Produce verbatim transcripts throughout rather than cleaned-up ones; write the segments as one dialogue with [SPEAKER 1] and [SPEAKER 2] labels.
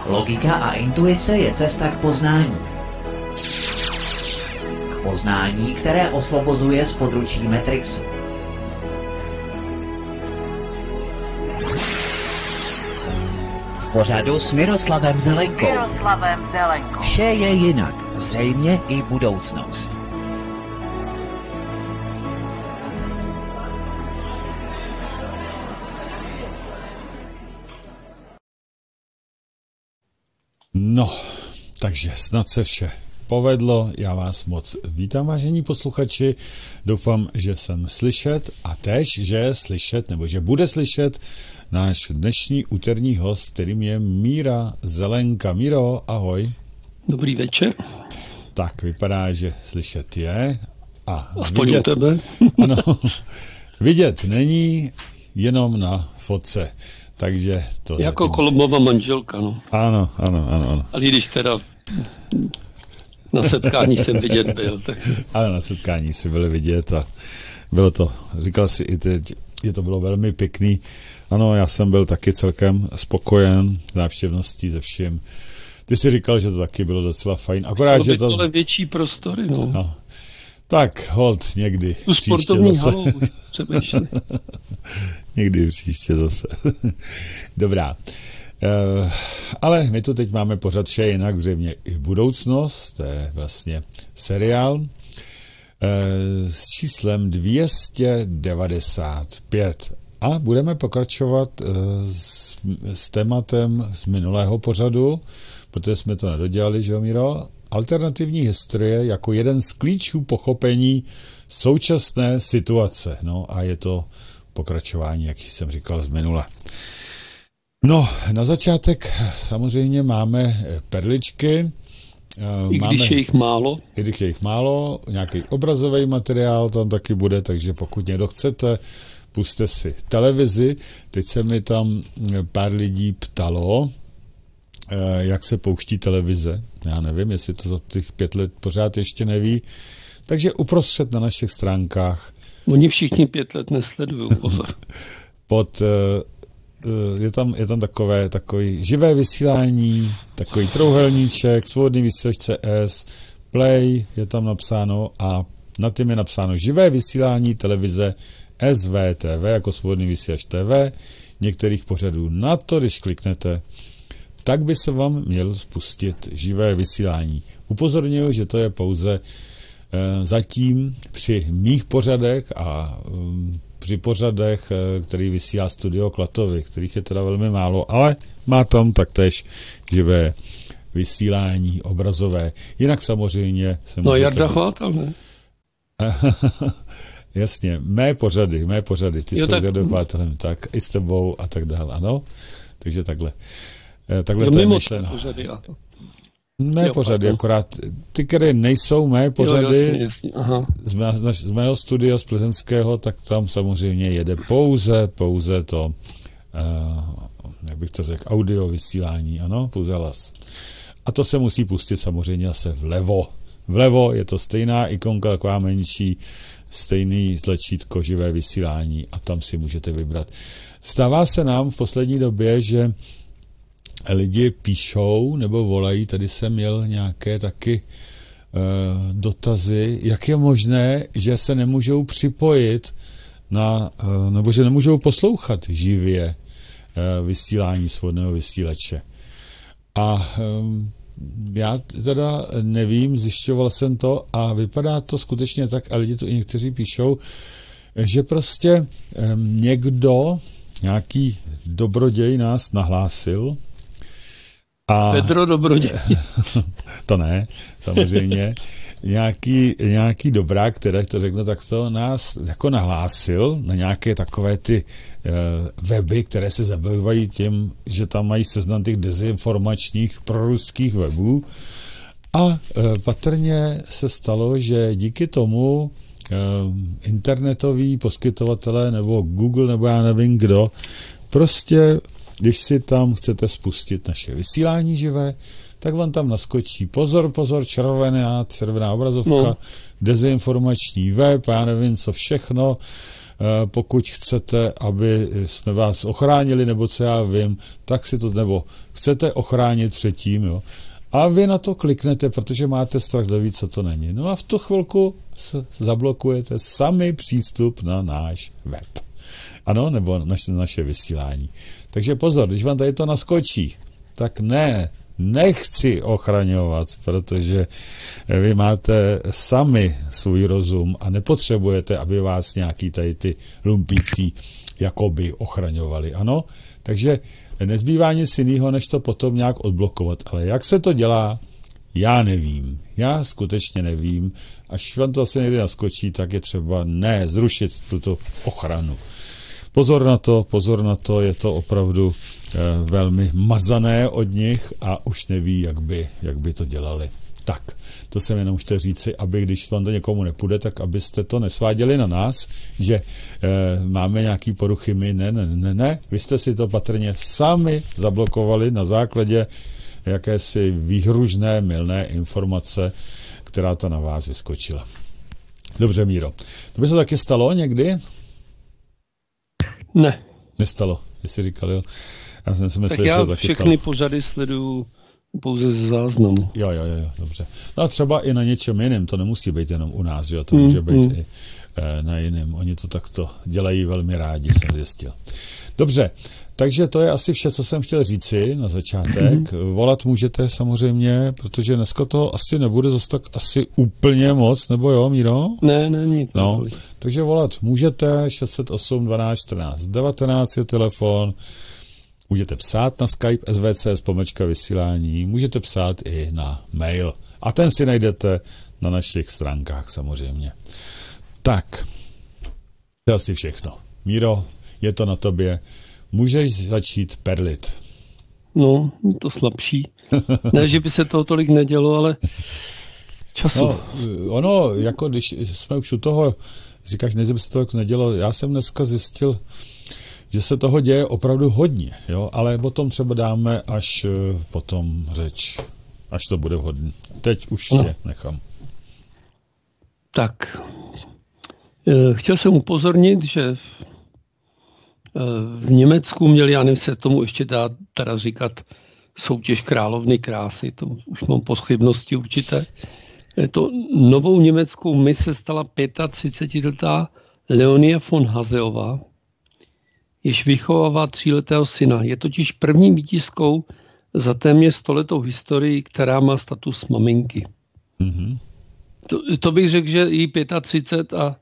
[SPEAKER 1] Logika a intuice je cesta k poznání. K poznání, které osvobozuje z područí Matrixu. V pořadu s Miroslavem Zelenkou.
[SPEAKER 2] Miroslavem Zelenkou.
[SPEAKER 1] Vše je jinak, zřejmě i budoucnost.
[SPEAKER 3] No, takže snad se vše povedlo. Já vás moc vítám, vážení posluchači. Doufám, že jsem slyšet a též, že je slyšet, nebo že bude slyšet náš dnešní úterní host, kterým je Míra Zelenka. Míro, ahoj.
[SPEAKER 4] Dobrý večer.
[SPEAKER 3] Tak, vypadá, že slyšet je. A
[SPEAKER 4] aspoň
[SPEAKER 3] vidět,
[SPEAKER 4] u tebe.
[SPEAKER 3] Ano, vidět není jenom na fotce. Takže to
[SPEAKER 4] jako Kolobova manželka, no.
[SPEAKER 3] Ano, ano, ano, ano.
[SPEAKER 4] Ale když teda na setkání jsem vidět byl. Tak...
[SPEAKER 3] Ale na setkání si byli vidět a bylo to, říkal si i teď, je to bylo velmi pěkný. Ano, já jsem byl taky celkem spokojen s návštěvností ze vším. Ty jsi říkal, že to taky bylo docela fajn. Akorát, že to...
[SPEAKER 4] Ale větší prostory, no.
[SPEAKER 3] no. Tak, hold, někdy.
[SPEAKER 4] Tu sportovní halou přemýšleli.
[SPEAKER 3] Někdy příště zase. Dobrá. Uh, ale my tu teď máme pořad Vše jinak, zřejmě i budoucnost, to je vlastně seriál uh, s číslem dvě stě devadesát pět. A budeme pokračovat uh, s, s tématem z minulého pořadu, protože jsme to nedodělali, že jo, Míro? Alternativní historie jako jeden z klíčů pochopení současné situace. No a je to pokračování, jak jsem říkal, z minula. No, na začátek samozřejmě máme perličky.
[SPEAKER 4] I
[SPEAKER 3] máme,
[SPEAKER 4] když je jich málo.
[SPEAKER 3] I když je jich málo, nějaký obrazový materiál tam taky bude, takže pokud někdo chcete, pusťte si televizi. Teď se mi tam pár lidí ptalo, jak se pouští televize. Já nevím, jestli to za těch pět let pořád ještě neví. Takže uprostřed na našich stránkách.
[SPEAKER 4] Oni všichni pět let nesledují, pozor.
[SPEAKER 3] Pod, je tam, je tam takové, takový živé vysílání, takový trouhelníček, svobodný vysílač C S, play je tam napsáno a nad tím je napsáno živé vysílání televize S V T V jako svobodný vysílač T V. Některých pořadů na to, když kliknete, tak by se vám měl spustit živé vysílání. Upozorňuji, že to je pouze e, zatím při mých pořadech a e, při pořadech, e, který vysílá Studio Klatovy, kterých je teda velmi málo, ale má tam taktéž živé vysílání obrazové. Jinak samozřejmě se
[SPEAKER 4] No Jarda Chvátal, ne?
[SPEAKER 3] Jasně, mé pořady, mé pořady, ty jo, jsou tak... s Jardou Chvátalem, tak i s tebou a tak dále, ano. Takže takhle. Takhle jo, to je myšleno.
[SPEAKER 4] Pořady, a to.
[SPEAKER 3] Mé jo, pořady, akorát ty, které nejsou mé pořady jo, jasně, jasně. Aha. Z, mé, z mého studia z plzeňského, tak tam samozřejmě jede pouze, pouze to, uh, jak bych to řekl, audio vysílání, ano, pouze hlas. A to se musí pustit samozřejmě zase vlevo. Vlevo je to stejná ikonka, taková menší, stejný tlačítko živé vysílání a tam si můžete vybrat. Stává se nám v poslední době, že lidi píšou nebo volají, tady jsem měl nějaké taky uh, dotazy, jak je možné, že se nemůžou připojit na, uh, nebo že nemůžou poslouchat živě uh, vysílání svobodného vysílače. A um, já teda nevím, zjišťoval jsem to a vypadá to skutečně tak, a lidi to i někteří píšou, že prostě um, někdo, nějaký dobroděj nás nahlásil. A
[SPEAKER 4] Pedro Dobroděj.
[SPEAKER 3] To ne, samozřejmě. Nějaký, nějaký dobrák, který to řeknu, tak to nás jako nahlásil na nějaké takové ty uh, weby, které se zabývají tím, že tam mají seznam těch dezinformačních proruských webů. A uh, patrně se stalo, že díky tomu uh, internetoví poskytovatelé nebo Google nebo já nevím kdo, prostě když si tam chcete spustit naše vysílání živé, tak vám tam naskočí. Pozor, pozor, červená, červená obrazovka, no. Dezinformační web, já nevím, co všechno. Pokud chcete, aby jsme vás ochránili, nebo co já vím, tak si to, nebo chcete ochránit před tím, jo. A vy na to kliknete, protože máte strach, kdo ví, co to není. No a v tu chvilku zablokujete sami přístup na náš web. Ano, nebo naše, naše vysílání. Takže pozor, když vám tady to naskočí, tak ne, nechci ochraňovat, protože vy máte sami svůj rozum a nepotřebujete, aby vás nějaký tady ty lumpící jakoby ochraňovali. Ano, takže nezbývá nic jiného, než to potom nějak odblokovat. Ale jak se to dělá, já nevím. Já skutečně nevím. Až vám to asi někdy naskočí, tak je třeba ne zrušit tuto ochranu. Pozor na to, pozor na to, je to opravdu eh, velmi mazané od nich a už neví, jak by, jak by to dělali. Tak, to jsem jenom chtěl říci, aby když vám to někomu nepůjde, tak abyste to nesváděli na nás, že e, máme nějaký poruchy, my ne, ne, ne, ne, vy jste si to patrně sami zablokovali na základě jakési výhružné, mylné informace, která to na vás vyskočila. Dobře, Míro. To by se taky stalo někdy?
[SPEAKER 4] Ne.
[SPEAKER 3] Nestalo, jsi říkal, jo. Já jsem si myslel,
[SPEAKER 4] tak já
[SPEAKER 3] že to taky
[SPEAKER 4] všechny stalo. Pořady sleduju pouze z záznamu.
[SPEAKER 3] Jo, jo, jo, dobře. No a třeba i na něčem jiném, to nemusí být jenom u nás, jo, to mm, může být mm. i e, na jiném. Oni to takto dělají velmi rádi, jsem zjistil. Dobře, takže to je asi vše, co jsem chtěl říci na začátek. Mm. Volat můžete samozřejmě, protože dneska to asi nebude zase tak asi úplně moc, nebo jo, Míro?
[SPEAKER 4] Ne, ne, nic.
[SPEAKER 3] No, takže volat můžete, šest set osm dvanáct čtrnáct devatenáct je telefon. Můžete psát na Skype S V C S pomlčka vysílání, můžete psát i na mail. A ten si najdete na našich stránkách samozřejmě. Tak, to je asi všechno. Míro, je to na tobě. Můžeš začít perlit.
[SPEAKER 4] No, to slabší. Ne, že by se toho tolik nedělo, ale času.
[SPEAKER 3] No, ono, jako když jsme už u toho, říkáš, ne, že by se tolik nedělo, já jsem dneska zjistil, že se toho děje opravdu hodně, jo, ale potom třeba dáme až uh, potom řeč, až to bude vhodné. Teď už no. tě nechám.
[SPEAKER 4] Tak, chtěl jsem upozornit, že v Německu měli, já nevím, se tomu ještě dá teda říkat soutěž královny krásy, to už mám pochybnosti určité. To novou německou mis se stala třicetiletá Leonie von Haseová, jež vychovává tříletého syna. Je totiž první výtiskou za téměř stoletou historii, která má status maminky. Mm-hmm. To, to bych řekl, že jí třicet pět a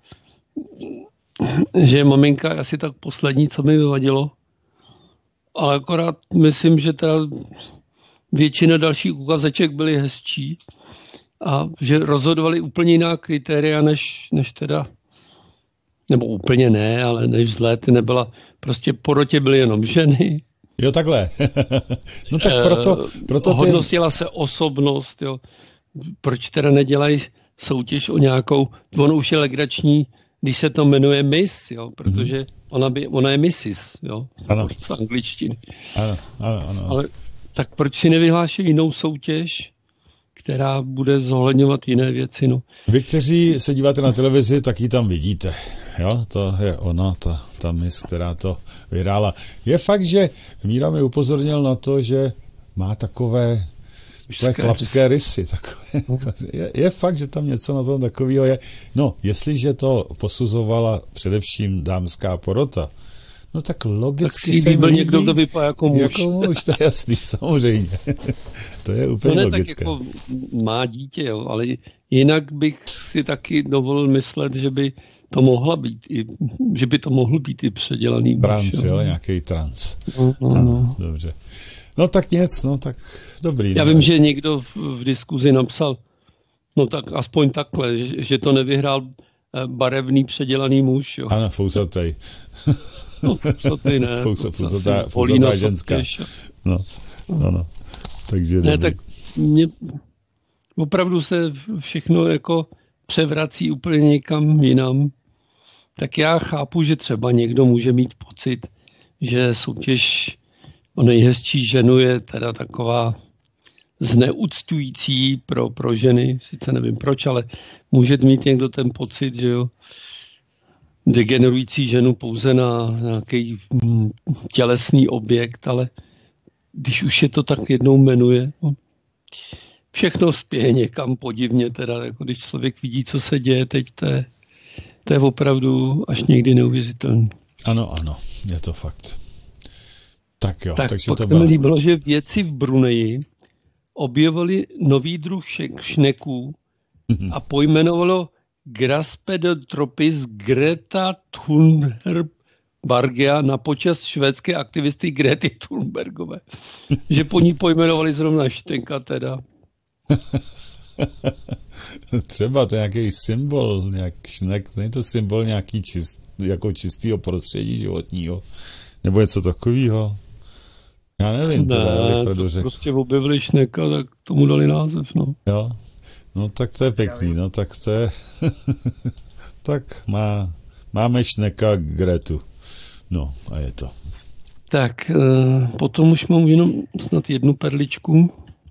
[SPEAKER 4] že maminka je asi tak poslední, co mi vyvadilo. Ale akorát myslím, že teda většina dalších ukazeček byly hezčí a že rozhodovali úplně jiná kritéria, než, než teda nebo úplně ne, ale než z léty nebyla, prostě porotě byly jenom ženy.
[SPEAKER 3] Jo, takhle. No tak proto... proto ty...
[SPEAKER 4] Hodnotila se osobnost, jo. Proč teda nedělají soutěž o nějakou, ono už je legrační, když se to jmenuje Miss, jo, protože mm-hmm. ona, by, ona je missus, jo,
[SPEAKER 3] ano.
[SPEAKER 4] z angličtiny.
[SPEAKER 3] Ano, ano, ano.
[SPEAKER 4] Ale tak proč si nevyhláší jinou soutěž, která bude zohledňovat jiné věci, no.
[SPEAKER 3] Vy, kteří se díváte na televizi, tak ji tam vidíte. Jo, to je ona, ta, ta mis, která to vyhrála. Je fakt, že Míra mi upozornil na to, že má takové, takové chlapské rysy. Takové, je, je fakt, že tam něco na tom takového je. No, jestliže to posuzovala především dámská porota, no tak logicky tak
[SPEAKER 4] se byl někdo, kdo vypadá jako muž.
[SPEAKER 3] Jako muž, to je jasný, samozřejmě. To je úplně
[SPEAKER 4] no ne,
[SPEAKER 3] logické.
[SPEAKER 4] Tak jako má dítě, jo, ale jinak bych si taky dovolil myslet, že by to mohla být, i, že by to mohl být i předělaný
[SPEAKER 3] trans,
[SPEAKER 4] muž.
[SPEAKER 3] jo, nějaký trans.
[SPEAKER 4] No, no, no.
[SPEAKER 3] Ano, dobře. No tak nic, no tak dobrý.
[SPEAKER 4] Já
[SPEAKER 3] no.
[SPEAKER 4] vím, že někdo v, v diskuzi napsal, no tak aspoň takhle, že, že to nevyhrál barevný předělaný muž, jo.
[SPEAKER 3] Ano, fousatej.
[SPEAKER 4] No, fousatej ne.
[SPEAKER 3] Fousa, fousatá, fousatá ženská. No, no, no. Takže
[SPEAKER 4] ne, tak mě opravdu se všechno jako převrací úplně někam jinam. Tak já chápu, že třeba někdo může mít pocit, že soutěž o nejhezčí ženu je teda taková zneuctující pro, pro ženy, sice nevím proč, ale může mít někdo ten pocit, že jo, degenerující ženu pouze na nějaký tělesný objekt, ale když už je to tak jednou jmenuje, no, všechno spěje někam podivně, teda, jako když člověk vidí, co se děje teď, to je, to je opravdu až někdy neuvěřitelné.
[SPEAKER 3] Ano, ano, je to fakt. Tak jo,
[SPEAKER 4] tak
[SPEAKER 3] takže
[SPEAKER 4] pak
[SPEAKER 3] to
[SPEAKER 4] se
[SPEAKER 3] bylo.
[SPEAKER 4] mi líbilo, že vědci v Bruneji objevili nový druh šneků a pojmenovalo Graspedotropis greta Thunbergia na počest švédské aktivisty Grety Thunbergové. Že po ní pojmenovali zrovna štenka teda.
[SPEAKER 3] Třeba to je nějaký symbol, nějak šnek, není to symbol nějaký čist, jako čistého prostředí životního, nebo něco takového. Já nevím,
[SPEAKER 4] ne,
[SPEAKER 3] teda,
[SPEAKER 4] to prostě objevili šneka, tak tomu dali název, no.
[SPEAKER 3] Jo, no tak to je pěkný, no tak to je, tak má, máme šneka Gretu, no a je to.
[SPEAKER 4] Tak, potom už mám jenom snad jednu perličku.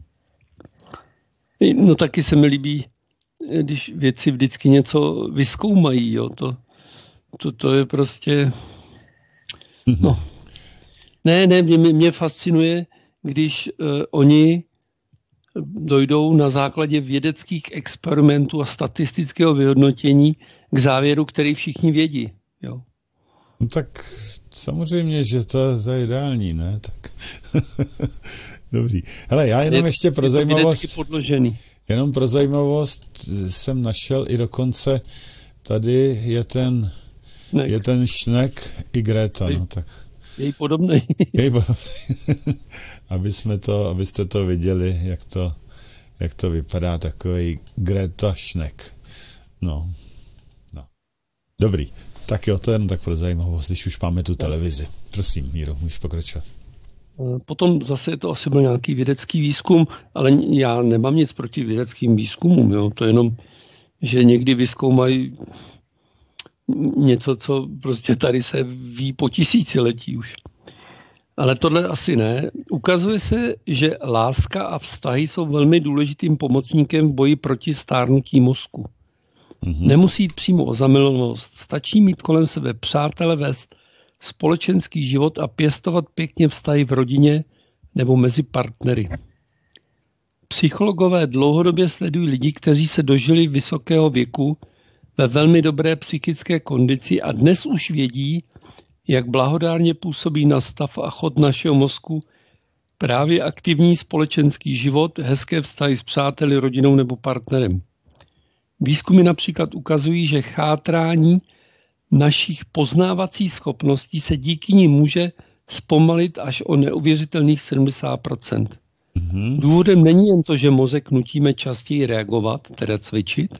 [SPEAKER 4] No taky se mi líbí, když věci vždycky něco vyzkoumají, jo, to, to, to je prostě, no. Ne, ne, mě, mě fascinuje, když uh, oni dojdou na základě vědeckých experimentů a statistického vyhodnotění k závěru, který všichni vědí. Jo.
[SPEAKER 3] No tak samozřejmě, že to, to je ideální, ne? Tak dobrý. Hele, já jenom je, ještě pro
[SPEAKER 4] je
[SPEAKER 3] zajímavost,
[SPEAKER 4] podložený.
[SPEAKER 3] jenom pro zajímavost jsem našel i dokonce, tady je ten, Šnek. je ten Šnek i Greta, no tak.
[SPEAKER 4] Jej podobný.
[SPEAKER 3] Jej podobný. Aby jsme to, abyste to viděli, jak to, jak to vypadá, takový Greta Šnek. No. no. Dobrý. Tak jo, to je jenom tak pro zajímavost, když už máme tu televizi. Prosím, Míro, můžeš pokračovat.
[SPEAKER 4] Potom zase je to asi byl nějaký vědecký výzkum, ale já nemám nic proti vědeckým výzkumům. Jo. To je jenom, že někdy vyzkoumají něco, co prostě tady se ví po tisíciletí už. Ale tohle asi ne. Ukazuje se, že láska a vztahy jsou velmi důležitým pomocníkem v boji proti stárnutí mozku. Mm-hmm. Nemusí jít přímo o zamilovanost. Stačí mít kolem sebe přátele, vést společenský život a pěstovat pěkně vztahy v rodině nebo mezi partnery. Psychologové dlouhodobě sledují lidi, kteří se dožili vysokého věku ve velmi dobré psychické kondici a dnes už vědí, jak blahodárně působí na stav a chod našeho mozku právě aktivní společenský život, hezké vztahy s přáteli, rodinou nebo partnerem. Výzkumy například ukazují, že chátrání našich poznávacích schopností se díky ní může zpomalit až o neuvěřitelných sedmdesát procent. Mm-hmm. Důvodem není jen to, že mozek nutíme častěji reagovat, teda cvičit.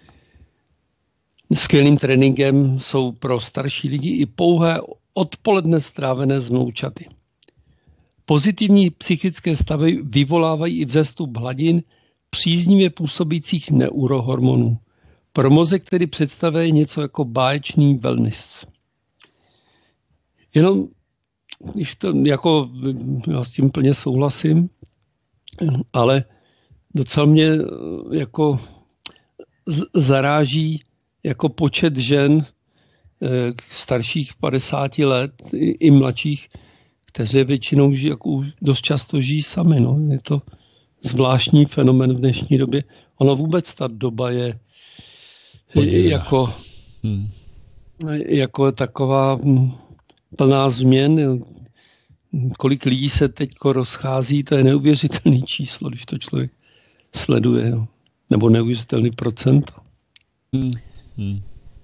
[SPEAKER 4] Skvělým tréninkem jsou pro starší lidi i pouhé odpoledne strávené s vnoučaty. Pozitivní psychické stavy vyvolávají i vzestup hladin příznivě působících neurohormonů. Pro mozek tedy představuje něco jako báječný wellness. Jenom, když to jako, já s tím plně souhlasím, ale docela mě jako zaráží jako počet žen starších padesáti let i mladších, kteří většinou žijí, jako dost často žijí sami. No. Je to zvláštní fenomén v dnešní době. Ono vůbec ta doba je jako, hmm. jako taková plná změn. Kolik lidí se teďko rozchází, to je neuvěřitelný číslo, když to člověk sleduje. Jo. Nebo neuvěřitelný procent.
[SPEAKER 3] Hmm. Hmm.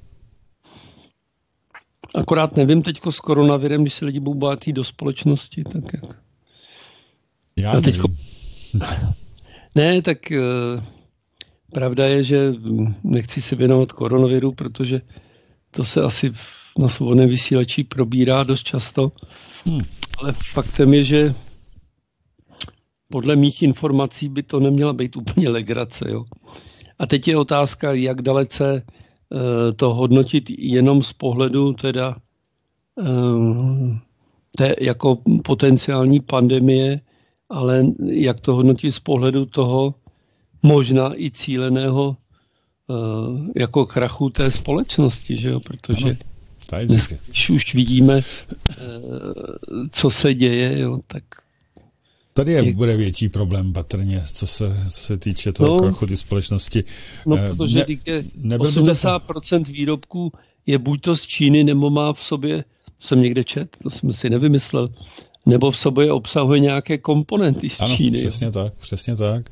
[SPEAKER 4] Akorát nevím teďko s koronavirem, když se lidi budou bát jít do společnosti, tak jak...
[SPEAKER 3] Já nevím. Teďko...
[SPEAKER 4] ne, tak uh, pravda je, že nechci se věnovat koronaviru, protože to se asi na svobodném vysílači probírá dost často. Hmm. Ale faktem je, že podle mých informací by to neměla být úplně legrace. Jo? A teď je otázka, jak dalece uh, to hodnotit jenom z pohledu teda uh, té jako potenciální pandemie ale jak to hodnotí z pohledu toho možná i cíleného uh, jako krachu té společnosti, že jo, protože dnes, když už vidíme, uh, co se děje, jo, tak
[SPEAKER 3] tady je, bude větší problém patrně, co se, co se týče toho no, krachu ty společnosti.
[SPEAKER 4] No, protože ne, osmdesát procent to... výrobků je buď to z Číny, nebo má v sobě, jsem někde čet, to jsem si nevymyslel, nebo v sobě obsahuje nějaké komponenty z
[SPEAKER 3] ano,
[SPEAKER 4] Číny.
[SPEAKER 3] Ano, přesně jo. tak, přesně tak.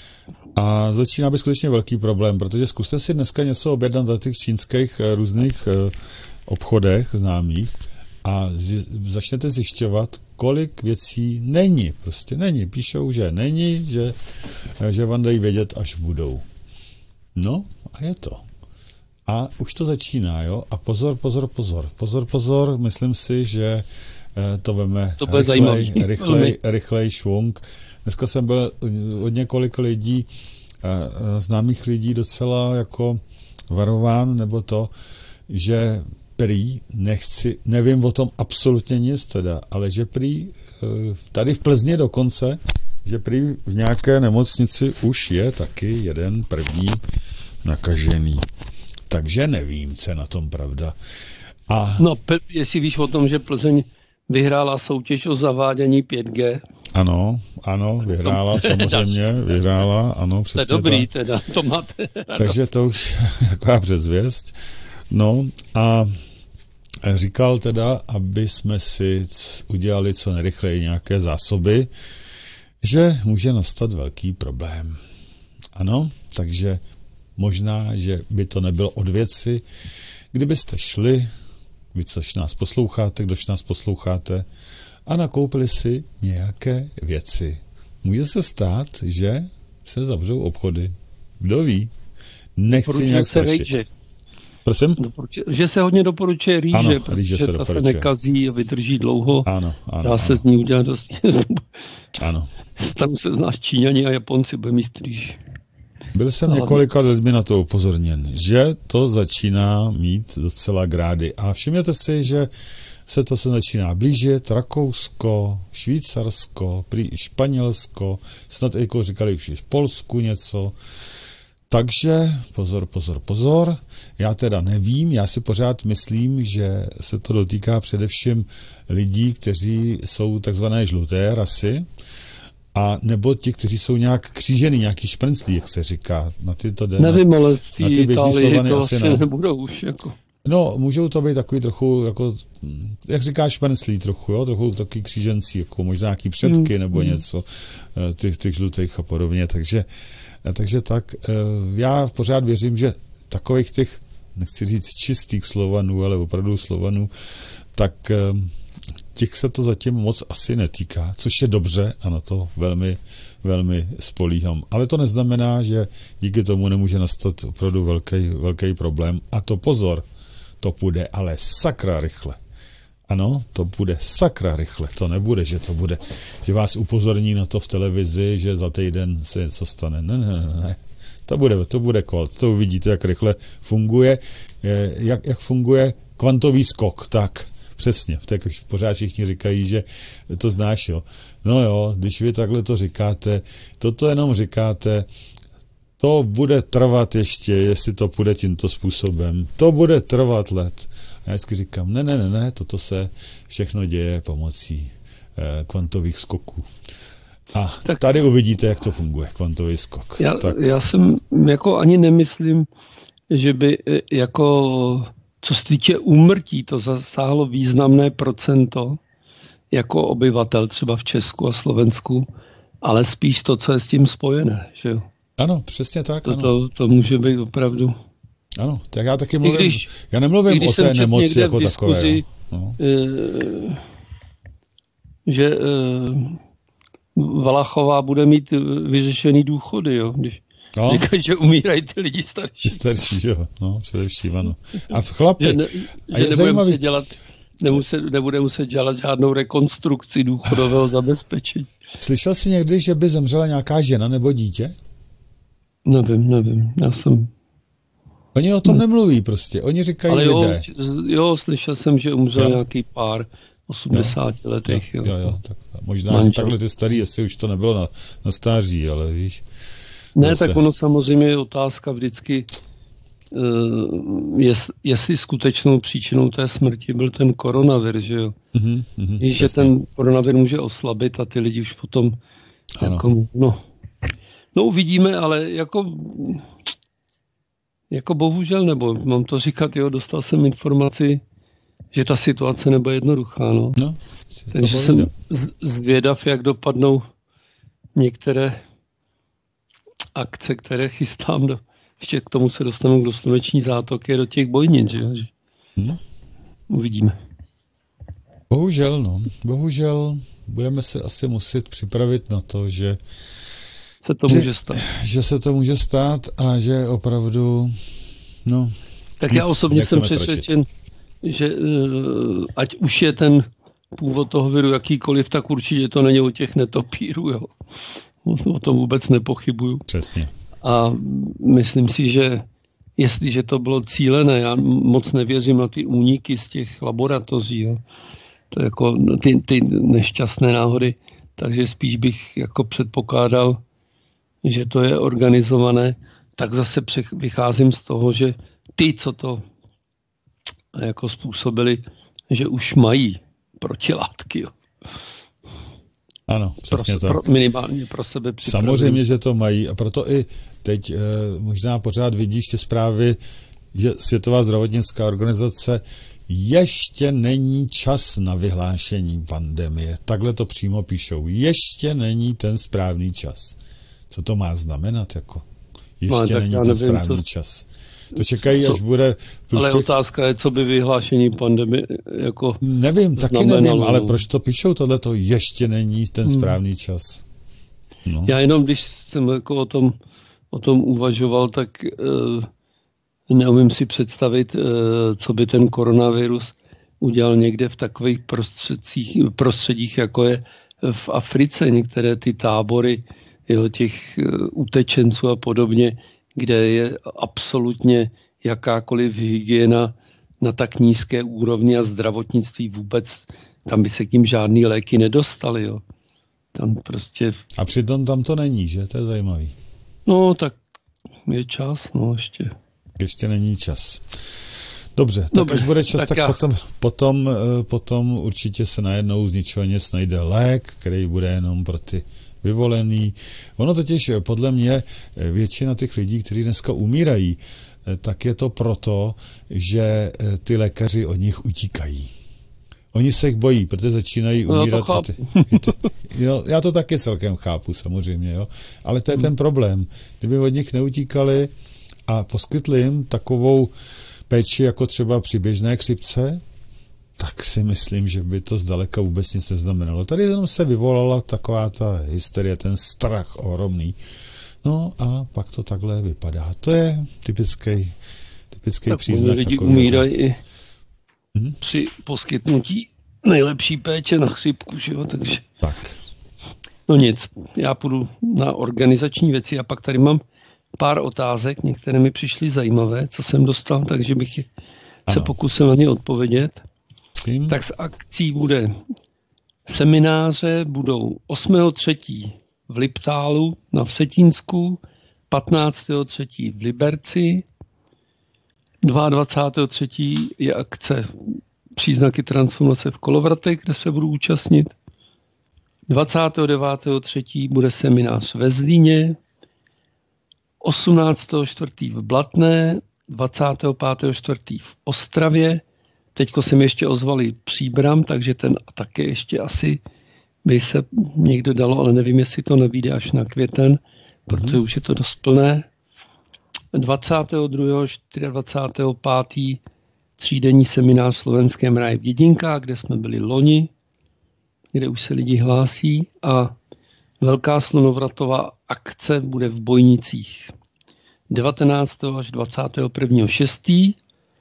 [SPEAKER 3] A začíná být skutečně velký problém, protože zkuste si dneska něco objednat na těch čínských různých obchodech známých a začnete zjišťovat, kolik věcí není. Prostě není. Píšou, že není, že, že vám dají vědět, až budou. No a je to. A už to začíná, jo? A pozor, pozor, pozor. Pozor, pozor, myslím si, že to veme
[SPEAKER 4] to bude rychlej,
[SPEAKER 3] rychlej, rychlej švung. Dneska jsem byl od několik lidí, známých lidí docela jako varován, nebo to, že prý, nechci, nevím o tom absolutně nic teda, ale že prý tady v Plzni dokonce, že prý v nějaké nemocnici už je taky jeden první nakažený. Takže nevím, co je na tom pravda. A...
[SPEAKER 4] No, jestli víš o tom, že Plzeň vyhrála soutěž o zavádění pět G.
[SPEAKER 3] Ano, ano, vyhrála samozřejmě, vyhrála, ano, přesně.
[SPEAKER 4] To je dobrý
[SPEAKER 3] tak.
[SPEAKER 4] teda, to máte radost.
[SPEAKER 3] Takže to už taková předzvěst. No a říkal teda, aby jsme si udělali co nejrychleji nějaké zásoby, že může nastat velký problém. Ano, takže možná, že by to nebylo od věci, kdybyste šli, vy což nás posloucháte, kdož nás posloucháte, a nakoupili si nějaké věci. Může se stát, že se zavřou obchody. Kdo ví? Nechci nějak strašit. Prosím?
[SPEAKER 4] Že se hodně doporučuje rýže,
[SPEAKER 3] ano,
[SPEAKER 4] protože
[SPEAKER 3] rýže se
[SPEAKER 4] ta
[SPEAKER 3] doporučuje.
[SPEAKER 4] Se nekazí a vydrží dlouho.
[SPEAKER 3] Ano, ano,
[SPEAKER 4] Dá
[SPEAKER 3] ano.
[SPEAKER 4] se z ní udělat dost.
[SPEAKER 3] Ano.
[SPEAKER 4] Stanu se z nás Číňani a Japonci, bude mít rýži.
[SPEAKER 3] Byl jsem několika lidmi na to upozorněn, že to začíná mít docela grády. A všimněte si, že se to se začíná blížit. Rakousko, Švýcarsko, prý Španělsko, snad jako říkali už i v Polsku něco. Takže pozor, pozor, pozor. Já teda nevím, já si pořád myslím, že se to dotýká především lidí, kteří jsou takzvané žluté rasy, a nebo ti, kteří jsou nějak křížený, nějaký šprnclí, jak se říká. Na ty to jde,
[SPEAKER 4] nevím, ale v té
[SPEAKER 3] Itálii
[SPEAKER 4] to asi ne. nebudou už. Jako.
[SPEAKER 3] No, můžou to být takový trochu, jako, jak říkáš, šprnclí trochu, jo? Trochu takový křížencí, jako možná nějaký předky mm. nebo mm. něco, těch, těch žlutých a podobně. Takže, takže tak, já pořád věřím, že takových těch, nechci říct čistých Slovanů, ale opravdu Slovanů, tak těch se to zatím moc asi netýká, což je dobře a na to velmi, velmi spolíhám. Ale to neznamená, že díky tomu nemůže nastat opravdu velký, velký problém. A to pozor, to půjde ale sakra rychle. Ano, to bude sakra rychle. To nebude, že to bude, že vás upozorní na to v televizi, že za týden se něco stane. Ne, ne, ne, ne. To bude, to bude kval. To uvidíte, jak rychle funguje, jak, jak funguje kvantový skok. Tak, přesně, tak pořád všichni říkají, že to znáš, jo. No jo, když vy takhle to říkáte, toto jenom říkáte, to bude trvat ještě, jestli to půjde tímto způsobem. To bude trvat let. A já vždycky říkám, ne, ne, ne, ne, toto se všechno děje pomocí eh, kvantových skoků. A tak tady uvidíte, jak to funguje, kvantový skok.
[SPEAKER 4] Já,
[SPEAKER 3] tak.
[SPEAKER 4] já jsem jako ani nemyslím, že by jako, co se týče úmrtí, to zasáhlo významné procento jako obyvatel třeba v Česku a Slovensku, ale spíš to, co je s tím spojené, že jo?
[SPEAKER 3] Ano, přesně tak.
[SPEAKER 4] To,
[SPEAKER 3] ano.
[SPEAKER 4] to, to může být opravdu.
[SPEAKER 3] Ano, tak já taky mluvím,
[SPEAKER 4] když,
[SPEAKER 3] já nemluvím o té nemoci jako takové.
[SPEAKER 4] No. Že Valachová bude mít vyřešený důchody, jo, když no. říkají, že umírají ty lidi starší.
[SPEAKER 3] Starší, jo, no, především, ano. A v chlapi.
[SPEAKER 4] Že, ne, že nebude, muset dělat, nemuset, nebude muset dělat žádnou rekonstrukci důchodového zabezpečení.
[SPEAKER 3] Slyšel jsi někdy, že by zemřela nějaká žena nebo dítě?
[SPEAKER 4] Nevím, nevím, já jsem...
[SPEAKER 3] Oni o tom nemluví prostě, oni říkají
[SPEAKER 4] ale jo,
[SPEAKER 3] lidé.
[SPEAKER 4] jo, slyšel jsem, že umřel no. nějaký pár osmdesáti
[SPEAKER 3] jo,
[SPEAKER 4] letech.
[SPEAKER 3] Jo, jo, jo tak, možná, manžel. Že takhle ty starý, jestli už to nebylo na, na stáří, ale víš.
[SPEAKER 4] Ne, zase. Tak ono samozřejmě je otázka vždycky, jest, jestli skutečnou příčinou té smrti byl ten koronavir, že jo. Mm-hmm, mm-hmm, Víš, že ten koronavir může oslabit a ty lidi už potom jako, no, no uvidíme, ale jako jako bohužel, nebo mám to říkat, jo, dostal jsem informaci, že ta situace nebude jednoduchá, no. no Takže jsem zvědav, jak dopadnou některé akce, které chystám do, ještě k tomu se dostanu do sluneční zátoky, do těch bojnic, že? Hmm. Uvidíme.
[SPEAKER 3] Bohužel, no. Bohužel budeme se asi muset připravit na to, že
[SPEAKER 4] se to může stát.
[SPEAKER 3] Že se to může stát a že opravdu, no...
[SPEAKER 4] Tak nic, já osobně jsem přesvědčen, že uh, ať už je ten původ toho viru jakýkoliv, tak určitě to není o těch netopírů, jo. O tom vůbec nepochybuju.
[SPEAKER 3] Přesně.
[SPEAKER 4] A myslím si, že jestliže to bylo cílené, já moc nevěřím na ty úniky z těch laboratoří, jo. To jako ty, ty nešťastné náhody, takže spíš bych jako předpokládal, že to je organizované, tak zase vycházím z toho, že ty, co to jako způsobili, že už mají protilátky, jo.
[SPEAKER 3] Ano, přesně
[SPEAKER 4] pro,
[SPEAKER 3] tak.
[SPEAKER 4] Pro, minimálně pro sebe připravují.
[SPEAKER 3] Samozřejmě, že to mají a proto i teď e, možná pořád vidíš ty zprávy, že Světová zdravotnická organizace ještě není čas na vyhlášení pandemie. Takhle to přímo píšou. Ještě není ten správný čas. Co to má znamenat? Jako? Ještě no, není ten nevím, správný co... čas. To čekají, co? Až bude...
[SPEAKER 4] Průšvih... Ale otázka je, co by vyhlášení pandemie jako
[SPEAKER 3] nevím, taky znamenalo. Nevím, ale proč to píšou? Tohle to ještě není ten správný čas. No.
[SPEAKER 4] Já jenom, když jsem jako o tom, o tom uvažoval, tak uh, neumím si představit, uh, co by ten koronavirus udělal někde v takových prostředích, prostředích, jako je v Africe, některé ty tábory jeho těch uh, utečenců a podobně, kde je absolutně jakákoliv hygiena na tak nízké úrovni a zdravotnictví vůbec, tam by se k ním žádný léky nedostaly, jo. Tam prostě...
[SPEAKER 3] A přitom tam to není, že? To je zajímavý.
[SPEAKER 4] No, tak je čas, no ještě.
[SPEAKER 3] Ještě není čas. Dobře, tak
[SPEAKER 4] Dobře,
[SPEAKER 3] až bude čas, tak,
[SPEAKER 4] tak
[SPEAKER 3] potom, potom, potom určitě se najednou z ničeho nic najde lék, který bude jenom pro ty vyvolený. Ono totiž podle mě většina těch lidí, kteří dneska umírají, tak je to proto, že ty lékaři od nich utíkají. Oni se jich bojí, protože začínají umírat.
[SPEAKER 4] No,
[SPEAKER 3] ty, ty, jo, já to taky celkem chápu, samozřejmě, jo. Ale to je hmm. ten problém. Kdyby od nich neutíkali a poskytli jim takovou péči, jako třeba při běžné chřipce, tak si myslím, že by to zdaleka vůbec nic neznamenalo. Tady jenom se vyvolala taková ta hysterie, ten strach ohromný. No a pak to takhle vypadá. To je typický, typický tak příznak.
[SPEAKER 4] Lidi umírají i hmm? při poskytnutí nejlepší péče na chřipku, že jo, takže...
[SPEAKER 3] Tak.
[SPEAKER 4] No nic, já půjdu na organizační věci a pak tady mám pár otázek, některé mi přišly zajímavé, co jsem dostal, takže bych je se pokusil na ně odpovědět. Tím? Tak z akcí bude semináře, budou osmého třetího v Liptálu na Vsetínsku, patnáctého třetího v Liberci, dvacátého druhého třetího je akce Příznaky transformace v Kolovratech, kde se budu účastnit. dvacátého devátého třetího bude seminář ve Zlíně, osmnáctého čtvrtého v Blatné, dvacátého pátého čtvrtého v Ostravě. Teďko se mi ještě ozvali Příbram, takže ten také ještě asi by se někdo dalo, ale nevím, jestli to nevyjde až na květen, protože mm. už je to dost plné. dvacátého druhého dvacátého pátého třídenní seminář v Slovenském ráji v Dědinkách, kde jsme byli loni, kde už se lidi hlásí, a velká slunovratová akce bude v Bojnicích devatenáctého až dvacátého prvního šestého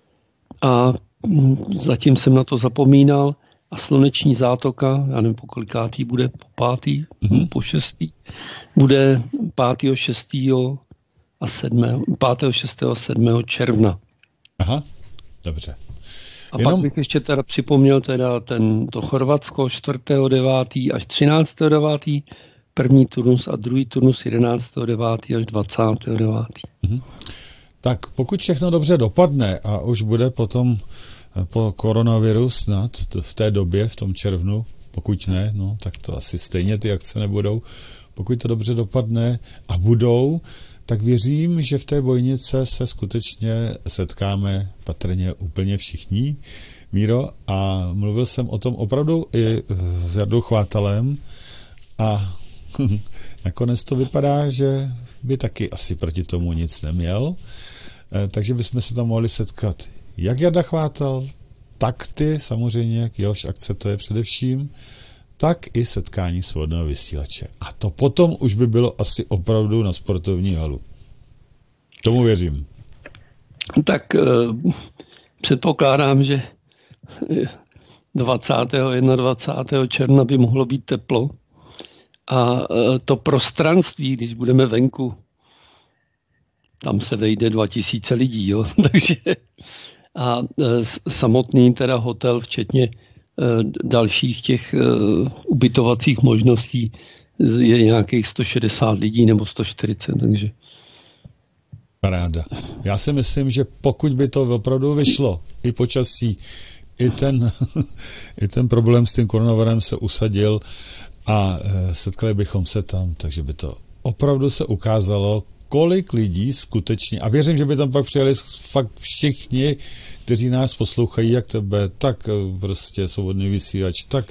[SPEAKER 4] a zatím jsem na to zapomínal, a sluneční zátoka, já nevím, po kolikátý bude, po pátý, mm-hmm. po šestý, bude pátého šestého a sedmého, pátého šestého a sedmého června.
[SPEAKER 3] Aha, dobře.
[SPEAKER 4] A Jenom... pak bych ještě teda připomněl teda ten, to Chorvatsko čtvrtého devátého až třináctého devátého první turnus a druhý turnus jedenáctého devátého až dvacátého devátého
[SPEAKER 3] Mhm. Tak pokud všechno dobře dopadne a už bude potom po koronaviru snad v té době, v tom červnu, pokud ne, no, tak to asi stejně ty akce nebudou. Pokud to dobře dopadne a budou, tak věřím, že v té Bojnice se skutečně setkáme patrně úplně všichni, Míro, a mluvil jsem o tom opravdu i s Jardou Chvátalem a nakonec to vypadá, že by taky asi proti tomu nic neměl, takže bychom se tam mohli setkat jak Jarda Chvátal, tak ty, samozřejmě, jehož akce to je především, tak i setkání svobodného vysílače. A to potom už by bylo asi opravdu na sportovní halu. Tomu věřím.
[SPEAKER 4] Tak eh, předpokládám, že dvacátého dvacátého prvního června by mohlo být teplo a eh, to prostranství, když budeme venku, tam se vejde dva tisíce lidí, jo? Takže a eh, samotný teda hotel, včetně dalších těch uh, ubytovacích možností je nějakých sto šedesát lidí nebo sto čtyřicet, takže.
[SPEAKER 3] Paráda. Já si myslím, že pokud by to opravdu vyšlo, i počasí, i ten, i ten problém s tím koronavirem se usadil a uh, setkali bychom se tam, takže by to opravdu se ukázalo, kolik lidí skutečně, a věřím, že by tam pak přijeli fakt všichni, kteří nás poslouchají, jak tebe, tak prostě svobodný vysílač, tak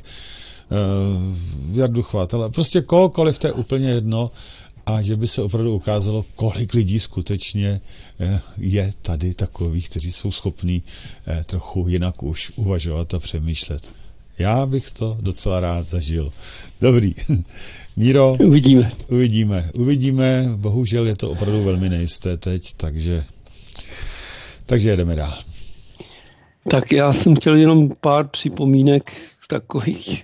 [SPEAKER 3] uh, Jardu Chvátala, prostě kohokoliv, to je úplně jedno, a že by se opravdu ukázalo, kolik lidí skutečně uh, je tady takových, kteří jsou schopní uh, trochu jinak už uvažovat a přemýšlet. Já bych to docela rád zažil. Dobrý. Míro,
[SPEAKER 4] uvidíme.
[SPEAKER 3] Uvidíme. Uvidíme. Bohužel je to opravdu velmi nejisté teď, takže, takže jedeme dál.
[SPEAKER 4] Tak já jsem chtěl jenom pár připomínek takových,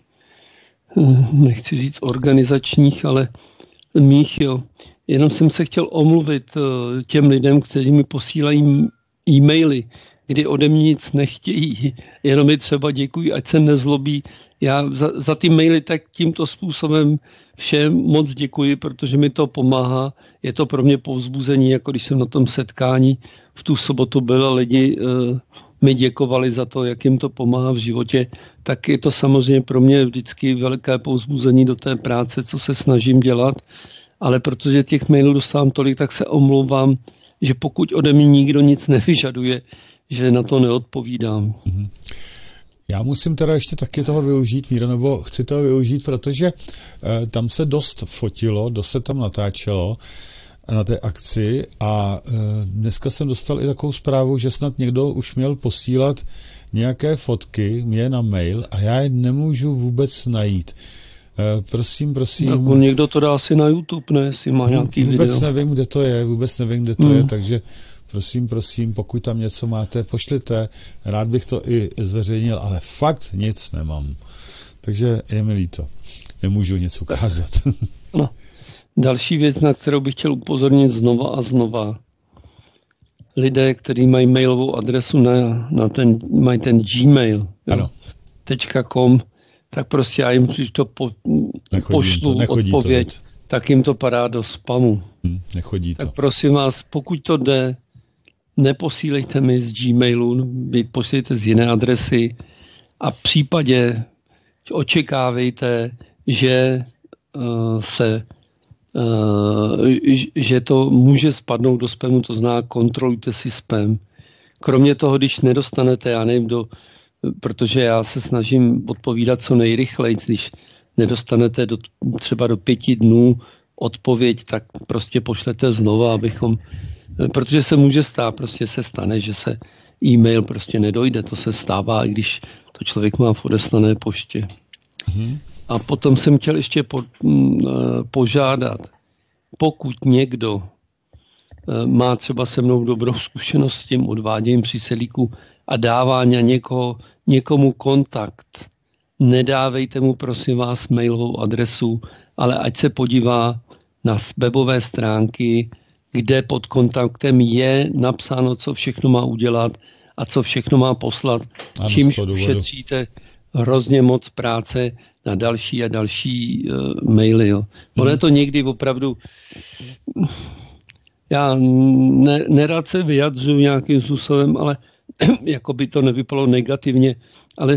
[SPEAKER 4] nechci říct organizačních, ale mých, jo. Jenom jsem se chtěl omluvit těm lidem, kteří mi posílají e-maily, kdy ode mě nic nechtějí, jenom mi třeba děkuji, ať se nezlobí. Já za, za ty maily tak tímto způsobem všem moc děkuji, protože mi to pomáhá. Je to pro mě povzbuzení, jako když jsem na tom setkání v tu sobotu byl a lidi uh, mi děkovali za to, jak jim to pomáhá v životě, tak je to samozřejmě pro mě vždycky velké povzbuzení do té práce, co se snažím dělat. Ale protože těch mailů dostávám tolik, tak se omlouvám, že pokud ode mě nikdo nic nevyžaduje, že na to neodpovídám.
[SPEAKER 3] Mm-hmm. Já musím teda ještě taky toho využít, Míro, nebo chci toho využít, protože e, tam se dost fotilo, dost se tam natáčelo na té akci a e, dneska jsem dostal i takovou zprávu, že snad někdo už měl posílat nějaké fotky mě na mail a já je nemůžu vůbec najít. E, prosím, prosím.
[SPEAKER 4] Tak on někdo to dá asi na YouTube, ne? Jestli má nějaký
[SPEAKER 3] vůbec
[SPEAKER 4] video.
[SPEAKER 3] nevím, kde to je, vůbec nevím, kde to hmm. je, takže prosím, prosím, pokud tam něco máte, pošlete, rád bych to i zveřejnil, ale fakt nic nemám. Takže je mi líto, nemůžu nic ukázat.
[SPEAKER 4] No. Další věc, na kterou bych chtěl upozornit znova a znova. Lidé, kteří mají mailovou adresu, na, na ten, mají ten Gmail,
[SPEAKER 3] ano.
[SPEAKER 4] .com, tak prostě já jim, když to po, pošlu to, odpověď, to tak jim to padá do spamu.
[SPEAKER 3] Hmm, nechodí to.
[SPEAKER 4] Tak prosím vás, pokud to jde, neposílejte mi z Gmailu, vy posílejte z jiné adresy a v případě očekávejte, že uh, se uh, že to může spadnout do spamu, to znamená kontrolujte si spam. Kromě toho, když nedostanete, já nevím, do, protože já se snažím odpovídat co nejrychleji, když nedostanete do, třeba do pěti dnů odpověď, tak prostě pošlete znova, abychom, protože se může stát, prostě se stane, že se e-mail prostě nedojde, to se stává, i když to člověk má v odeslané poště. Mm-hmm. A potom jsem chtěl ještě po, požádat, pokud někdo má třeba se mnou dobrou zkušenost s tím odváděním příselíku a dává na někoho, někomu kontakt, nedávejte mu prosím vás mailovou adresu, ale ať se podívá na webové stránky, kde pod kontaktem je napsáno, co všechno má udělat a co všechno má poslat, ano, čímž ušetříte hrozně moc práce na další a další uh, maily. Jo. Ono je to někdy opravdu... Já ne, nerad se vyjadřuji nějakým způsobem, ale jako by to nevypadalo negativně, ale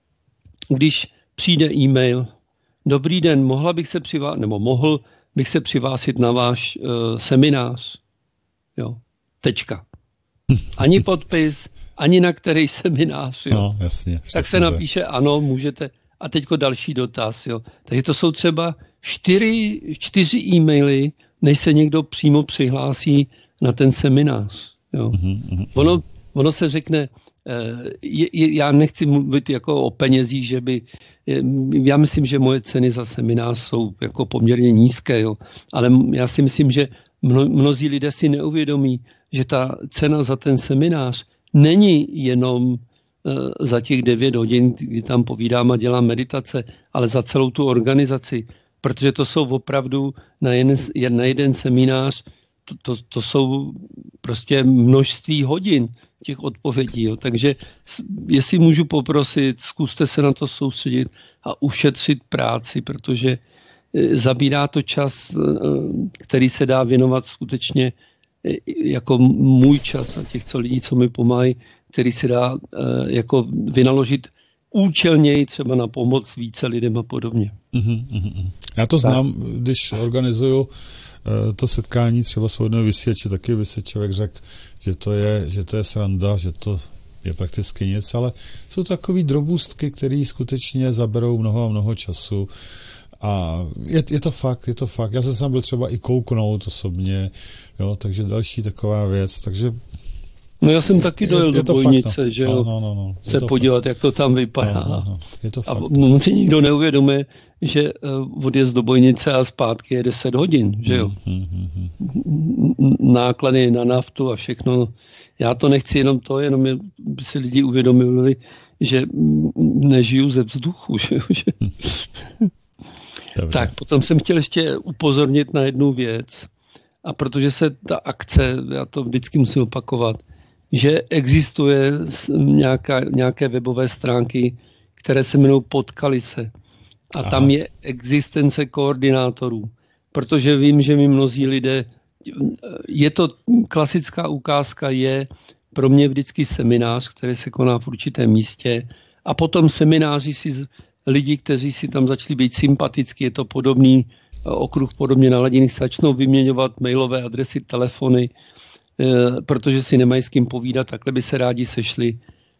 [SPEAKER 4] když přijde e-mail, dobrý den, mohla bych se přivá... nebo mohl bych se přihlásit na váš uh, seminář. Jo. Tečka. Ani podpis, ani na který seminář. Jo.
[SPEAKER 3] No, jasně.
[SPEAKER 4] Tak se napíše ano, můžete. A teďko další dotaz. Jo. Takže to jsou třeba čtyři, čtyři e-maily, než se někdo přímo přihlásí na ten seminář. Jo. Mm-hmm. Ono, ono se řekne, je, je, já nechci mluvit jako o penězích, že by, já myslím, že moje ceny za seminář jsou jako poměrně nízké, jo. Ale já si myslím, že mno, mnozí lidé si neuvědomí, že ta cena za ten seminář není jenom uh, za těch devět hodin, kdy tam povídám a dělám meditace, ale za celou tu organizaci, protože to jsou opravdu na jeden, na jeden seminář, to, to, to jsou prostě množství hodin těch odpovědí. Jo. Takže jestli můžu poprosit, zkuste se na to soustředit a ušetřit práci, protože zabírá to čas, který se dá věnovat skutečně jako můj čas a těch co lidí, co mi pomáhají, který se dá jako vynaložit účelněji třeba na pomoc více lidem a podobně.
[SPEAKER 3] Mm-hmm. Já to znám, když organizuju to setkání třeba svobodného vysílače, taky by se člověk řekl, že to je, že to je sranda, že to je prakticky nic, ale jsou takové drobůstky, které skutečně zaberou mnoho a mnoho času. A je, je to fakt, je to fakt. Já jsem sám byl třeba i kouknout osobně, jo, takže další taková věc, takže...
[SPEAKER 4] No já jsem taky dojel je, je do bojnice, fakt, no. že jo,
[SPEAKER 3] no, no, no.
[SPEAKER 4] se podívat, fakt. Jak to tam vypadá.
[SPEAKER 3] No, no, no. Je to fakt.
[SPEAKER 4] A si nikdo neuvědomuje, že odjezd do bojnice a zpátky je deset hodin, že jo. Hmm, hmm, hmm. Náklady na naftu a všechno. Já to nechci jenom to, jenom by si lidi uvědomili, že nežiju ze vzduchu, že jo.
[SPEAKER 3] Dobře.
[SPEAKER 4] Tak, potom jsem chtěl ještě upozornit na jednu věc. A protože se ta akce, já to vždycky musím opakovat, že existuje nějaká, nějaké webové stránky, které se jmenují Potkali se. A Aha. tam je existence koordinátorů. Protože vím, že mi mnozí lidé, je to klasická ukázka, je pro mě vždycky seminář, který se koná v určitém místě. A potom semináři si lidi, kteří si tam začali být sympatický, je to podobný okruh podobně naladěných, začnou vyměňovat mailové adresy, telefony, protože si nemají s kým povídat, takhle by se rádi sešli.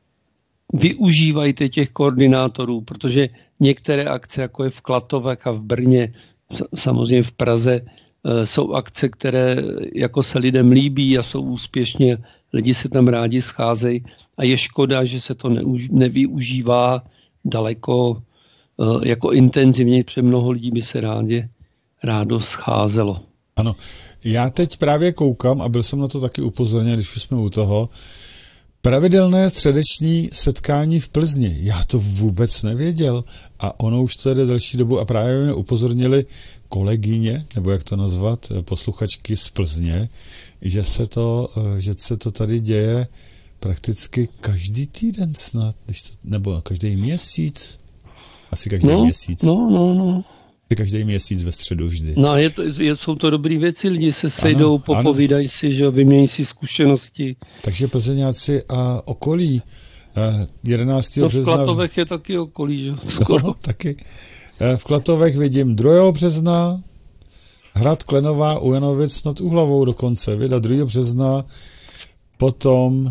[SPEAKER 4] Využívajte těch koordinátorů, protože některé akce, jako je v Klatovech a v Brně, samozřejmě v Praze, jsou akce, které jako se lidem líbí a jsou úspěšně, lidi se tam rádi scházejí a je škoda, že se to nevyužívá daleko jako intenzivně, protože mnoho lidí by se rádi, rádo scházelo.
[SPEAKER 3] Ano, já teď právě koukám a byl jsem na to taky upozorněn, když už jsme u toho, pravidelné středeční setkání v Plzni. Já to vůbec nevěděl a ono už to jde delší dobu a právě mě upozornili kolegyně, nebo jak to nazvat, posluchačky z Plzně, že se to, že se to tady děje prakticky každý týden snad, nebo každý měsíc. Asi každý
[SPEAKER 4] no,
[SPEAKER 3] měsíc.
[SPEAKER 4] No, no, no.
[SPEAKER 3] Každý měsíc ve středu vždy.
[SPEAKER 4] No, je to, je, jsou to dobré věci, lidi se sejdou, ano, popovídají ano. si, že vymění si zkušenosti.
[SPEAKER 3] Takže Plzeňáci a okolí jedenáctého
[SPEAKER 4] no,
[SPEAKER 3] března...
[SPEAKER 4] v Klatovech je taky okolí, že?
[SPEAKER 3] No, taky. V Klatovech vidím druhého března, hrad Klenová u Janovic nad Úhlavou dokonce, vida druhého března, potom,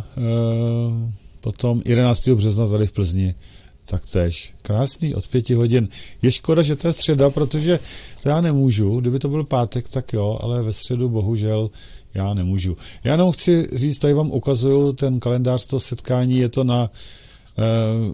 [SPEAKER 3] potom jedenáctého března tady v Plzni. Taktéž. Krásný, od pěti hodin. Je škoda, že to je středa, protože to já nemůžu. Kdyby to byl pátek, tak jo, ale ve středu bohužel já nemůžu. Já jenom chci říct, tady vám ukazuju ten kalendář toho setkání, je to na eh,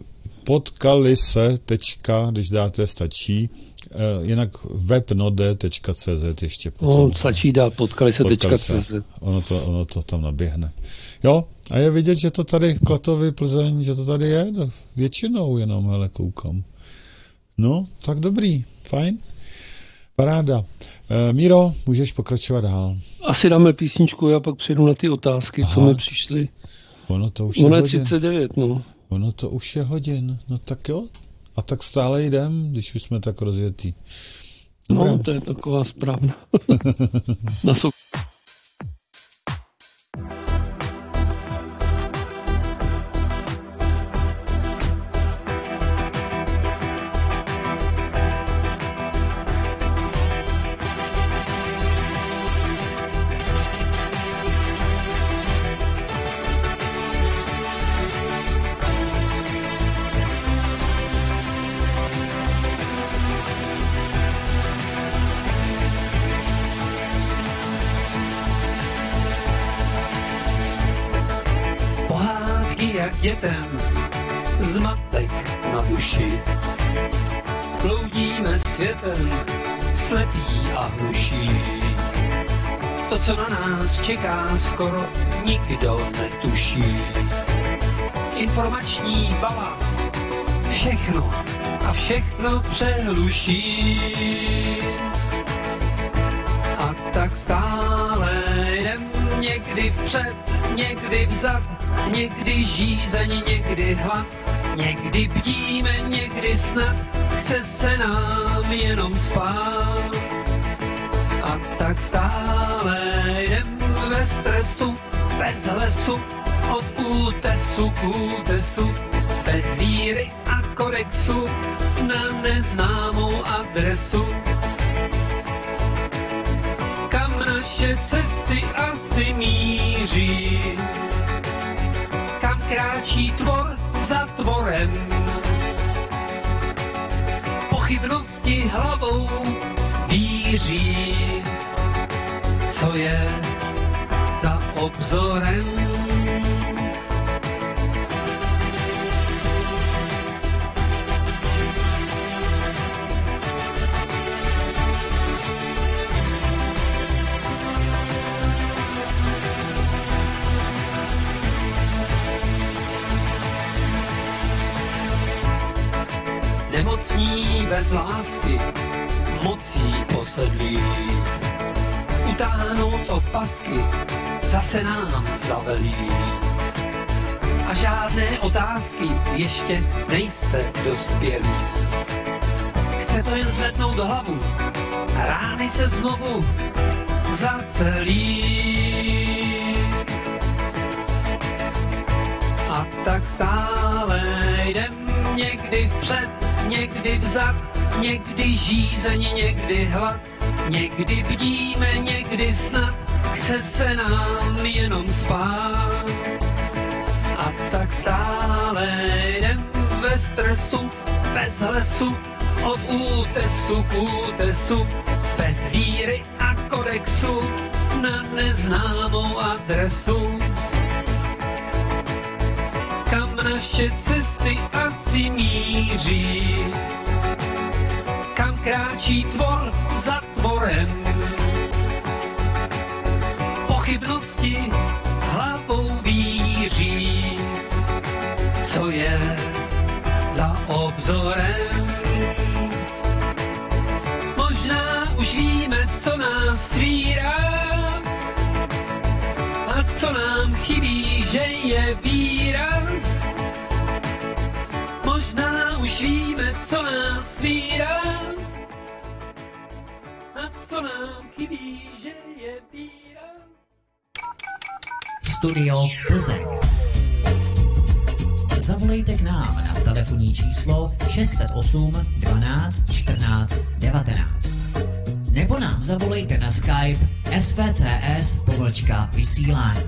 [SPEAKER 3] podkalise. Když dáte, stačí. Eh, jinak webnode tečka cé zet ještě potom.
[SPEAKER 4] No, stačí dát podkalise tečka cé zet.
[SPEAKER 3] Ono to, ono to tam naběhne. Jo, a je vidět, že to tady Klatovy, Plzeň, že to tady je, většinou jenom, hele, koukám. No, tak dobrý, fajn, paráda. E, Míro, můžeš pokračovat dál.
[SPEAKER 4] Asi dáme písničku, já pak přijdu na ty otázky, Aha, co mi přišly.
[SPEAKER 3] Ono to už
[SPEAKER 4] ono
[SPEAKER 3] je
[SPEAKER 4] hodin. třicet devět, no.
[SPEAKER 3] Ono to už je hodin, no tak jo. A tak stále jdem, když už jsme tak rozjetí.
[SPEAKER 4] Dobrá. No, to je taková správná. Na sou...
[SPEAKER 2] Dětem zmatek na duši, bloudíme světem, slepí a hluší. To, co na nás čeká, skoro nikdo netuší. Informační balast všechno a všechno přehluší. A tak stále jdem někdy vpřed, někdy vzad, někdy žízeň, někdy hlad, někdy bdíme, někdy snad, chce se nám jenom spát. A tak stále jdem ve stresu, bez lesu, od útesu k útesu, bez víry a kodexu, na neznámou adresu. Kam naše cesty asi míří, kam kráčí tvor za tvorem. Pochybnosti hlavou víří, co je za obzorem. Nemocní bez lásky, mocí posedlí. Utáhnout opasky, zase nám zavelí. A žádné otázky, ještě nejste dospělí. Chce to jen zvednout do hlavu, rány se znovu zacelí. A tak stále jdem někdy vpřed, někdy vzad, někdy žízeň, někdy hlad, někdy bdíme, někdy snad, chce se nám jenom spát. A tak stále jdem ve stresu, bez lesu, od útesu k útesu, bez víry a kodexu, na neznámou adresu. Kam naše cesty asi míří, kam kráčí tvor za tvorem. Pochybnosti hlavou víří, co je za obzorem. Možná už víme, co nás svírá a co nám chybí, že je víra. Možná už víme, co nás svírá a co nám chybí, že je víra.
[SPEAKER 1] Studio Plzeň. Zavolejte k nám na telefonní číslo šest set osm dvanáct čtrnáct devatenáct. Nebo nám zavolejte na Skype S V C S pomlčka vysílání.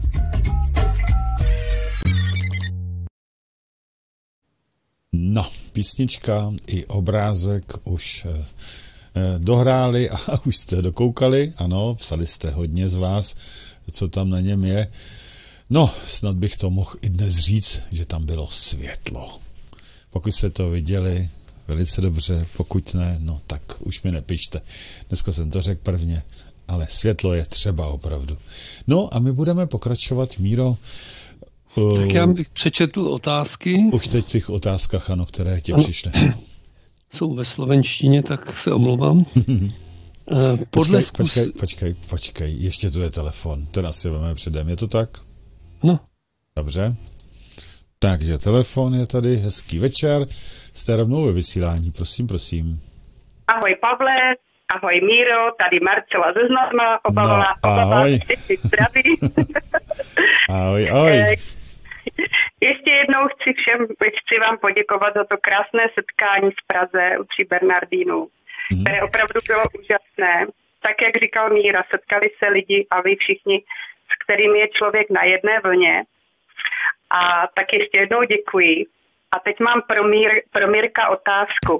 [SPEAKER 3] No, písnička i obrázek už eh, dohráli a už jste dokoukali, ano, psali jste hodně z vás, co tam na něm je. No, snad bych to mohl i dnes říct, že tam bylo světlo. Pokud jste to viděli, velice dobře, pokud ne, no tak už mi nepište. Dneska jsem to řekl prvně, ale světlo je třeba opravdu. No a my budeme pokračovat, Míro.
[SPEAKER 4] Tak já bych přečetl otázky.
[SPEAKER 3] Už teď v těch otázkách, ano, které tě ano. přišly.
[SPEAKER 4] Jsou ve slovenštině, tak se omlouvám. Podle
[SPEAKER 3] počkej,
[SPEAKER 4] zkus...
[SPEAKER 3] počkej, počkej, počkej, ještě tu je telefon, ten asi máme předem, je to tak?
[SPEAKER 4] No.
[SPEAKER 3] Dobře. Takže telefon je tady, hezký večer. Jste rovnou ve vysílání, prosím, prosím.
[SPEAKER 5] Ahoj Pavle, ahoj Míro, tady Marcela ze Znojma, obava,
[SPEAKER 3] no,
[SPEAKER 5] obava,
[SPEAKER 3] ahoj.
[SPEAKER 5] všichni zdraví.
[SPEAKER 3] Ahoj, ahoj.
[SPEAKER 5] Ještě jednou chci všem, chci vám poděkovat za to krásné setkání v Praze u tří Bernardínů, mm. které opravdu bylo úžasné. Tak, jak říkal Míra, setkali se lidi a vy všichni, s kterými je člověk na jedné vlně. A tak ještě jednou děkuji. A teď mám pro, Mír, pro Mírka otázku.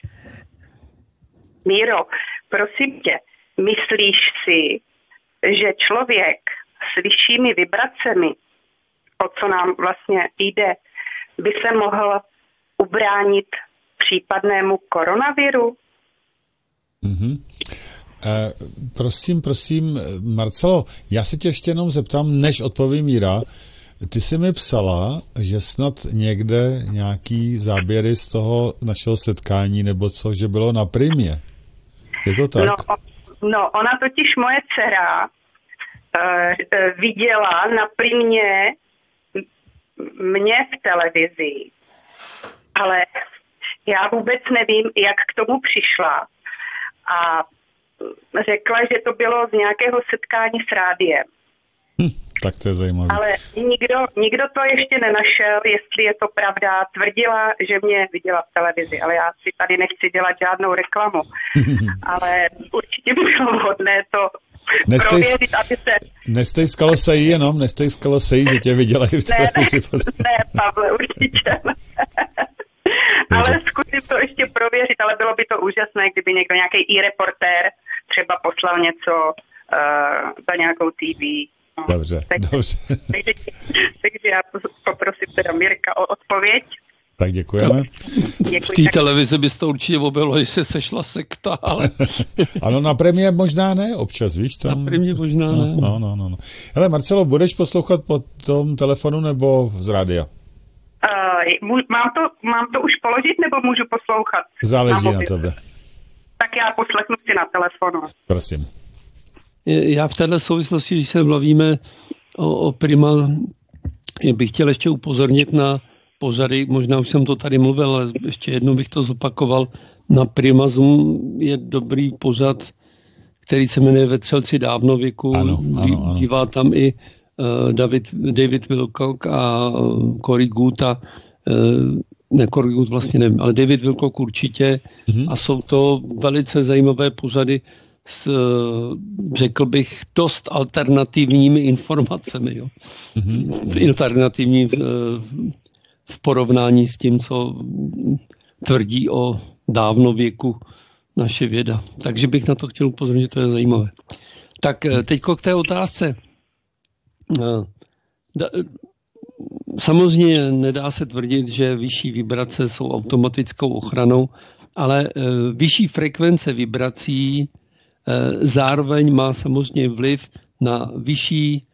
[SPEAKER 5] Míro, prosím tě, myslíš si, že člověk s vyššími vibracemi, o co nám vlastně jde, by se mohl ubránit případnému koronaviru?
[SPEAKER 3] Mm-hmm. Eh, prosím, prosím, Marcelo, já se tě ještě jenom zeptám, než odpovím Míra. Ty jsi mi psala, že snad někde nějaký záběry z toho našeho setkání nebo co, že bylo na Primě. Je to tak?
[SPEAKER 5] No, no ona totiž moje dcera uh, viděla na Primě mě v televizi, ale já vůbec nevím, jak k tomu přišla. A řekla, že to bylo z nějakého setkání s rádiem.
[SPEAKER 3] Hm, tak to je zajímavé.
[SPEAKER 5] Ale nikdo, nikdo to ještě nenašel, jestli je to pravda. Tvrdila, že mě viděla v televizi, ale já si tady nechci dělat žádnou reklamu. Ale určitě by bylo vhodné to Nestej, prověřit, aby se...
[SPEAKER 3] Nestejskalo se jí jenom, nestejskalo se jí, že tě viděla i v televizi.
[SPEAKER 5] Ne, ne, ne Pavle, určitě ne. Ale zkusím to ještě prověřit, ale bylo by to úžasné, kdyby někdo, nějaký i-reportér třeba poslal něco uh, za nějakou T V. No.
[SPEAKER 3] Dobře,
[SPEAKER 5] tak,
[SPEAKER 3] dobře.
[SPEAKER 5] Takže, takže já poprosím teda Mirka o odpověď.
[SPEAKER 3] Tak děkujeme.
[SPEAKER 4] V té televizi bys to určitě objevilo, že se sešla sekta, ale...
[SPEAKER 3] Ano, na Primě možná ne, občas, víš? Tam...
[SPEAKER 4] Na Primě možná ne.
[SPEAKER 3] No, no, no, no. Hele, Marcelo, budeš poslouchat po tom telefonu nebo z rádia?
[SPEAKER 5] Uh, mám, to, mám to už položit, nebo můžu poslouchat?
[SPEAKER 3] Záleží na, na tebe.
[SPEAKER 5] Tak já poslechnu si na telefonu.
[SPEAKER 3] Prosím.
[SPEAKER 4] Já v této souvislosti, když se bavíme o, o Prima, bych chtěl ještě upozornit na pořady, možná už jsem to tady mluvil, ale ještě jednou bych to zopakoval. Na Prima Zoom je dobrý pořad, který se jmenuje Vetřelci dávnověku.
[SPEAKER 3] Ano, ano, ano.
[SPEAKER 4] Dívá tam i uh, David, David Wilcock a uh, Corey Good a uh, ne, Corey Good vlastně nevím, ale David Wilcock určitě. Mm-hmm. A jsou to velice zajímavé pořady s, řekl bych, dost alternativními informacemi. Jo. Mm-hmm. Alternativní v, v porovnání s tím, co tvrdí o dávnověku naše věda. Takže bych na to chtěl upozornit, to je zajímavé. Tak teďko k té otázce. Samozřejmě nedá se tvrdit, že vyšší vibrace jsou automatickou ochranou, ale vyšší frekvence vibrací zároveň má samozřejmě vliv na vyšší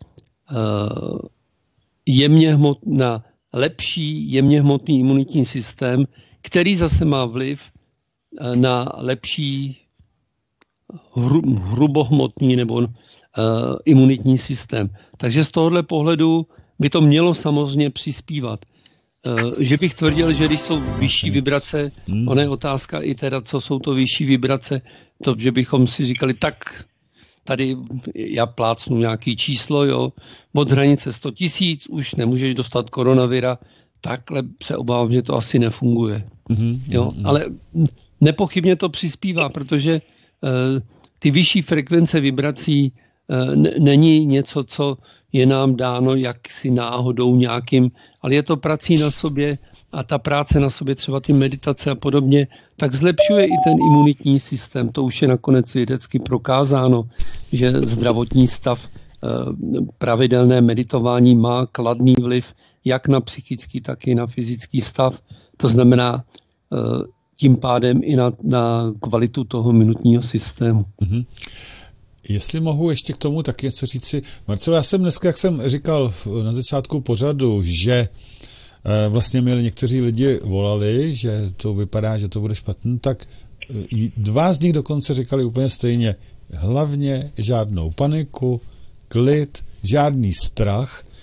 [SPEAKER 4] jemně hmot, na lepší jemně hmotný imunitní systém, který zase má vliv na lepší hru, hrubohmotný nebo uh, imunitní systém. Takže z tohohle pohledu by to mělo samozřejmě přispívat. Uh, že bych tvrdil, že když jsou vyšší vibrace, hmm. ona je otázka i teda, co jsou to vyšší vibrace, to, že bychom si říkali, tak tady já plácnu nějaký číslo, jo, od hranice sto tisíc už nemůžeš dostat koronavira, takhle se obávám, že to asi nefunguje. Mm-hmm, jo, mm-hmm. Ale nepochybně to přispívá, protože uh, ty vyšší frekvence vibrací uh, n- není něco, co je nám dáno jaksi náhodou nějakým, ale je to prací na sobě a ta práce na sobě, třeba ty meditace a podobně, tak zlepšuje i ten imunitní systém. To už je nakonec vědecky prokázáno, že zdravotní stav, pravidelné meditování má kladný vliv jak na psychický, tak i na fyzický stav. To znamená tím pádem i na, na kvalitu toho imunitního systému. Mm-hmm.
[SPEAKER 3] Jestli mohu ještě k tomu tak něco říci. Marcelo, já jsem dneska, jak jsem říkal na začátku pořadu, že vlastně měli někteří lidi volali, že to vypadá, že to bude špatný, tak dva z nich dokonce říkali úplně stejně. Hlavně žádnou paniku, klid, žádný strach,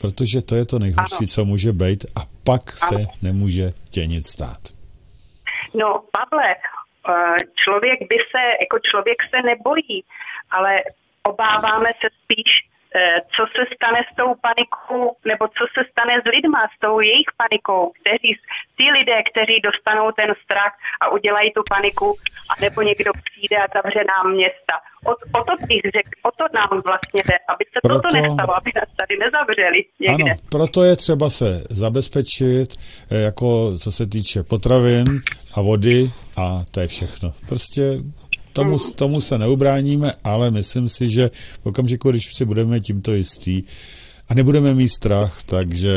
[SPEAKER 3] protože to je to nejhorší, ano. co může být a pak ano. se nemůže tě nic stát.
[SPEAKER 5] No, Pavle, člověk by se, jako člověk se nebojí, ale obáváme se spíš, co se stane s tou panikou, nebo co se stane s lidma, s tou jejich panikou, kteří, ty lidé, kteří dostanou ten strach a udělají tu paniku, anebo někdo přijde a zavře nám města. O, o to bych řekl, o to nám vlastně jde, aby se proto, toto nestalo, aby nás tady nezavřeli někde.
[SPEAKER 3] Ano, proto je třeba se zabezpečit, jako co se týče potravin a vody a to je všechno. Prostě Tomu, tomu se neubráníme, ale myslím si, že v okamžiku, když si budeme tímto jistý a nebudeme mít strach, takže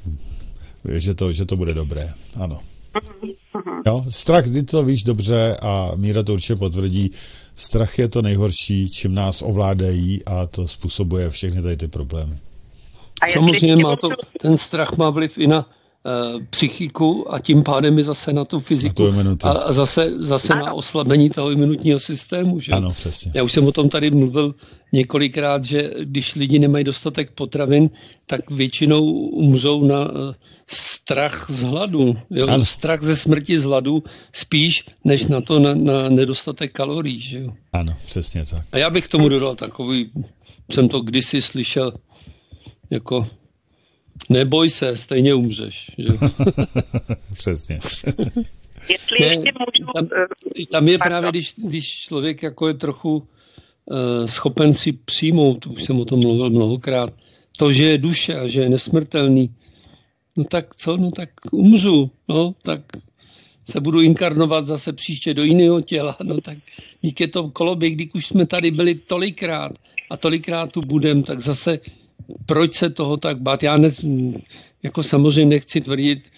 [SPEAKER 3] že to, že to bude dobré. Ano. Jo, strach, ty to víš dobře a Míra to určitě potvrdí, strach je to nejhorší, čím nás ovládají a to způsobuje všechny tady ty problémy.
[SPEAKER 4] Samozřejmě má to, ten strach má vliv i na Uh, psychiku a tím pádem i zase na tu fyziku
[SPEAKER 3] na tu
[SPEAKER 4] a zase, zase na oslabení toho imunitního systému. Že?
[SPEAKER 3] Ano, přesně.
[SPEAKER 4] Já už jsem o tom tady mluvil několikrát, že když lidi nemají dostatek potravin, tak většinou umřou na uh, strach z hladu. Jo? Strach ze smrti z hladu spíš, než na to na, na nedostatek kalorií. Že jo?
[SPEAKER 3] Ano, přesně tak.
[SPEAKER 4] A já bych tomu dodal takový, jsem to kdysi slyšel jako neboj se, stejně umřeš. Že?
[SPEAKER 5] Přesně. Jestli
[SPEAKER 4] ne,
[SPEAKER 5] ještě můžu...
[SPEAKER 4] Tam, tam je právě, když, když člověk jako je trochu uh, schopen si přijmout, už jsem o tom mluvil mnohokrát, to, že je duše a že je nesmrtelný, no tak co, no tak umřu, no tak se budu inkarnovat zase příště do jiného těla, no tak díky to koloběh, když už jsme tady byli tolikrát a tolikrát tu budem, tak zase proč se toho tak bát? Já ne, jako samozřejmě nechci tvrdit,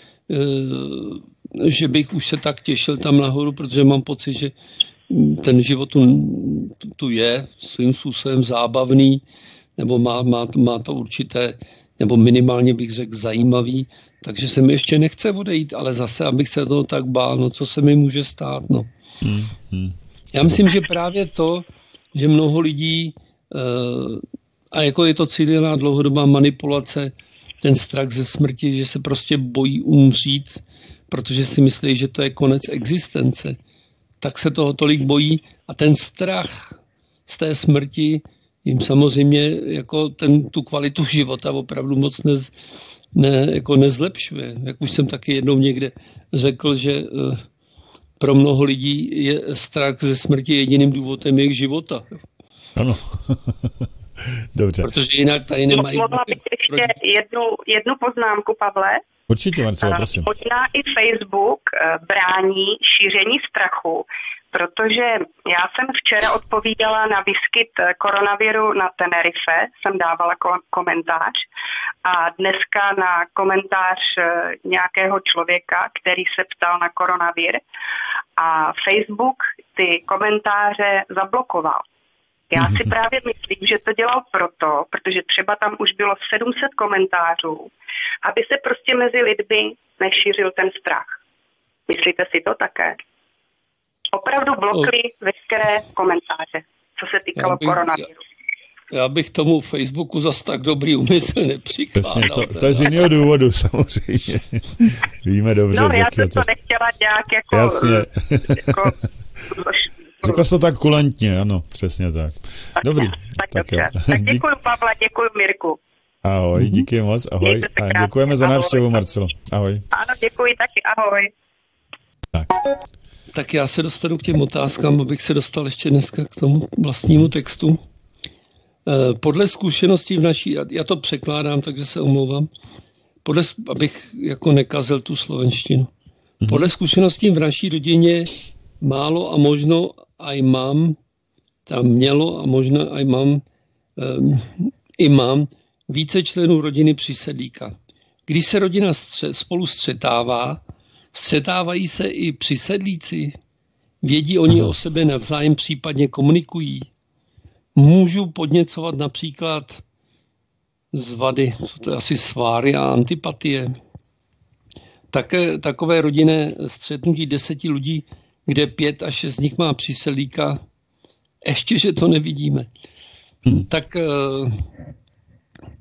[SPEAKER 4] že bych už se tak těšil tam nahoru, protože mám pocit, že ten život tu, tu je svým způsobem zábavný, nebo má, má, má to určité, nebo minimálně bych řekl zajímavý, takže se mi ještě nechce odejít, ale zase, abych se toho tak bál, no co se mi může stát, no. Hmm, hmm. Já myslím, že právě to, že mnoho lidí a jako je to cílená dlouhodobá manipulace, ten strach ze smrti, že se prostě bojí umřít, protože si myslí, že to je konec existence, tak se toho tolik bojí a ten strach z té smrti jim samozřejmě jako ten, tu kvalitu života opravdu moc nez, ne, jako nezlepšuje. Jak už jsem taky jednou někde řekl, že uh, pro mnoho lidí je strach ze smrti jediným důvodem jejich života.
[SPEAKER 3] Ano. Dobře.
[SPEAKER 4] Protože jinak tady nemají...
[SPEAKER 5] Mohla bych ještě jednu, jednu poznámku, Pavle?
[SPEAKER 3] Určitě, Marcelo, prosím.
[SPEAKER 5] Možná i Facebook brání šíření strachu, protože já jsem včera odpovídala na výskyt koronaviru na Tenerife, jsem dávala komentář a dneska na komentář nějakého člověka, který se ptal na koronavir a Facebook ty komentáře zablokoval. Já si právě myslím, že to dělal proto, protože třeba tam už bylo sedm set komentářů, aby se prostě mezi lidmi nešířil ten strach. Myslíte si to také? Opravdu blokli oh. veškeré komentáře, co se týkalo bych, koronaviru.
[SPEAKER 4] Já, já bych tomu Facebooku zas tak dobrý úmysl nepřikládal.
[SPEAKER 3] To, to je z jiného důvodu samozřejmě. Víme dobře.
[SPEAKER 5] No, já jsem to nechtěla nějak jako...
[SPEAKER 3] Jasně.
[SPEAKER 5] jako
[SPEAKER 3] Řekla jsi to tak kulantně, ano, přesně tak. Dobrý.
[SPEAKER 5] Tak, tak, tak, tak děkuji, Pavle, děkuji, Mirku.
[SPEAKER 3] Ahoj, díky moc, ahoj. A děkujeme za návštěvu, Marcelo. Ahoj.
[SPEAKER 5] Ano, děkuji taky, ahoj.
[SPEAKER 3] Tak.
[SPEAKER 4] Tak já se dostanu k těm otázkám, abych se dostal ještě dneska k tomu vlastnímu textu. Podle zkušeností v naší, já to překládám, takže se omlouvám, podle, abych jako nekazil tu slovenštinu. Podle zkušeností v naší rodině málo a možno aj mám, tam mělo a možno aj mám, um, i mám více členů rodiny přisedlíka. Když se rodina stře- spolu střetává, střetávají se i přisedlíci, vědí oni o sebe navzájem, případně komunikují. Můžu podněcovat například z vady, co to je asi sváry a antipatie. Také takové rodinné střetnutí deseti lidí, kde pět až šest z nich má přísedlíka, ještě, že to nevidíme. Hmm. Tak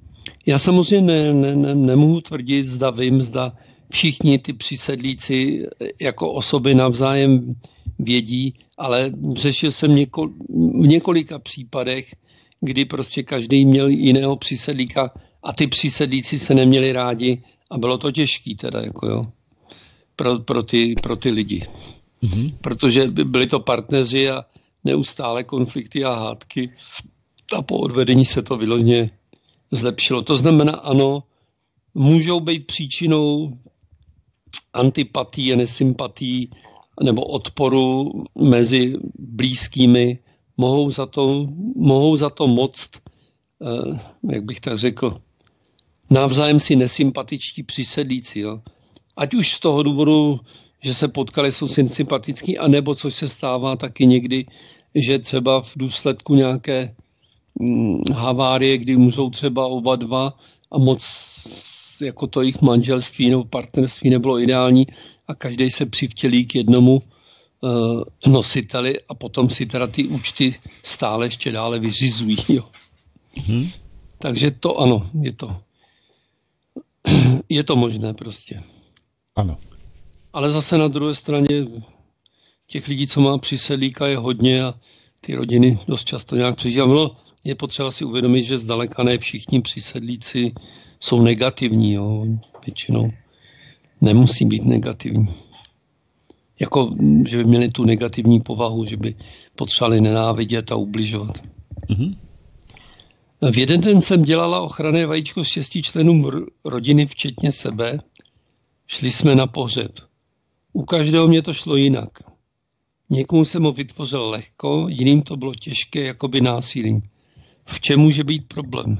[SPEAKER 4] Já samozřejmě ne, ne, ne, nemohu tvrdit, zda vím, zda všichni ty přisedlíci jako osoby navzájem vědí, ale řešil jsem něko, v několika případech, kdy prostě každý měl jiného přisedlíka a ty přisedlíci se neměli rádi a bylo to těžký teda, jako jo, pro, pro, ty, pro ty lidi. Mm-hmm. Protože byli to partneři a neustále konflikty a hádky a po odvedení se to vyloženě zlepšilo. To znamená, ano, můžou být příčinou antipatii a nesympatii nebo odporu mezi blízkými, mohou za to, mohou za to moct, eh, jak bych tak řekl, navzájem si nesympatičtí přisedlíci. Jo. Ať už z toho důvodu, že se potkali, jsou si sympatický, anebo co se stává taky někdy, že třeba v důsledku nějaké hm, havárie, kdy můžou třeba oba dva a moc jako to jejich manželství nebo partnerství nebylo ideální a každý se přivtělí k jednomu uh, nositeli a potom si teda ty účty stále ještě dále vyřizují. Jo. Hmm. Takže to ano, je to je to možné prostě.
[SPEAKER 3] Ano.
[SPEAKER 4] Ale zase na druhé straně těch lidí, co má přisedlíka, je hodně a ty rodiny dost často nějak přežívají. No, je potřeba si uvědomit, že zdaleka ne všichni přisedlíci jsou negativní, jo. Většinou nemusí být negativní. Jako, že by měli tu negativní povahu, že by potřebovali nenávidět a ubližovat. Mm-hmm. V jeden den jsem dělala ochranné vajíčko s šesti členům rodiny, včetně sebe. Šli jsme na pohřeb. U každého mě to šlo jinak. Někomu jsem ho vytvořil lehko, jiným to bylo těžké, jakoby násilím. V čem může být problém?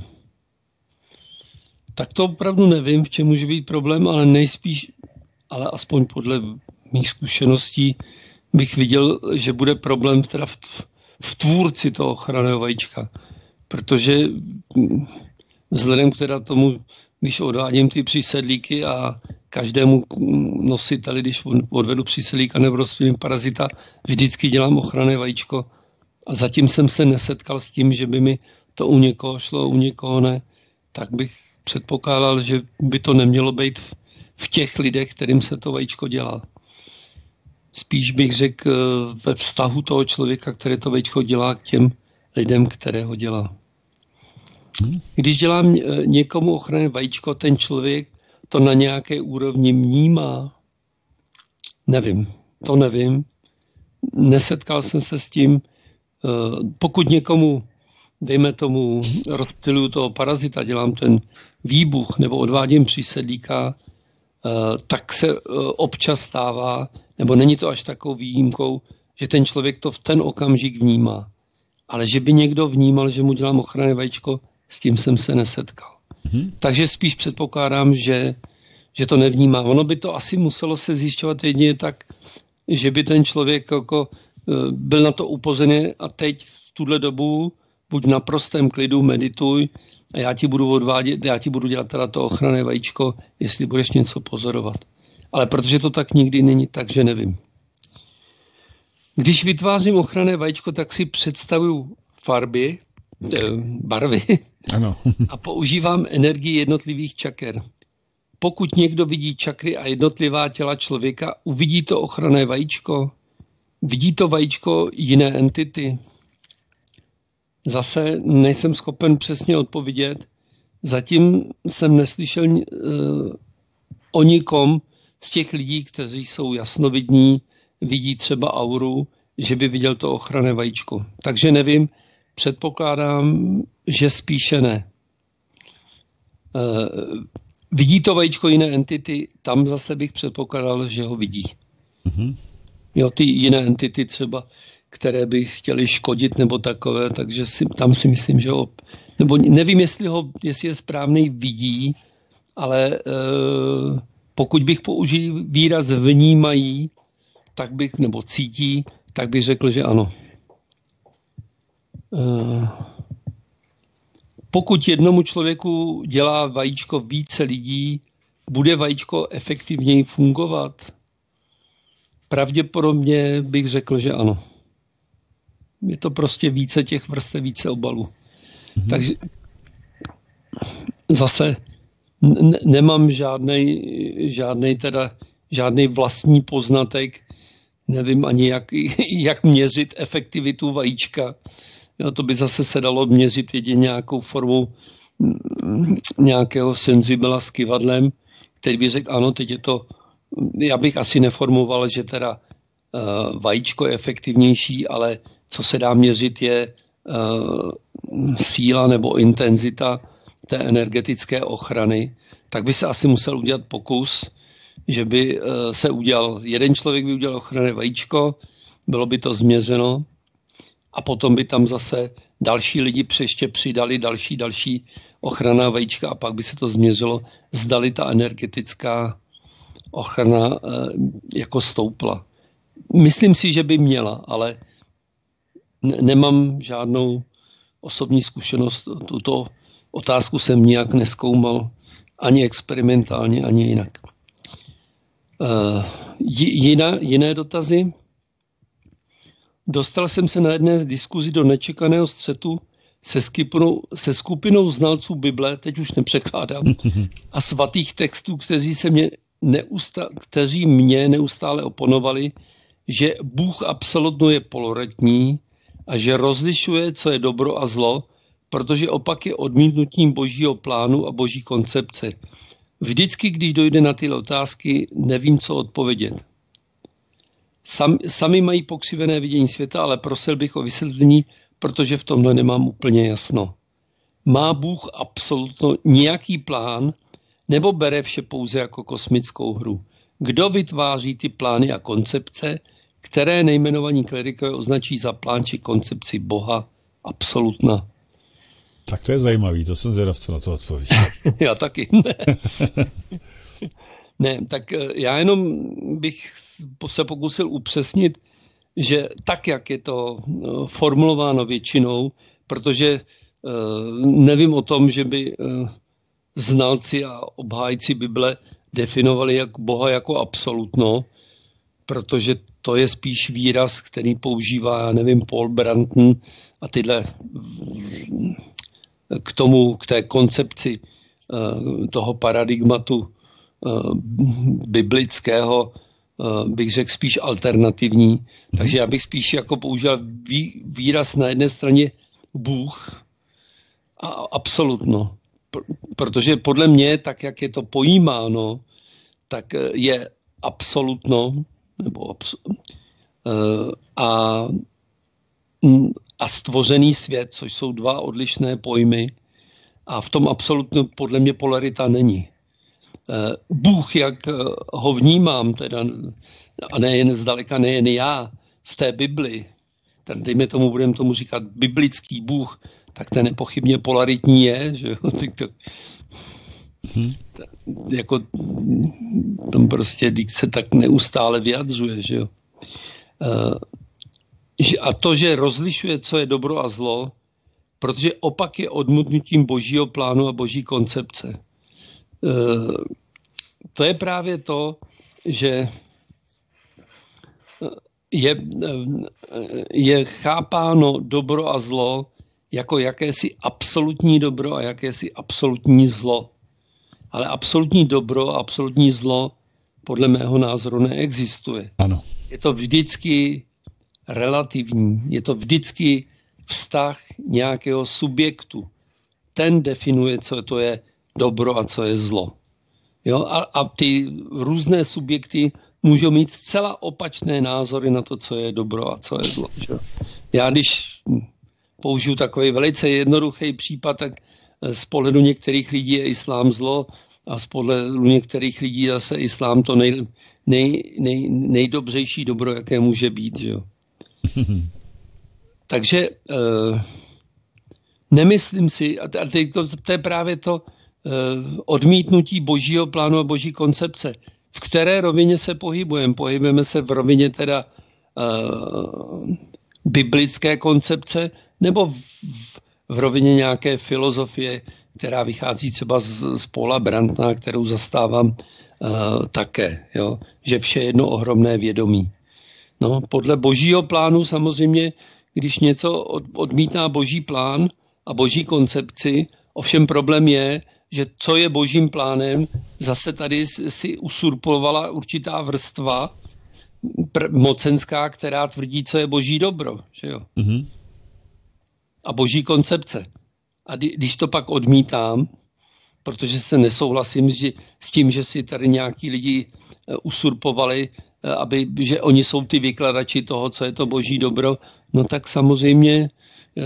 [SPEAKER 4] Tak to opravdu nevím, v čem může být problém, ale nejspíš, ale aspoň podle mých zkušeností bych viděl, že bude problém teda v, v tvůrci toho ochranného vajíčka. Protože vzhledem k teda tomu, když odvádím ty přisedlíky a každému nositeli, když odvedu přisedlíka nebo rostlinný parazita, vždycky dělám ochranné vajíčko a zatím jsem se nesetkal s tím, že by mi to u někoho šlo, u někoho ne, tak bych předpokládal, že by to nemělo být v, v těch lidech, kterým se to vajíčko dělá. Spíš bych řekl ve vztahu toho člověka, který to vajíčko dělá, k těm lidem, které ho dělá. Když dělám někomu ochranné vajíčko, ten člověk to na nějaké úrovni vnímá? Nevím, to nevím. Nesetkal jsem se s tím. Pokud někomu, dejme tomu, rozptyluju toho parazita, dělám ten výbuch nebo odvádím přisedlíka, tak se občas stává, nebo není to až takovou výjimkou, že ten člověk to v ten okamžik vnímá. Ale že by někdo vnímal, že mu dělám ochranné vajíčko, s tím jsem se nesetkal. Hmm. Takže spíš předpokládám, že, že to nevnímá. Ono by to asi muselo se zjišťovat jedině tak, že by ten člověk jako byl na to upozorněn a teď v tuhle dobu buď na prostém klidu medituj a já ti budu odvádět, já ti budu dělat teda to ochranné vajíčko, jestli budeš něco pozorovat. Ale protože to tak nikdy není, takže nevím. Když vytvářím ochranné vajíčko, tak si představuju farby, barvy
[SPEAKER 3] ano.
[SPEAKER 4] a používám energii jednotlivých čaker. Pokud někdo vidí čakry a jednotlivá těla člověka, uvidí to ochranné vajíčko, vidí to vajíčko jiné entity. Zase nejsem schopen přesně odpovědět. Zatím jsem neslyšel uh, o nikom z těch lidí, kteří jsou jasnovidní, vidí třeba auru, že by viděl to ochranné vajíčko. Takže nevím, předpokládám, že spíše ne. Uh, vidí to vajíčko jiné entity, tam zase bych předpokládal, že ho vidí. Mm-hmm. Jo, ty jiné entity třeba, které by chtěly škodit nebo takové, takže si, tam si myslím, že ho, nebo nevím, jestli ho, jestli je správný vidí, ale uh, pokud bych použil výraz vnímají, tak bych, nebo cítí, tak bych řekl, že ano. Uh, pokud jednomu člověku dělá vajíčko více lidí, bude vajíčko efektivněji fungovat? Pravděpodobně bych řekl, že ano. Je to prostě více těch vrstev, více obalů. Mm-hmm. Takže zase n- nemám žádnej, žádnej teda, žádnej vlastní poznatek, nevím ani jak, jak měřit efektivitu vajíčka. Jo, to by zase se dalo měřit jedině nějakou formou nějakého senzibela s kyvadlem, který by řekl, ano, teď je to, já bych asi neformoval, že teda uh, vajíčko je efektivnější, ale co se dá měřit je uh, síla nebo intenzita té energetické ochrany, tak by se asi musel udělat pokus, že by uh, se udělal, jeden člověk by udělal ochranné vajíčko, bylo by to změřeno a potom by tam zase další lidi ještě přidali další, další ochranná vajíčka a pak by se to změřilo, zdali ta energetická ochrana uh, jako stoupla. Myslím si, že by měla, ale ne- nemám žádnou osobní zkušenost. Tuto otázku jsem nijak nezkoumal, ani experimentálně, ani jinak. Uh, jiná, jiné dotazy? Dostal jsem se na jedné diskuzi do nečekaného střetu se skupinou, se skupinou znalců Bible, teď už nepřekládám, a svatých textů, kteří, se mě neusta, kteří mě neustále oponovali, že Bůh absolutně je poloretní a že rozlišuje, co je dobro a zlo, protože opak je odmítnutím božího plánu a boží koncepce. Vždycky, když dojde na tyhle otázky, nevím, co odpovědět. Sam, sami mají pokřivené vidění světa, ale prosil bych o vysvětlení, protože v tomhle nemám úplně jasno. Má Bůh absolutně nějaký plán, nebo bere vše pouze jako kosmickou hru? Kdo vytváří ty plány a koncepce, které nejmenovaní klerikové označí za plán či koncepci Boha absolutna?
[SPEAKER 3] Tak to je zajímavý, to jsem zvědav, co na to odpovíš.
[SPEAKER 4] Já taky. Ne. ne, tak já jenom bych se pokusil upřesnit, že tak, jak je to formulováno většinou, protože nevím o tom, že by znalci a obhájci Bible definovali jak Boha jako absolutno, protože to je spíš výraz, který používá, já nevím, Paul Brandon a tyhle k tomu, k té koncepci toho paradigmatu biblického, bych řekl spíš alternativní. Takže já bych spíš jako použil výraz na jedné straně Bůh a absolutno. Protože podle mě, tak jak je to pojímáno, tak je absolutno nebo abs, a, a stvořený svět, což jsou dva odlišné pojmy, a v tom absolutno podle mě polarita není. Bůh, jak ho vnímám, teda, a nejen zdaleka, nejen já, v té Bibli, ten, dejme tomu, budeme tomu říkat biblický Bůh, tak ten nepochybně polaritní je, že jo, to, hmm. to, jako tam prostě dikce tak neustále vyjadřuje, že jo. A to, že rozlišuje, co je dobro a zlo, protože opak je odmítnutím božího plánu a boží koncepce. To je právě to, že je, je chápáno dobro a zlo jako jakési absolutní dobro a jakési absolutní zlo. Ale absolutní dobro a absolutní zlo podle mého názoru neexistuje.
[SPEAKER 3] Ano.
[SPEAKER 4] Je to vždycky relativní, je to vždycky vztah nějakého subjektu. Ten definuje, co to je dobro a co je zlo. Jo? A, a ty různé subjekty můžou mít zcela opačné názory na to, co je dobro a co je zlo. Že? Já když použiju takový velice jednoduchý případ, tak z pohledu některých lidí je islám zlo a z pohledu některých lidí zase islám to nej, nej, nej, nejdobřejší dobro, jaké může být. Že? Takže eh, nemyslím si, a to, to je právě to eh, odmítnutí božího plánu a boží koncepce. V které rovině se pohybujeme? Pohybujeme se v rovině teda eh, biblické koncepce nebo v, v rovině nějaké filozofie, která vychází třeba z, z Paula Brandna, kterou zastávám uh, také, jo? Že vše je jedno ohromné vědomí. No, podle božího plánu samozřejmě, když něco od, odmítá boží plán a boží koncepci, ovšem problém je, že co je božím plánem, zase tady si usurpovala určitá vrstva pr- mocenská, která tvrdí, co je boží dobro. Že jo? Mm-hmm. A boží koncepce. A když to pak odmítám, protože se nesouhlasím že, s tím, že si tady nějaký lidi usurpovali, aby, že oni jsou ty vykladači toho, co je to boží dobro, no tak samozřejmě eh,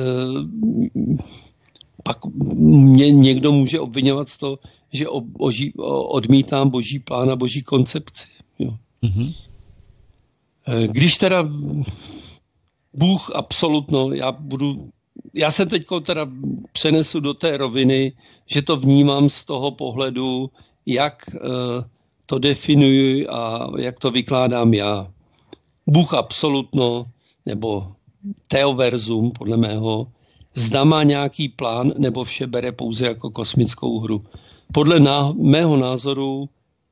[SPEAKER 4] pak mě někdo může obvinovat z toho, že o, boží, o, odmítám boží plán a boží koncepci. Jo. Mm-hmm. Když teda Bůh absolutno, já budu Já se teď teda přenesu do té roviny, že to vnímám z toho pohledu, jak to definuji a jak to vykládám já. Bůh absolutno, nebo teoverzum, podle mého, zda má nějaký plán, nebo vše bere pouze jako kosmickou hru. Podle ná, mého názoru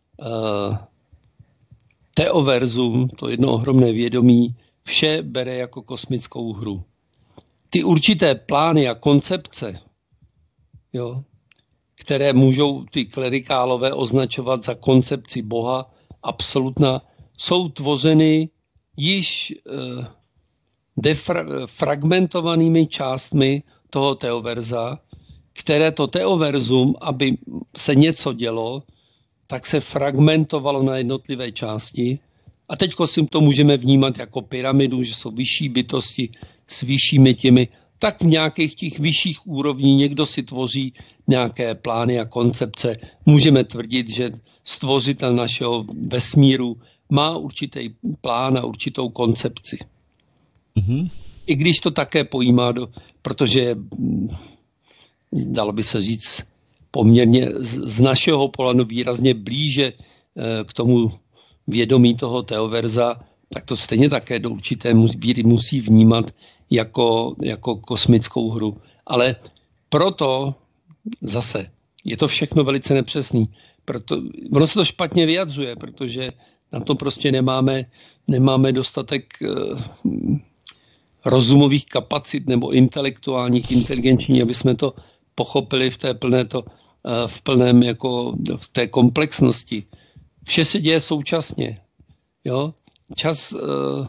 [SPEAKER 4] teoverzum, to jedno ohromné vědomí, vše bere jako kosmickou hru. Ty určité plány a koncepce, jo, které můžou ty klerikálové označovat za koncepci Boha absolutna, jsou tvořeny již eh, defra- fragmentovanými částmi toho teoverza, které to teoverzum, aby se něco dělo, tak se fragmentovalo na jednotlivé části. A teď si to můžeme vnímat jako pyramidu, že jsou vyšší bytosti s vyššími těmi, tak v nějakých těch vyšších úrovní někdo si tvoří nějaké plány a koncepce. Můžeme tvrdit, že stvořitel našeho vesmíru má určitý plán a určitou koncepci. Mm-hmm. I když to také pojímá, do, protože dalo by se říct poměrně z našeho pohledu výrazně blíže k tomu vědomí toho teoverza, tak to stejně také do určité míry musí vnímat jako, jako kosmickou hru. Ale proto zase je to všechno velice nepřesný. Proto, ono se to špatně vyjadřuje, protože na to prostě nemáme, nemáme dostatek uh, rozumových kapacit nebo intelektuálních, inteligenčních, aby jsme to pochopili v té plné to, uh, v plném jako v té komplexnosti. Vše se děje současně. Jo? Čas, uh,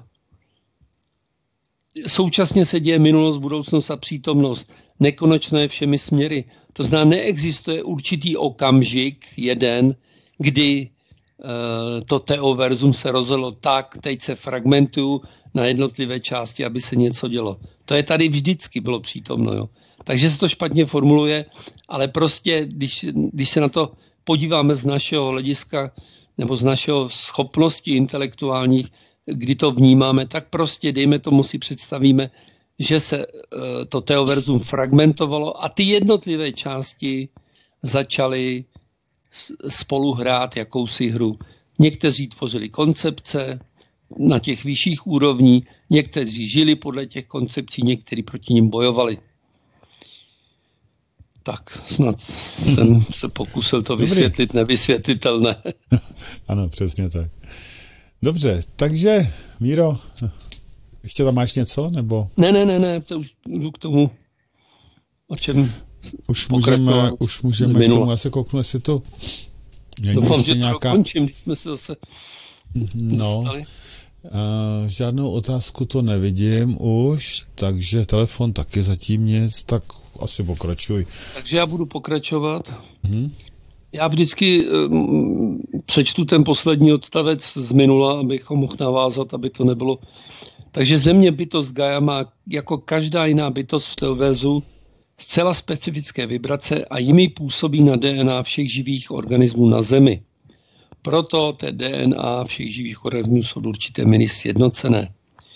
[SPEAKER 4] současně se děje minulost, budoucnost a přítomnost. Nekonečné všemi směry. To znamená, neexistuje určitý okamžik, jeden, kdy uh, to teoverzum se rozhodlo tak, teď se fragmentuju na jednotlivé části, aby se něco dělo. To je tady vždycky bylo přítomno. Jo? Takže se to špatně formuluje, ale prostě, když, když se na to podíváme z našeho hlediska, nebo z našeho schopnosti intelektuálních, kdy to vnímáme, tak prostě, dejme tomu, si představíme, že se to teoverzum fragmentovalo a ty jednotlivé části začaly spolu hrát jakousi hru. Někteří tvořili koncepce na těch vyšších úrovních, někteří žili podle těch koncepcí, někteří proti nim bojovali. Tak, snad jsem se pokusil to vysvětlit, Dobrý. Nevysvětlitelné.
[SPEAKER 3] Ano, přesně tak. Dobře, takže, Míro, ještě tam máš něco, nebo?
[SPEAKER 4] Ne, ne, ne, ne, to už jdu k tomu, o čem
[SPEAKER 3] Už můžeme, už můžeme k tomu, já se kouknu, jestli to
[SPEAKER 4] není Doufám, že nějaká... to dokončím, když jsme se zase
[SPEAKER 3] No, uh, žádnou otázku to nevidím už, takže telefon taky zatím nic, tak asi pokračuj.
[SPEAKER 4] Takže já budu pokračovat. Hmm. Já vždycky um, přečtu ten poslední odstavec z minula, abychom mohl navázat, aby to nebylo. Takže země bytost Gaia má jako každá jiná bytost v teovézu zcela specifické vibrace a jimi působí na D N A všech živých organismů na Zemi. Proto té D N A všech živých organismů jsou do určité míry sjednocené.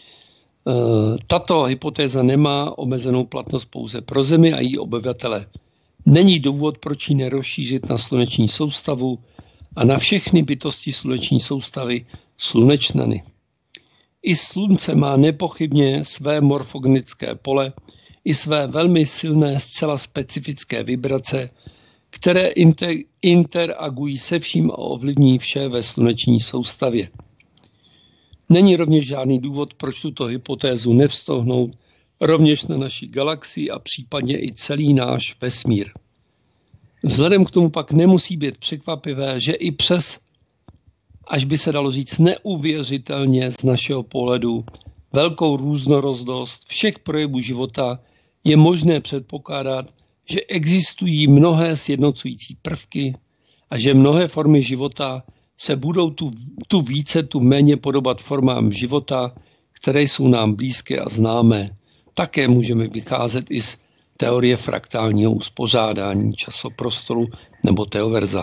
[SPEAKER 4] Tato hypotéza nemá omezenou platnost pouze pro Zemi a její obyvatele. Není důvod, proč ji nerozšířit na sluneční soustavu a na všechny bytosti sluneční soustavy slunečnany. I Slunce má nepochybně své morfogenické pole, i své velmi silné, zcela specifické vibrace, které inter, interagují se vším a ovlivní vše ve sluneční soustavě. Není rovněž žádný důvod, proč tuto hypotézu nevztahnout rovněž na naší galaxii a případně i celý náš vesmír. Vzhledem k tomu pak nemusí být překvapivé, že i přes, až by se dalo říct neuvěřitelně z našeho pohledu, velkou různorodost všech projevů života je možné předpokládat, že existují mnohé sjednocující prvky a že mnohé formy života se budou tu, tu více, tu méně podobat formám života, které jsou nám blízké a známé. Také můžeme vycházet i z teorie fraktálního uspořádání časoprostoru nebo teoverza.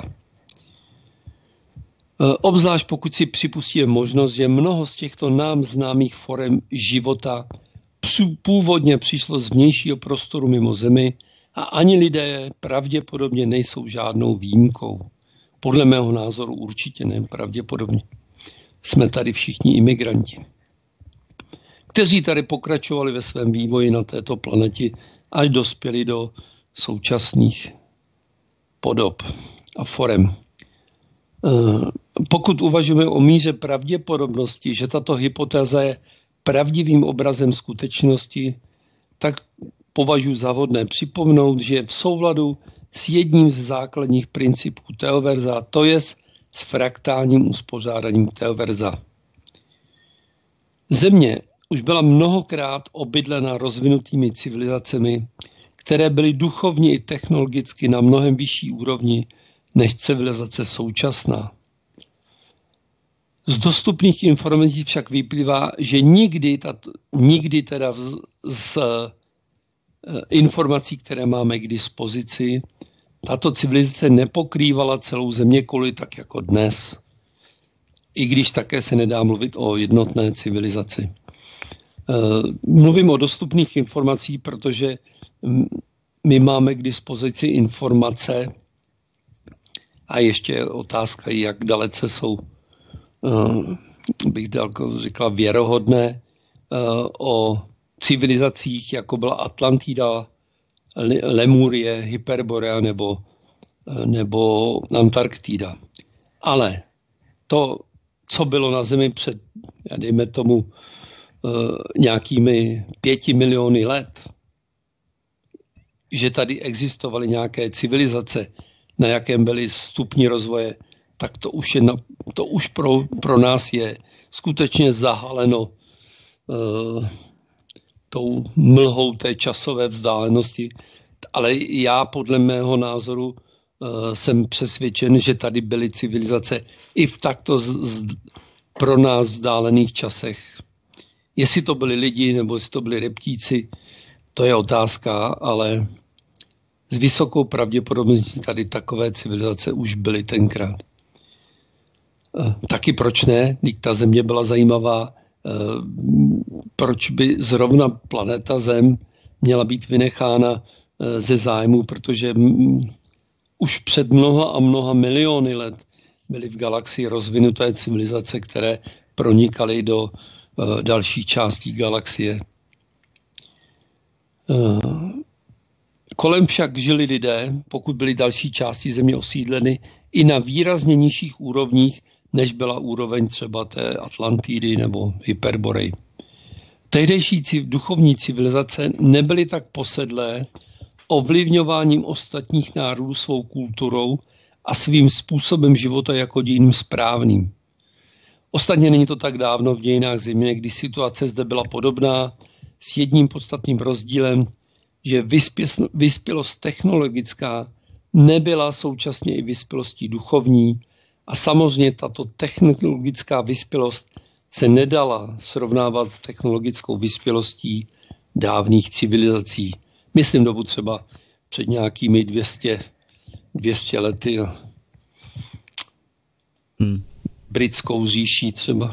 [SPEAKER 4] Obzvlášť pokud si připustíme možnost, že mnoho z těchto nám známých forem života původně přišlo z vnějšího prostoru mimo Zemi a ani lidé pravděpodobně nejsou žádnou výjimkou. Podle mého názoru určitě ne, pravděpodobně. Jsme tady všichni imigranti, kteří tady pokračovali ve svém vývoji na této planetě, až dospěli do současných podob a forem. Pokud uvažujeme o míře pravděpodobnosti, že tato hypotéza je pravdivým obrazem skutečnosti, tak považuji za vhodné připomenout, že je v souladu s jedním z základních principů teoverza, to je s fraktálním uspořádáním teoverza. Země už byla mnohokrát obydlena rozvinutými civilizacemi, které byly duchovně i technologicky na mnohem vyšší úrovni než civilizace současná. Z dostupných informací však vyplývá, že nikdy, tato, nikdy teda z, z informací, které máme k dispozici, tato civilizace nepokrývala celou zeměkouli tak jako dnes. I když také se nedá mluvit o jednotné civilizaci. Mluvím o dostupných informací, protože my máme k dispozici informace a ještě otázka, jak dalece jsou, bych říkal, věrohodné o civilizacích, jako byla Atlantida, Lemurie, Hyperborea nebo, nebo Antarktida. Ale to, co bylo na Zemi před, dejme tomu, nějakými pěti miliony let, že tady existovaly nějaké civilizace, na jakém byly stupni rozvoje, tak to už, je na, to už pro, pro nás je skutečně zahaleno uh, tou mlhou té časové vzdálenosti. Ale já podle mého názoru uh, jsem přesvědčen, že tady byly civilizace i v takto z, z, pro nás vzdálených časech. Jestli to byli lidi, nebo jestli to byli reptíci, to je otázka, ale s vysokou pravděpodobností tady takové civilizace už byly tenkrát. Taky proč ne? Když ta země byla zajímavá, proč by zrovna planeta Zem měla být vynechána ze zájmu, protože už před mnoha a mnoha miliony let byly v galaxii rozvinuté civilizace, které pronikaly do další částí galaxie. Kolem však žili lidé, pokud byly další části Země osídleny, i na výrazně nižších úrovních, než byla úroveň třeba té Atlantidy nebo Hyperborej. Tehdejší duchovní civilizace nebyly tak posedlé ovlivňováním ostatních národů svou kulturou a svým způsobem života jako dějiným správným. Ostatně není to tak dávno v dějinách Země, kdy situace zde byla podobná s jedním podstatným rozdílem, že vyspělost technologická nebyla současně i vyspělostí duchovní a samozřejmě tato technologická vyspělost se nedala srovnávat s technologickou vyspělostí dávných civilizací. Myslím dobu třeba před nějakými dvě stě, dvě stě lety. Hmm. Britskou říší třeba.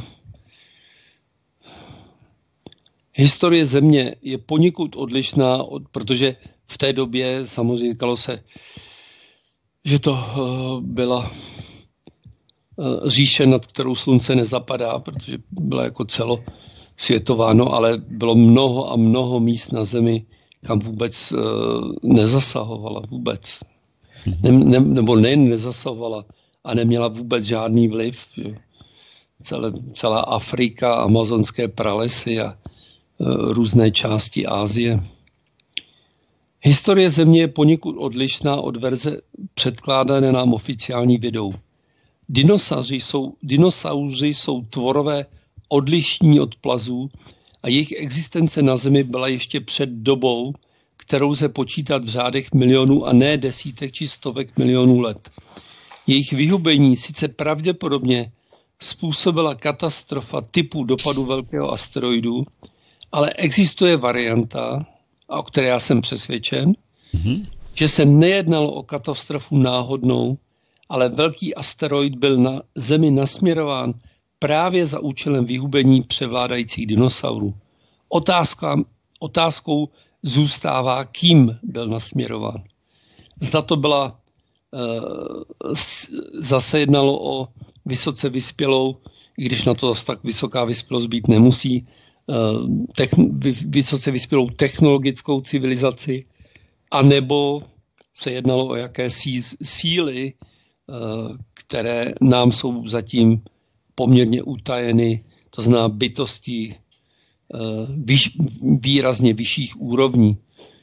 [SPEAKER 4] Historie Země je poněkud odlišná, od, protože v té době samozřejmě říkalo se, že to uh, byla uh, říše, nad kterou slunce nezapadá, protože byla jako celosvětová, no, ale bylo mnoho a mnoho míst na Zemi, kam vůbec uh, nezasahovala vůbec. Ne, ne, nebo nejen nezasahovala, a neměla vůbec žádný vliv. Celé, celá Afrika, amazonské pralesy a e, různé části Asie. Historie Země je poněkud odlišná od verze předkládané nám oficiální vědou. Dinosauři jsou, dinosauři jsou tvorové odlišní od plazů a jejich existence na Zemi byla ještě před dobou, kterou se počítat v řádech milionů a ne desítek či stovek milionů let. Jejich vyhubení sice pravděpodobně způsobila katastrofa typu dopadu velkého asteroidu, ale existuje varianta, o které já jsem přesvědčen, mm-hmm. že se nejednalo o katastrofu náhodnou, ale velký asteroid byl na Zemi nasměrován právě za účelem vyhubení převládajících dinosaurů. Otázka, otázkou zůstává, kým byl nasměrován. Zda to byla, e, zase jednalo o vysoce vyspělou, i když na to zase tak vysoká vyspělost být nemusí, e, techn, vysoce vyspělou technologickou civilizaci, anebo se jednalo o jaké síly, e, které nám jsou zatím poměrně utajeny, to znamená bytosti výš, výrazně vyšších úrovní,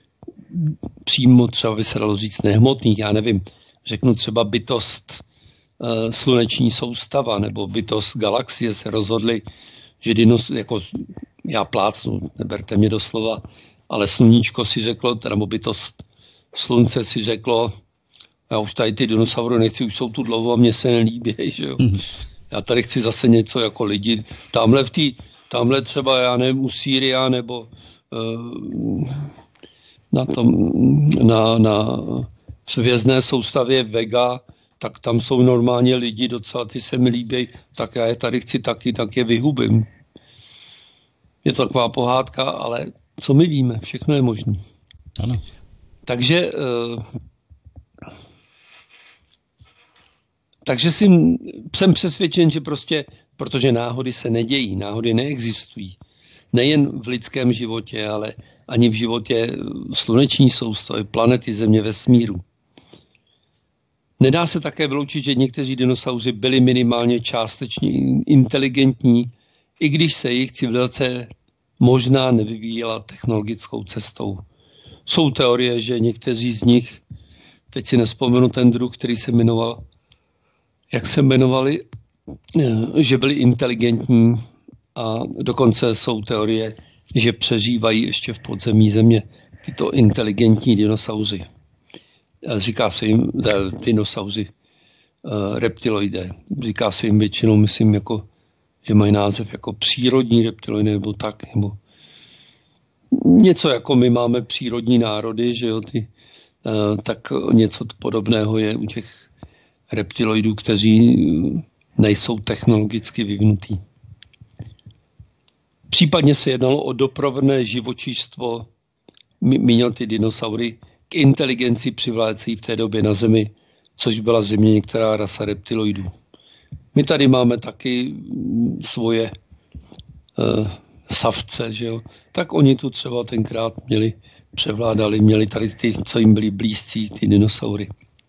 [SPEAKER 4] přímo třeba by se dalo říct nehmotných, já nevím, řeknu třeba bytost uh, sluneční soustava nebo bytost galaxie se rozhodli, že dinos, jako já plácnu, neberte mě doslova, ale sluníčko si řeklo, nebo bytost slunce si řeklo, já už tady ty dinosaury nechci, už jsou tu dlouho a mně se nelíbí, že jo. Mm. Já tady chci zase něco jako lidi, tamhle v té Tamhle třeba, já nevím, u Sýria nebo uh, na tom, na, na hvězdné soustavě Vega, tak tam jsou normálně lidi, docela ty se mi líbí, tak já je tady chci taky, tak je vyhubím. Je to taková pohádka, ale co my víme, všechno je možné.
[SPEAKER 3] Ano.
[SPEAKER 4] Takže, uh, takže si, jsem přesvědčen, že prostě protože náhody se nedějí, náhody neexistují. Nejen v lidském životě, ale ani v životě sluneční soustavy, planety Země, vesmíru. Nedá se také vyloučit, že někteří dinosauři byli minimálně částečně inteligentní, i když se jejich civilizace možná nevyvíjela technologickou cestou. Jsou teorie, že někteří z nich, teď si nespomenu ten druh, který se jmenoval, jak se jmenovali, že byli inteligentní a dokonce jsou teorie, že přežívají ještě v podzemí Země tyto inteligentní dinosauři. Říká se jim dinosauři reptiloidé. Říká se jim většinou, myslím, jako, že mají název jako přírodní reptiloidé nebo tak, nebo něco jako my máme přírodní národy, že jo, ty, tak něco podobného je u těch reptiloidů, kteří nejsou technologicky vyvinutý. Případně se jednalo o doprovodné živočištvo, míněl ty dinosaury, k inteligenci přivládající v té době na Zemi, což byla zřejmě některá rasa reptiloidů. My tady máme taky svoje uh, savce, že jo? Tak oni tu třeba tenkrát měli, převládali, měli tady ty, co jim byli blízcí, ty dinosaury.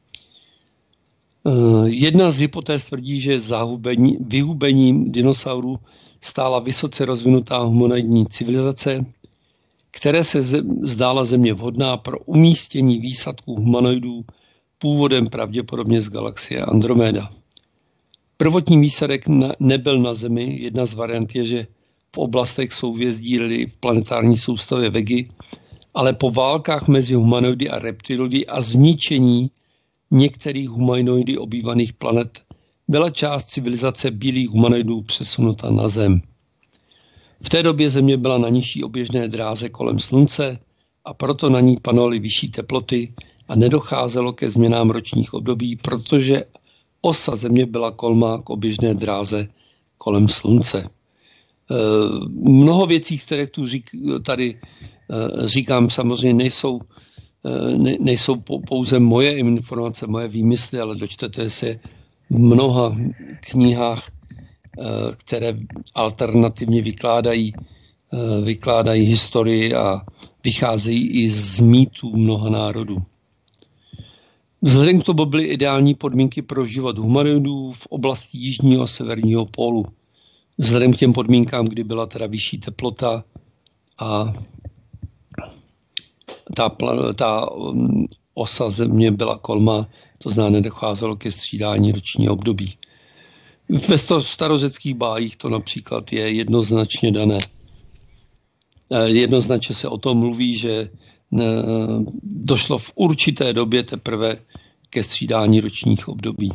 [SPEAKER 4] Jedna z hypotéz tvrdí, že zahubení, vyhubením dinosaurů stála vysoce rozvinutá humanoidní civilizace, které se zdála Země vhodná pro umístění výsadků humanoidů původem pravděpodobně z galaxie Andromeda. Prvotní výsadek nebyl na Zemi, jedna z variant je, že v oblastech souhvězdí v planetární soustavě Vegy, ale po válkách mezi humanoidy a reptiloidy a zničení některých humanoidy obývaných planet byla část civilizace bílých humanoidů přesunuta na Zem. V té době Země byla na nižší oběžné dráze kolem Slunce a proto na ní panovaly vyšší teploty a nedocházelo ke změnám ročních období, protože osa Země byla kolmá k oběžné dráze kolem Slunce. E, mnoho věcí, které tu řík, tady e, říkám, samozřejmě nejsou Ne, nejsou pouze moje informace, moje výmysly, ale dočtete se v mnoha knihách, které alternativně vykládají, vykládají historii a vycházejí i z mýtů mnoha národů. Vzhledem k tomu byly ideální podmínky pro život humanoidů v oblasti jižního a severního pólu. Vzhledem k těm podmínkám, kdy byla teda vyšší teplota a ta, ta osa země byla kolma, to znamená, nedocházelo ke střídání ročního období. Ve starořeckých bájích to například je jednoznačně dané. Jednoznačně se o tom mluví, že došlo v určité době teprve ke střídání ročních období.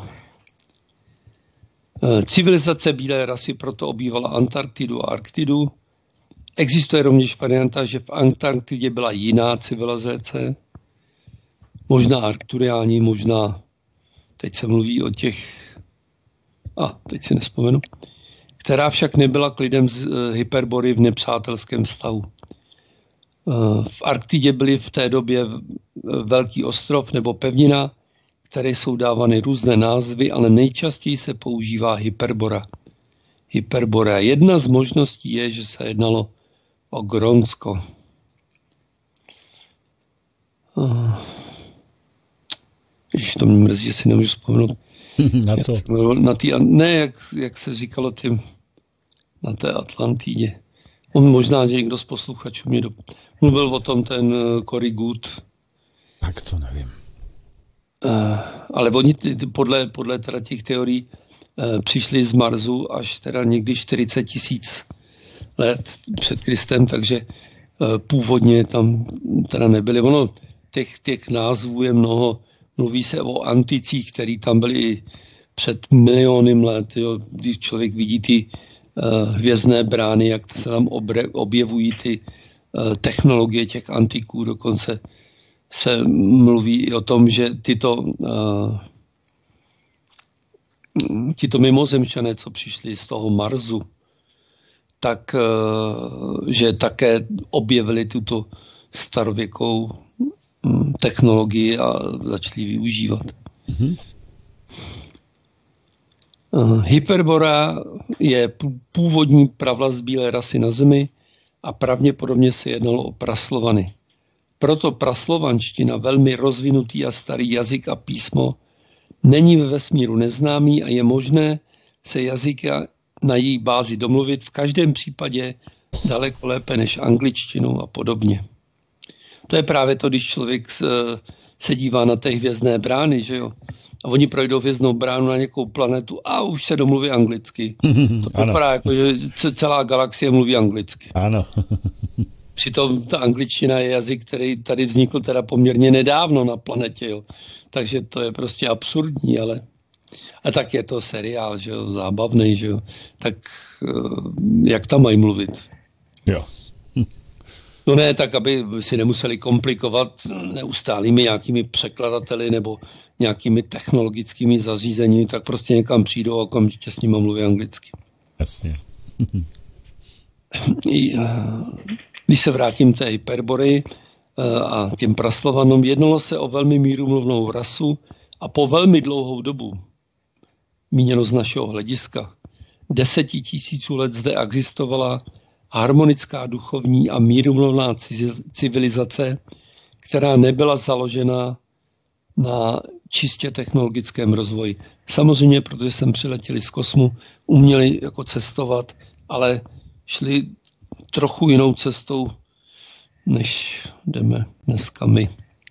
[SPEAKER 4] Civilizace bílé rasy proto obývala Antarktidu a Arktidu. Existuje rovněž varianta, že v Antarktidě byla jiná civilizace, možná arkturiální, možná, teď se mluví o těch, a teď si nespomenu, která však nebyla k lidem z Hyperbory v nepřátelském stavu. V Arktidě byly v té době velký ostrov nebo pevnina, které jsou dávány různé názvy, ale nejčastěji se používá Hyperbora. Hyperbora. Jedna z možností je, že se jednalo o Grónsko. Ježiš, to mě mrzí, že si nemůžu vzpomenout.
[SPEAKER 3] Na co?
[SPEAKER 4] Na tý, ne, jak, jak se říkalo tím, na té Atlantidě. On možná, že někdo z posluchačů mě do... mluvil o tom ten Cory Good.
[SPEAKER 3] Tak to nevím.
[SPEAKER 4] Uh, ale oni ty, ty, podle, podle teda těch teorií uh, přišli z Marsu až teda někdy čtyřicet tisíc let před Kristem, takže uh, původně tam teda nebyli. Ono těch, těch názvů je mnoho. Mluví se o anticích, který tam byli před miliony let. Jo. Když člověk vidí ty uh, hvězdné brány, jak se tam obre, objevují ty uh, technologie těch antiků, dokonce se mluví i o tom, že tyto, uh, tyto mimozemšťané, co přišli z toho Marsu, tak uh, že také objevili tuto starověkou um, technologii a začali využívat. Mm-hmm. Uh, Hyperbora je původní pravlast bílé rasy na Zemi a pravděpodobně se jednalo o praslovany. Proto praslovanština, velmi rozvinutý a starý jazyk a písmo, není ve vesmíru neznámý a je možné se jazyka na její bázi domluvit v každém případě daleko lépe než angličtinou a podobně. To je právě to, když člověk se dívá na té hvězdné brány, že jo? A oni projdou hvězdnou bránu na nějakou planetu a už se domluví anglicky. To vypadá jako, že celá galaxie mluví anglicky.
[SPEAKER 3] Ano.
[SPEAKER 4] Přitom ta angličtina je jazyk, který tady vznikl teda poměrně nedávno na planetě, jo. Takže to je prostě absurdní, ale a tak je to seriál, že jo, zábavný, že jo. Tak jak tam mají mluvit?
[SPEAKER 3] Jo.
[SPEAKER 4] No ne, tak aby si nemuseli komplikovat neustálými nějakými překladateli nebo nějakými technologickými zařízeními, tak prostě někam přijdou a okamžitě s nimi mluví anglicky.
[SPEAKER 3] Jasně.
[SPEAKER 4] Když se vrátím té Hyperbory a těm praslovanům, jednalo se o velmi mírumluvnou rasu a po velmi dlouhou dobu, míněno z našeho hlediska, deseti tisíců let zde existovala harmonická duchovní a mírumluvná civilizace, která nebyla založena na čistě technologickém rozvoji. Samozřejmě, protože jsme přiletěli z kosmu, uměli jako cestovat, ale šli trochu jinou cestou, než jdeme dneska my.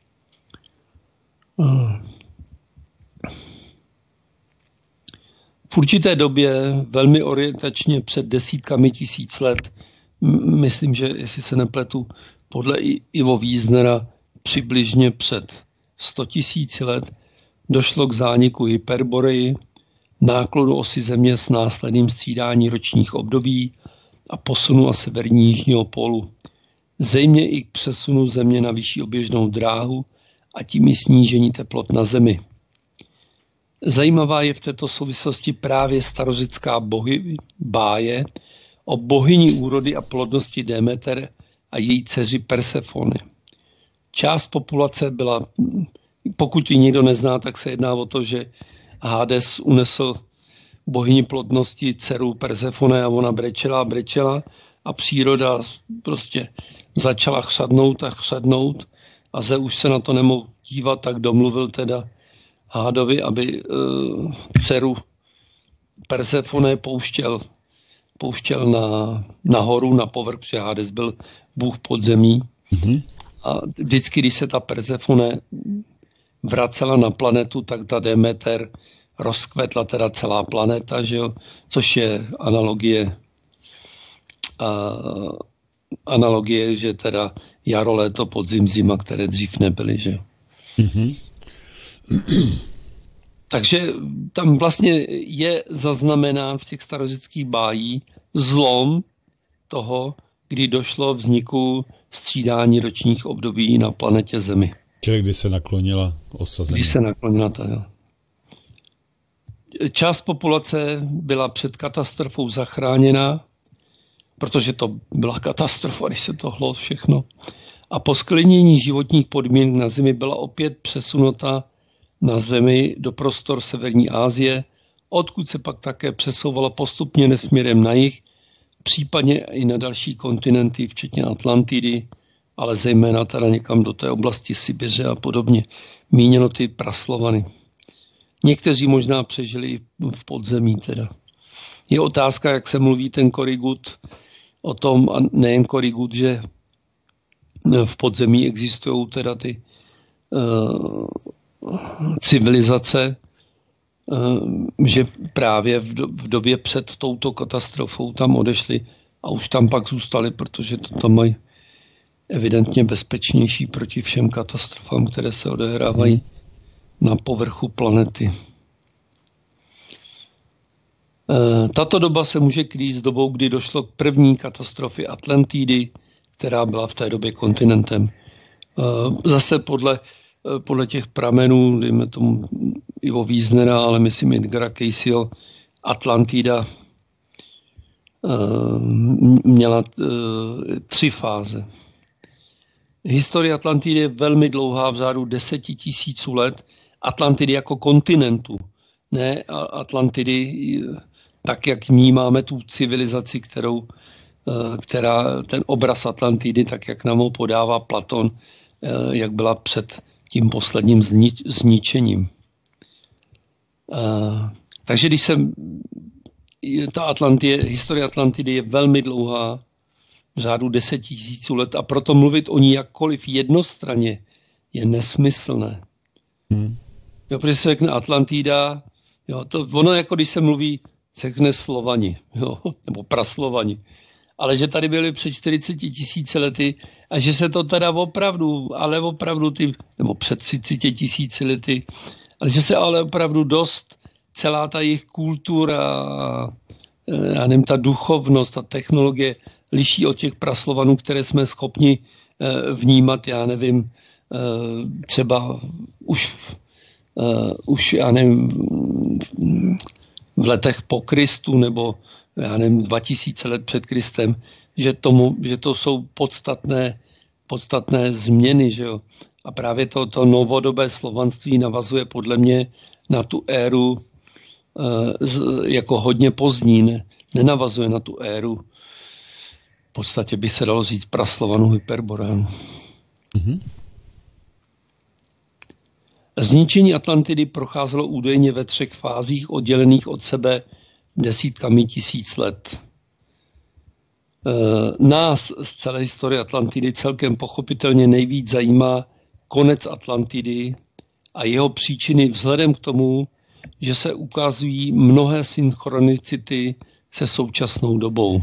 [SPEAKER 4] V určité době, velmi orientačně před desítkami tisíc let, myslím, že jestli se nepletu, podle Ivo Wiesnera přibližně před sto tisíci let, došlo k zániku Hyperboreji, náklonu osy Země s následným střídání ročních období a posunu a severní jižního pólu. Zřejmě i k přesunu Země na vyšší oběžnou dráhu a tím i snížení teplot na Zemi. Zajímavá je v této souvislosti právě starořecká bohy, báje o bohyni úrody a plodnosti Demeter a její dceři Persefony. Část populace byla, pokud ji nikdo nezná, tak se jedná o to, že Hades unesl bohyni plodnosti dceru Persefone a ona brečela a brečela a příroda prostě začala chřadnout a chřadnout a Zeus už se na to nemohl dívat, tak domluvil teda Hádovi, aby uh, dceru Persefone pouštěl, pouštěl na, nahoru, na povrch, protože Hades byl bůh podzemí. Mm-hmm. a vždycky, když se ta Persefone vracela na planetu, tak ta Demeter rozkvetla teda celá planeta, že jo? Což je analogie, a, analogie, že teda jaro, léto, podzim, zima, které dřív nebyly, že jo. Mm-hmm. Takže tam vlastně je zaznamenán v těch starořeckých bájí zlom toho, kdy došlo vzniku střídání ročních období na planetě Zemi.
[SPEAKER 3] Čili kdy se naklonila osazení.
[SPEAKER 4] Kdy se naklonila ta, jo. Část populace byla před katastrofou zachráněna, protože to byla katastrofa, když se to hlo všechno. A po sklinění životních podmínek na Zemi byla opět přesunuta na Zemi do prostor severní Asie, odkud se pak také přesouvala postupně nesměrem na jih, případně i na další kontinenty, včetně Atlantidy, ale zejména teda někam do té oblasti Sibiře a podobně. Míněno ty praslovany. Někteří možná přežili v podzemí teda. Je otázka, jak se mluví ten Korigut o tom, a nejen Korigut, že v podzemí existují teda ty uh, civilizace, uh, že právě v, do, v době před touto katastrofou tam odešli a už tam pak zůstali, protože to tam mají evidentně bezpečnější proti všem katastrofám, které se odehrávají na povrchu planety. Tato doba se může krýt s dobou, kdy došlo k první katastrofě Atlantidy, která byla v té době kontinentem. Zase podle, podle těch pramenů, dejme tomu Ivo Wiesnera, ale myslím Edgara Cayceho, Atlantida měla tři fáze. Historie Atlantidy je velmi dlouhá, v řádu deseti tisíců let. Atlantidy jako kontinentu, ne Atlantidy tak, jak vnímáme tu civilizaci, kterou, která, ten obraz Atlantidy, tak jak nám ho podává Platon, jak byla před tím posledním znič, zničením. Takže když jsem, ta Atlantie, historie Atlantidy je velmi dlouhá, v řádu deseti tisíců let, a proto mluvit o ní jakkoliv jednostranně je nesmyslné. Hmm. Jo, protože se řekne Atlantida, jo, to, ono jako když se mluví, se řekne Slovani, jo, nebo praslovani. Ale že tady byli před čtyřiceti tisíci lety a že se to teda opravdu, ale opravdu ty, nebo před třiceti tisíci lety, ale že se ale opravdu dost celá ta jejich kultura, já nevím, ta duchovnost, ta technologie liší od těch praslovanů, které jsme schopni vnímat, já nevím, třeba už, už já nevím, v letech po Kristu nebo já nevím, dva tisíce let před Kristem, že, tomu, že to jsou podstatné, podstatné změny. Že jo? A právě to, to novodobé slovanství navazuje podle mě na tu éru jako hodně pozdní, ne, nenavazuje na tu éru, v podstatě by se dalo říct praslovanou Hyperboreanu. Mm-hmm. Zničení Atlantidy procházelo údajně ve třech fázích oddělených od sebe desítkami tisíc let. Nás z celé historie Atlantidy celkem pochopitelně nejvíc zajímá konec Atlantidy a jeho příčiny vzhledem k tomu, že se ukazují mnohé synchronicity se současnou dobou.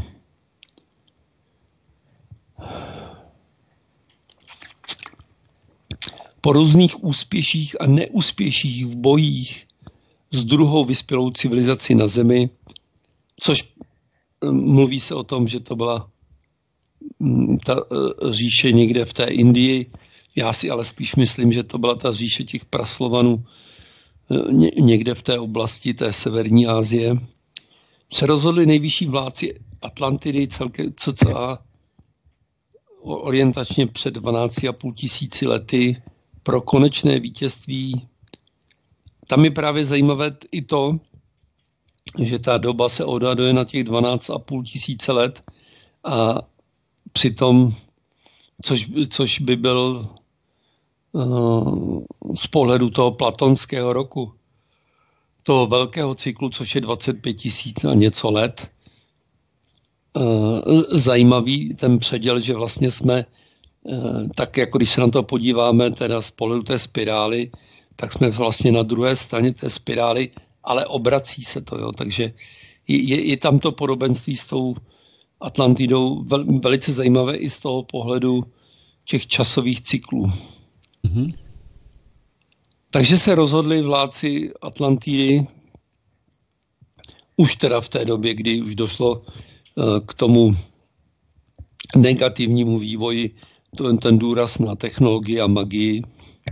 [SPEAKER 4] Po různých úspěších a neúspěších v bojích s druhou vyspělou civilizací na Zemi, což mluví se o tom, že to byla ta říše někde v té Indii. Já si ale spíš myslím, že to byla ta říše těch praslovanů někde v té oblasti té severní Asie. Se rozhodli nejvyšší vládci Atlantidy celkem cca orientačně před dvanácti a půl tisíci lety pro konečné vítězství. Tam je právě zajímavé i to, že ta doba se odhaduje na těch dvanáct a půl tisíce let a přitom, což, což by byl uh, z pohledu toho platonského roku, toho velkého cyklu, což je dvacet pět tisíc a něco let, uh, zajímavý ten předěl, že vlastně jsme tak jako když se na to podíváme teda z pohledu té spirály, tak jsme vlastně na druhé straně té spirály, ale obrací se to, jo. Takže je, je tam to podobenství s tou Atlantidou vel, velice zajímavé i z toho pohledu těch časových cyklů. Mm-hmm. Takže se rozhodli vládci Atlantidy už teda v té době, kdy už došlo k tomu negativnímu vývoji, ten, ten důraz na technologii a magii,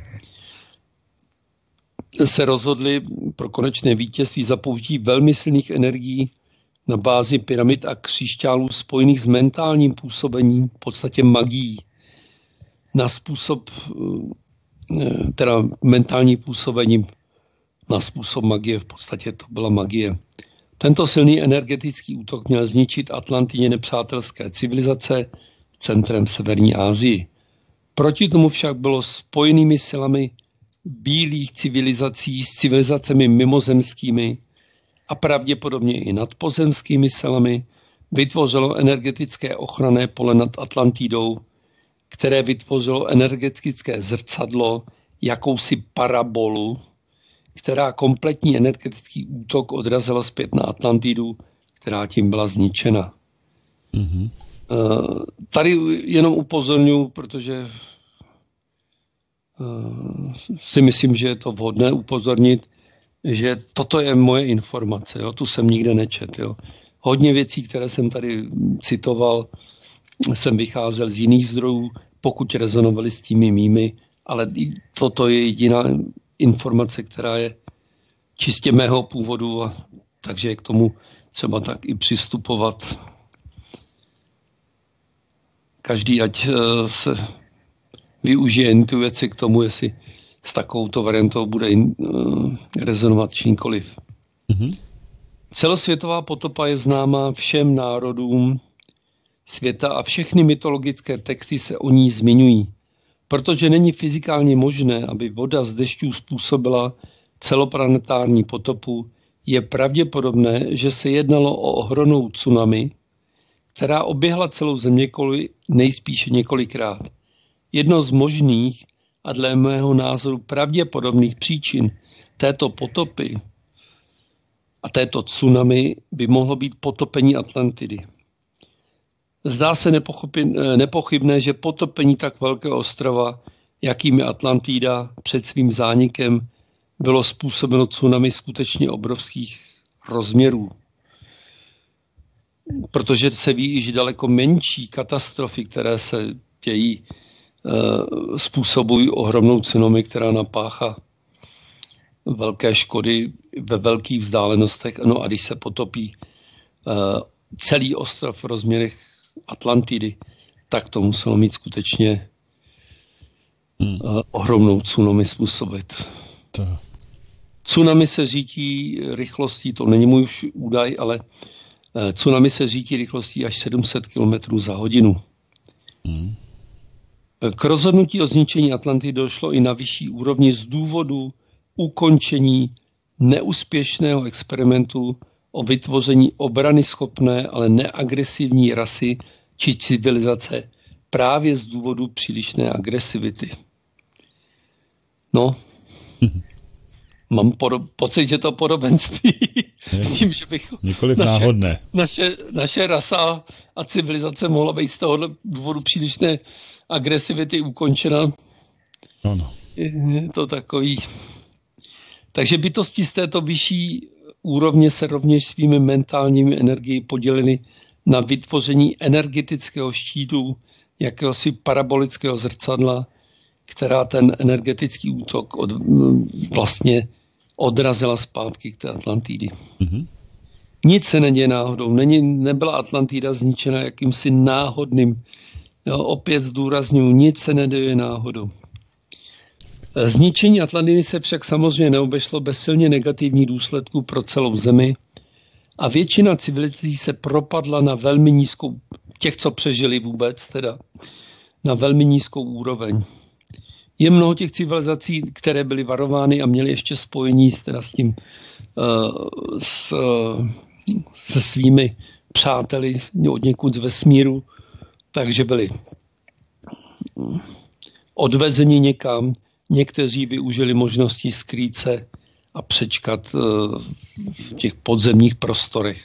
[SPEAKER 4] se rozhodli pro konečné vítězství za použití velmi silných energií na bázi pyramid a křišťálů spojených s mentálním působením, v podstatě magií, na způsob, teda mentální působením na způsob magie, v podstatě to byla magie. Tento silný energetický útok měl zničit Atlantidě nepřátelské civilizace centrem Severní Asii. Proti tomu však bylo spojenými silami bílých civilizací s civilizacemi mimozemskými a pravděpodobně i nadpozemskými silami vytvořilo energetické ochranné pole nad Atlantidou, které vytvořilo energetické zrcadlo, jakousi parabolu, která kompletní energetický útok odrazila zpět na Atlantidu, která tím byla zničena. Mm-hmm. Tady jenom upozorňuji, protože si myslím, že je to vhodné upozornit, že toto je moje informace, jo? Tu jsem nikde nečet. Jo? Hodně věcí, které jsem tady citoval, jsem vycházel z jiných zdrojů, pokud rezonovaly s těmi mými, ale toto je jediná informace, která je čistě mého původu, a takže je k tomu třeba tak i přistupovat. Každý, ať se využije intuici k tomu, jestli s takovouto variantou bude in, uh, rezonovat či nikoliv. Mm-hmm. Celosvětová potopa je známá všem národům světa a všechny mytologické texty se o ní zmiňují. Protože není fyzikálně možné, aby voda z dešťů způsobila celoplanetární potopu, je pravděpodobné, že se jednalo o ohromnou tsunami, která oběhla celou zeměkouli nejspíše několikrát. Jedno z možných a dle mého názoru pravděpodobných příčin této potopy a této tsunami by mohlo být potopení Atlantidy. Zdá se nepochybné, že potopení tak velkého ostrova, jakým je Atlantida, před svým zánikem bylo způsobeno tsunami skutečně obrovských rozměrů. Protože se ví, že daleko menší katastrofy, které se dějí, způsobují ohromnou tsunami, která napáchá velké škody ve velkých vzdálenostech. No a když se potopí celý ostrov v rozměrech Atlantidy, tak to muselo mít skutečně hmm. ohromnou tsunami způsobit. To. Tsunami se řítí rychlostí, to není můj už údaj, ale tsunami se řítí rychlostí až sedm set kilometrů za hodinu. Hmm. K rozhodnutí o zničení Atlantidy došlo i na vyšší úrovni z důvodu ukončení neúspěšného experimentu o vytvoření obrany schopné, ale neagresivní rasy či civilizace právě z důvodu přílišné agresivity. No, mám podo- pocit, že to podobenství s tím, že bych
[SPEAKER 3] nikoliv naše, náhodné.
[SPEAKER 4] Naše, naše rasa a civilizace mohla být z tohohle důvodu přílišné agresivity ukončena.
[SPEAKER 3] No, no.
[SPEAKER 4] Je to takový. Takže bytosti z této vyšší úrovně se rovněž svými mentálními energií podělily na vytvoření energetického štítu, jakéhosi parabolického zrcadla, která ten energetický útok od, vlastně odrazila zpátky k té Atlantidy. Mm-hmm. Nic se neděje náhodou. Není, nebyla Atlantida zničena jakýmsi náhodným. Jo, opět zdůrazňuji, nic se neděje náhodou. Zničení Atlantidy se však samozřejmě neobešlo bez silně negativních důsledků pro celou zemi a většina civilizací se propadla na velmi nízkou, těch, co přežili vůbec, teda na velmi nízkou úroveň. Je mnoho těch civilizací, které byly varovány a měly ještě spojení teda s tím, s, se svými přáteli od někud z vesmíru, takže byly odvezeni někam, někteří využili možnosti skrýt se a přečkat v těch podzemních prostorech.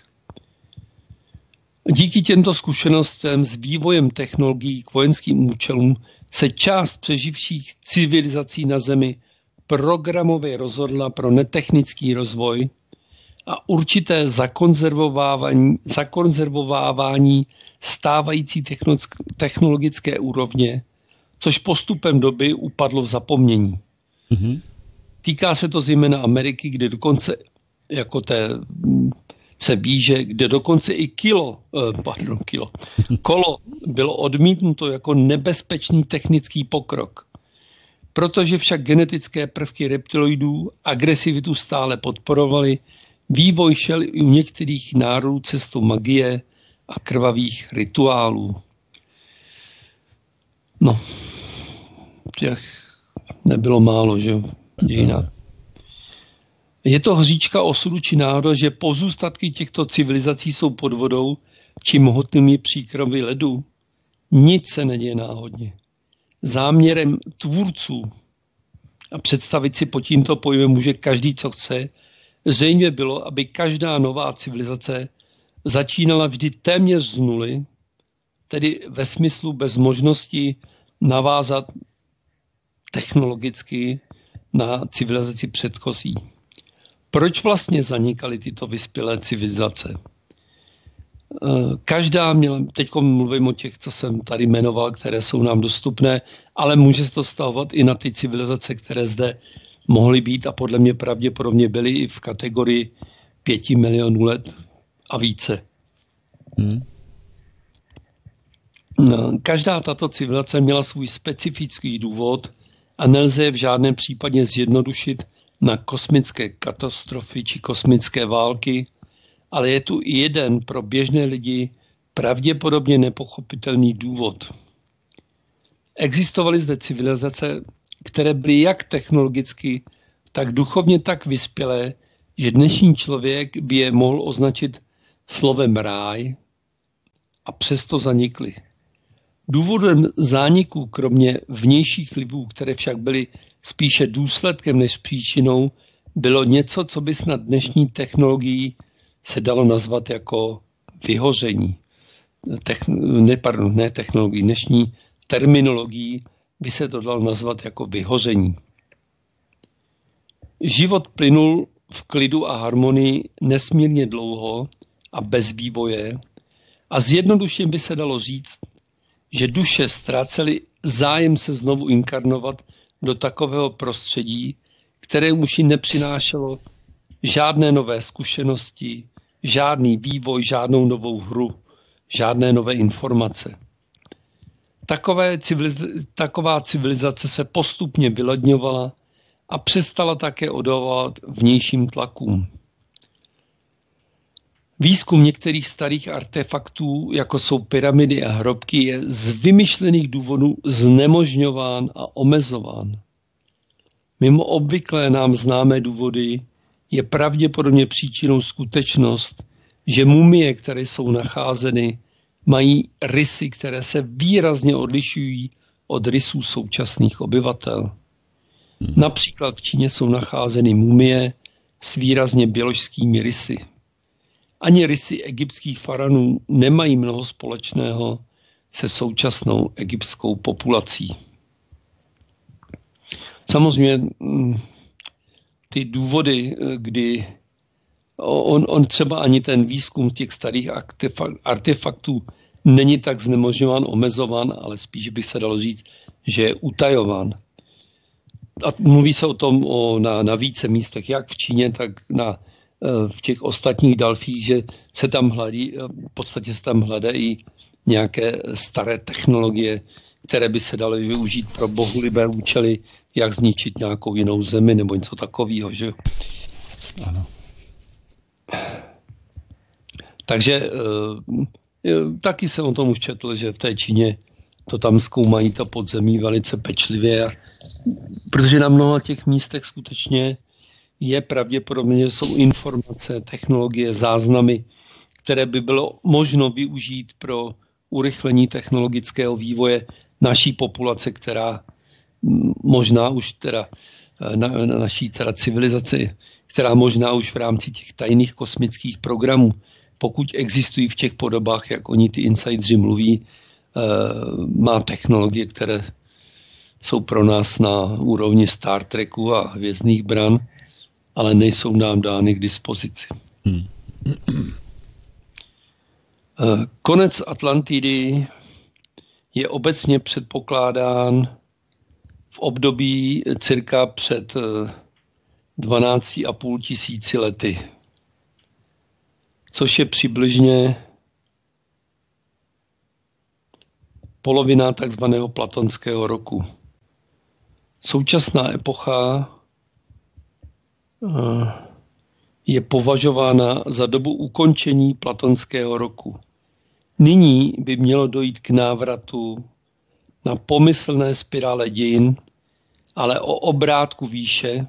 [SPEAKER 4] Díky těmto zkušenostem s vývojem technologií k vojenským účelům se část přeživších civilizací na Zemi programově rozhodla pro netechnický rozvoj a určité zakonzervovávání, zakonzervovávání stávající technologické úrovně, což postupem doby upadlo v zapomnění. Mm-hmm. Týká se to zejména Ameriky, kde dokonce jako té se ví, že kde dokonce i kilo, eh, pardon, kilo, kolo bylo odmítnuto jako nebezpečný technický pokrok. Protože však genetické prvky reptiloidů agresivitu stále podporovaly, vývoj šel i u některých národů cestou magie a krvavých rituálů. No, těch nebylo málo, že dějinách. Je to hříčka osudu či náhoda, že pozůstatky těchto civilizací jsou pod vodou či mohutnými příkrovy ledu? Nic se neděje náhodně. Záměrem tvůrců, a představit si pod tímto pojmem může každý, co chce, zřejmě bylo, aby každá nová civilizace začínala vždy téměř z nuly, tedy ve smyslu bez možnosti navázat technologicky na civilizaci předchozí. Proč vlastně zanikaly tyto vyspělé civilizace? Každá měla, teď mluvím o těch, co jsem tady jmenoval, které jsou nám dostupné, ale může se to vztahovat i na ty civilizace, které zde mohly být a podle mě pravděpodobně byly i v kategorii pěti milionů let a více. Hmm. Každá tato civilizace měla svůj specifický důvod a nelze je v žádném případě zjednodušit na kosmické katastrofy či kosmické války, ale je tu i jeden pro běžné lidi pravděpodobně nepochopitelný důvod. Existovaly zde civilizace, které byly jak technologicky, tak duchovně tak vyspělé, že dnešní člověk by je mohl označit slovem ráj a přesto zanikly. Důvodem zániku, kromě vnějších vlivů, které však byly spíše důsledkem než příčinou, bylo něco, co by snad dnešní technologií se dalo nazvat jako vyhoření. Techn- ne, pardon, ne technologií, dnešní terminologií by se to dalo nazvat jako vyhoření. Život plynul v klidu a harmonii nesmírně dlouho a bez vývoje a zjednodušeně by se dalo říct, že duše ztrácely zájem se znovu inkarnovat do takového prostředí, které už jim nepřinášelo žádné nové zkušenosti, žádný vývoj, žádnou novou hru, žádné nové informace. Takové civiliz- taková civilizace se postupně vyladňovala a přestala také odolovat vnějším tlakům. Výzkum některých starých artefaktů, jako jsou pyramidy a hrobky, je z vymyšlených důvodů znemožňován a omezován. Mimo obvyklé nám známé důvody je pravděpodobně příčinou skutečnost, že mumie, které jsou nacházeny, mají rysy, které se výrazně odlišují od rysů současných obyvatel. Hmm. Například v Číně jsou nacházeny mumie s výrazně běložskými rysy. Ani rysy egyptských faraonů nemají mnoho společného se současnou egyptskou populací. Samozřejmě ty důvody, kdy on, on třeba ani ten výzkum těch starých artefaktů není tak znemožňován, omezován, ale spíš by se dalo říct, že je utajován. A mluví se o tom o, na, na více místech, jak v Číně, tak na, v těch ostatních dalších, že se tam hledí, v podstatě se tam hledají nějaké staré technologie, které by se daly využít pro bohulibé účely, jak zničit nějakou jinou zemi nebo něco takového, že? Ano. Takže taky jsem o tom už četl, že v té Číně to tam zkoumají to podzemí velice pečlivě, protože na mnoha těch místech skutečně je pravděpodobně, že jsou informace, technologie, záznamy, které by bylo možno využít pro urychlení technologického vývoje naší populace, která možná už teda na, na naší teda civilizaci, která možná už v rámci těch tajných kosmických programů, pokud existují v těch podobách, jak oni ty insidři mluví, má technologie, které jsou pro nás na úrovni Star Treku a hvězdných bran, ale nejsou nám dány k dispozici. Hmm. Konec Atlantidy je obecně předpokládán v období cirka před dvanáct a půl tisíci lety, což je přibližně polovina takzvaného platonského roku. Současná epocha je považována za dobu ukončení platonského roku. Nyní by mělo dojít k návratu na pomyslné spirále dějin, ale o obrátku výše.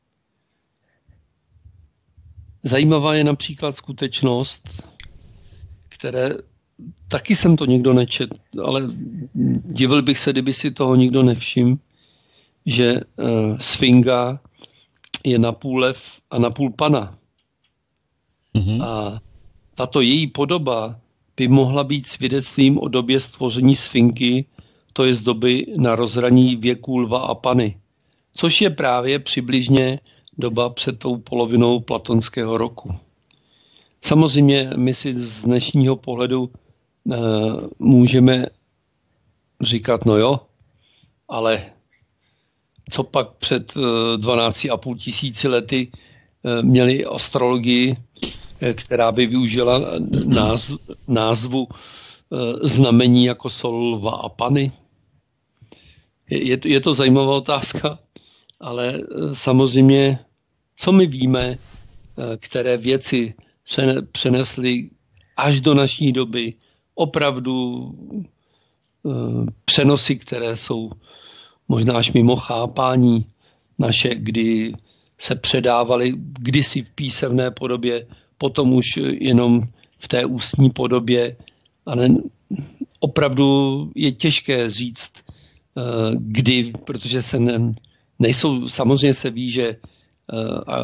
[SPEAKER 4] Zajímavá je například skutečnost, které taky jsem to nikdo nečetl, ale divil bych se, kdyby si toho nikdo nevšiml, že uh, Sfinga je napůl lev a napůl pana. Mm-hmm. A tato její podoba by mohla být svědectvím o době stvoření Sfinky, to je z doby na rozhraní věků lva a pany, což je právě přibližně doba před tou polovinou platonského roku. Samozřejmě my si z dnešního pohledu uh, můžeme říkat, no jo, ale co pak před dvanáct a půl tisíci lety měli astrologii, která by využila názv, názvu znamení jako sol, lva a pany? Je to, je to zajímavá otázka, ale samozřejmě, co my víme, které věci přenesly až do naší doby, opravdu přenosy, které jsou možná až mimo chápání naše, kdy se předávaly kdysi v písemné podobě, potom už jenom v té ústní podobě, ale opravdu je těžké říct, kdy, protože se ne, nejsou, samozřejmě se ví, že, a,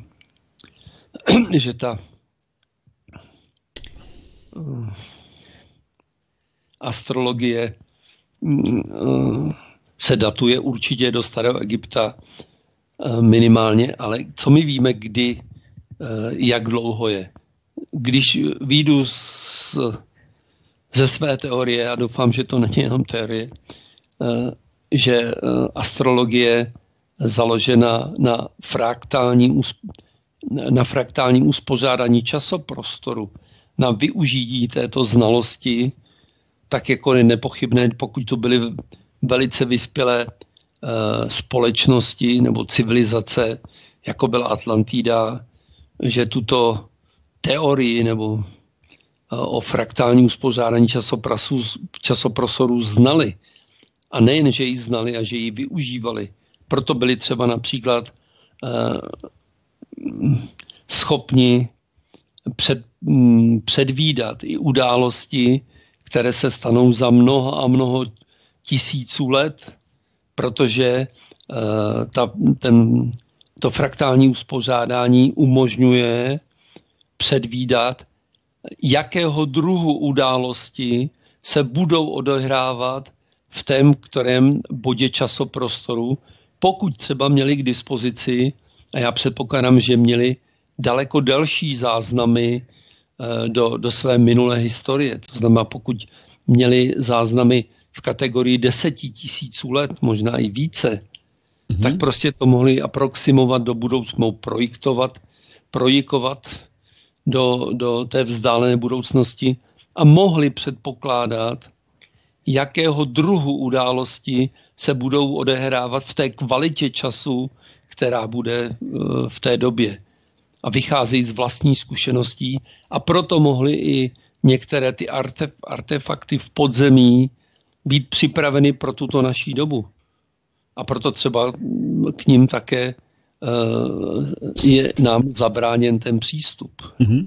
[SPEAKER 4] že ta astrologie se datuje určitě do starého Egypta minimálně, ale co my víme, kdy, jak dlouho je. Když vyjdu z, ze své teorie, a doufám, že to není jenom teorie, že astrologie založena na fraktální, na fraktálním uspořádání časoprostoru, na využití této znalosti, tak jako je nepochybné, pokud to byly velice vyspělé uh, společnosti nebo civilizace, jako byla Atlantida, že tuto teorii nebo uh, o fraktální uspořádání časoprostoru znali. A nejen, že ji znali a že ji využívali. Proto byli třeba například uh, schopni před, um, předvídat i události, které se stanou za mnoho a mnoho tisíců let, protože uh, ta, ten, to fraktální uspořádání umožňuje předvídat, jakého druhu události se budou odehrávat v tém, kterém bodě časoprostoru, pokud třeba měli k dispozici, a já předpokládám, že měli daleko delší záznamy uh, do, do své minulé historie. To znamená, pokud měli záznamy v kategorii deseti tisíců let, možná i více, mm-hmm. tak prostě to mohli aproximovat do budoucna, projektovat, projikovat do, do té vzdálené budoucnosti a mohli předpokládat, jakého druhu události se budou odehrávat v té kvalitě času, která bude v té době. A vycházejí z vlastní zkušeností a proto mohli i některé ty artefakty v podzemí být připraveny pro tuto naší dobu. A proto třeba k ním také uh, je nám zabráněn ten přístup. Mm-hmm.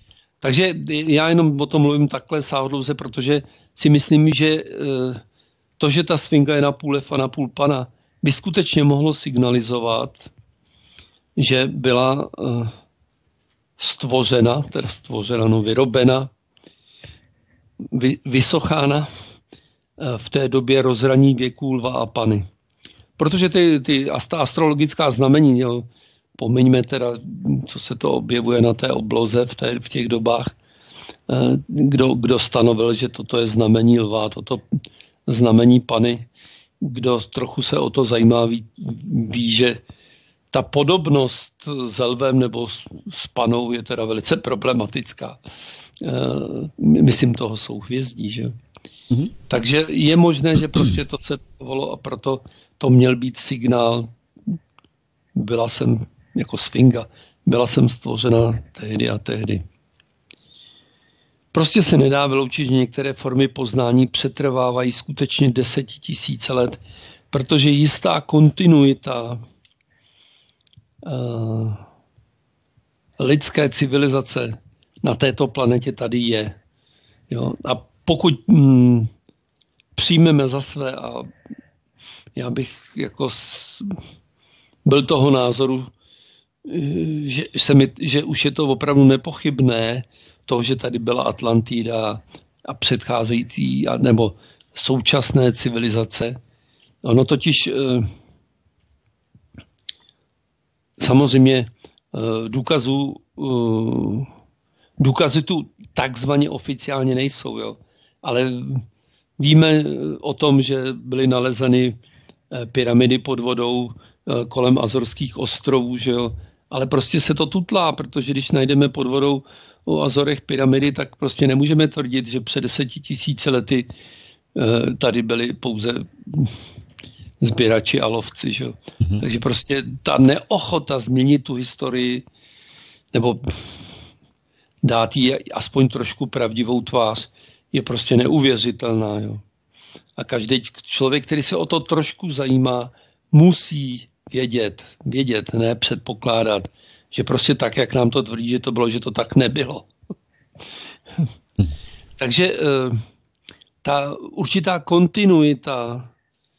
[SPEAKER 4] Takže já jenom o tom mluvím takhle sáhodlouze, protože si myslím, že uh, to, že ta sfinga je na půl lev a na půl pana, by skutečně mohlo signalizovat, že byla uh, stvořena, teda stvořena, no vyrobena, vy, vysochána uh, v té době rozhraní věků lva a pany. Protože ty, ty astrologická znamení, jo, pomiňme teda, co se to objevuje na té obloze v, té, v těch dobách, uh, kdo, kdo stanovil, že toto je znamení lva, toto znamení pany, kdo trochu se o to zajímá, ví, ví, že ta podobnost s lvem nebo s, s panou je teda velice problematická. E, myslím toho souhvězdí, že? Mm-hmm. Takže je možné, že prostě to se povolo a proto to měl být signál. Byla jsem jako sfinga, byla jsem stvořena tehdy a tehdy. Prostě se nedá vyloučit, že některé formy poznání přetrvávají skutečně desetitisíce let, protože jistá kontinuita uh, lidské civilizace na této planetě tady je. Jo? A pokud mm, přijmeme za své, a já bych jako s, byl toho názoru, že, se mi, že už je to opravdu nepochybné, to, že tady byla Atlantida a předcházející, nebo současné civilizace. Ono totiž samozřejmě důkazů, důkazy tu takzvaně oficiálně nejsou, jo? Ale víme o tom, že byly nalezeny pyramidy pod vodou kolem Azorských ostrovů, že jo? Ale prostě se to tutlá, protože když najdeme pod vodou o Azorech pyramidy, tak prostě nemůžeme tvrdit, že před deseti tisíci lety tady byli pouze sběrači a lovci. Že? Mm-hmm. Takže prostě ta neochota změnit tu historii nebo dát jí aspoň trošku pravdivou tvář je prostě neuvěřitelná. Jo? A každý člověk, který se o to trošku zajímá, musí vědět, vědět, ne předpokládat, že prostě tak, jak nám to tvrdí, že to bylo, že to tak nebylo. Takže ta určitá kontinuita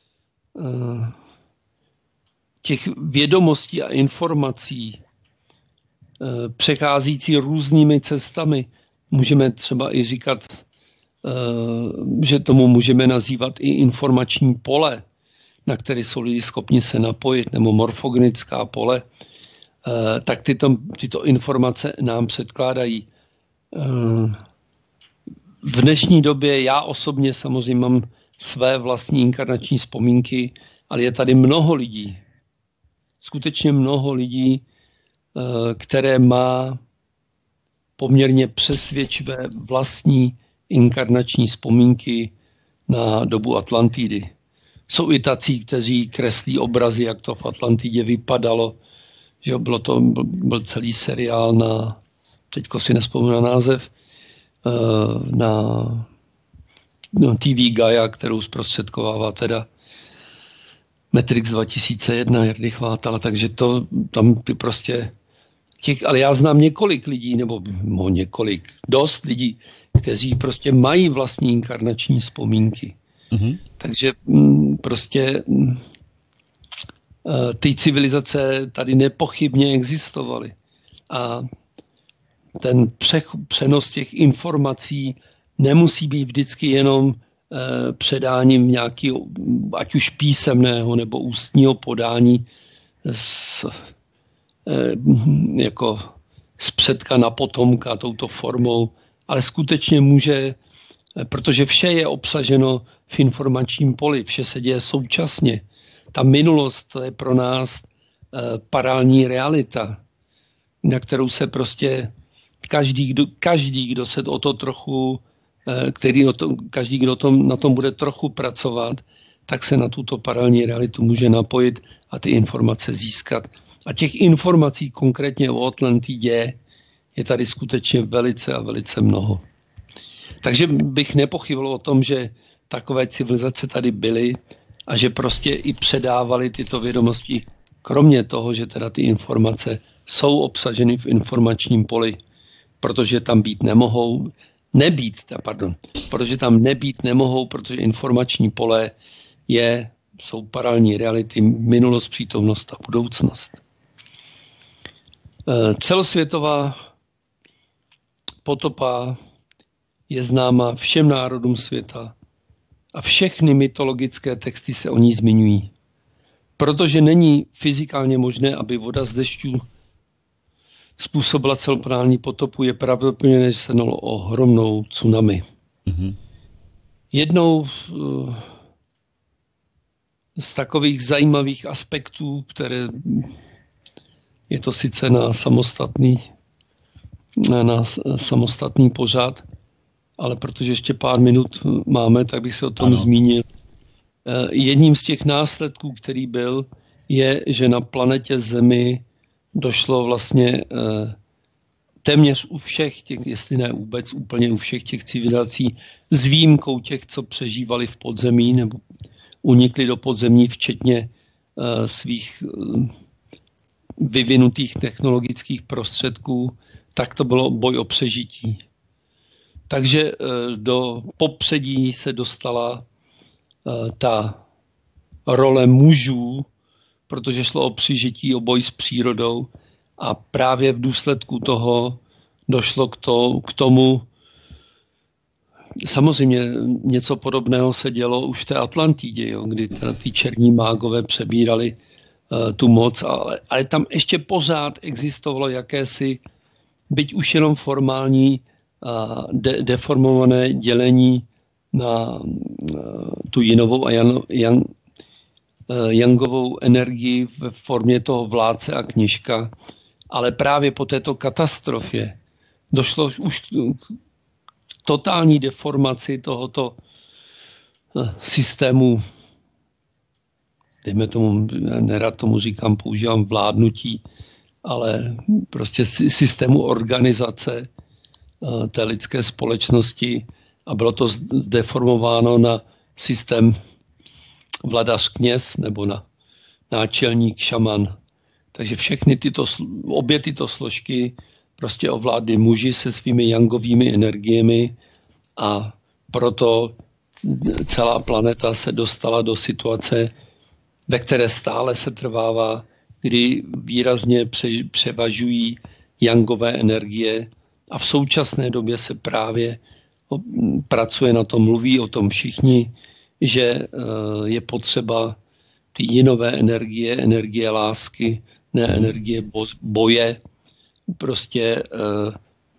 [SPEAKER 4] těch vědomostí a informací přecházící různými cestami, můžeme třeba i říkat, že tomu můžeme nazývat i informační pole, na které jsou lidi schopni se napojit, nebo morfogenická pole, tak tyto, tyto informace nám předkládají. V dnešní době já osobně samozřejmě mám své vlastní inkarnační vzpomínky, ale je tady mnoho lidí, skutečně mnoho lidí, které má poměrně přesvědčivé vlastní inkarnační vzpomínky na dobu Atlantidy. Jsou i tací, kteří kreslí obrazy, jak to v Atlantidě vypadalo, že bylo to, byl, byl celý seriál na, teďko si nespomínám na název, na no, T V Gaia, kterou zprostředkovává teda Matrix dva tisíce jedna, Jardy Chvátala, takže to tam ty prostě těch, ale já znám několik lidí, nebo no, několik, dost lidí, kteří prostě mají vlastní inkarnační vzpomínky. Mm-hmm. Takže m, prostě m, ty civilizace tady nepochybně existovaly. A ten přenos těch informací nemusí být vždycky jenom eh, předáním nějakého, ať už písemného nebo ústního podání z, eh, jako z předka na potomka touto formou, ale skutečně může, protože vše je obsaženo v informačním poli, vše se děje současně. Ta minulost, to je pro nás eh, paralelní realita, na kterou se prostě každý, kdo, každý, kdo se o to trochu, eh, který o to, každý, kdo tom, na tom bude trochu pracovat, tak se na tuto paralelní realitu může napojit a ty informace získat. A těch informací konkrétně o Atlantidě je tady skutečně velice a velice mnoho. Takže bych nepochyboval o tom, že takové civilizace tady byly a že prostě i předávali tyto vědomosti, kromě toho, že teda ty informace jsou obsaženy v informačním poli, protože tam být nemohou, nebýt, pardon, protože tam nebýt nemohou, protože informační pole je, jsou paralelní reality, minulost, přítomnost a budoucnost. Celosvětová potopa je známa všem národům světa a všechny mytologické texty se o ní zmiňují. Protože není fyzikálně možné, aby voda z dešťů způsobila celoplanetární potopu, je pravděpodobně, že se jednalo o ohromnou tsunami. Mm-hmm. Jednou z takových zajímavých aspektů, které je to sice na samostatný, na samostatný pořad, ale protože ještě pár minut máme, tak bych se o tom ano. zmínil. Jedním z těch následků, který byl, je, že na planetě Zemi došlo vlastně téměř u všech těch, jestli ne vůbec úplně u všech těch civilizací, s výjimkou těch, co přežívali v podzemí nebo unikli do podzemí, včetně svých vyvinutých technologických prostředků, tak to bylo boj o přežití. Takže do popředí se dostala ta role mužů, protože šlo o přežití, o boj s přírodou a právě v důsledku toho došlo k, to, k tomu, samozřejmě něco podobného se dělo už v té Atlantidě, jo, kdy ty černí mágové přebírali uh, tu moc, ale, ale tam ještě pořád existovalo jakési, byť už jenom formální, uh, de, deformované dělení na uh, tu jinovou a jan, jan, uh, jangovou energii ve formě toho vládce a kněžka, ale právě po této katastrofě došlo už k totální deformaci tohoto systému, dejme tomu, nerad tomu říkám, používám vládnutí, ale prostě systému organizace té lidské společnosti a bylo to zdeformováno na systém vladař kněz nebo na náčelník šaman. Takže všechny tyto, obě tyto složky prostě ovládli muži se svými jangovými energiemi a proto celá planeta se dostala do situace, ve které stále se trvává, kdy výrazně převažují jangové energie a v současné době se právě pracuje na tom, mluví o tom všichni, že je potřeba ty jinové energie, energie lásky, ne energie boje, prostě uh,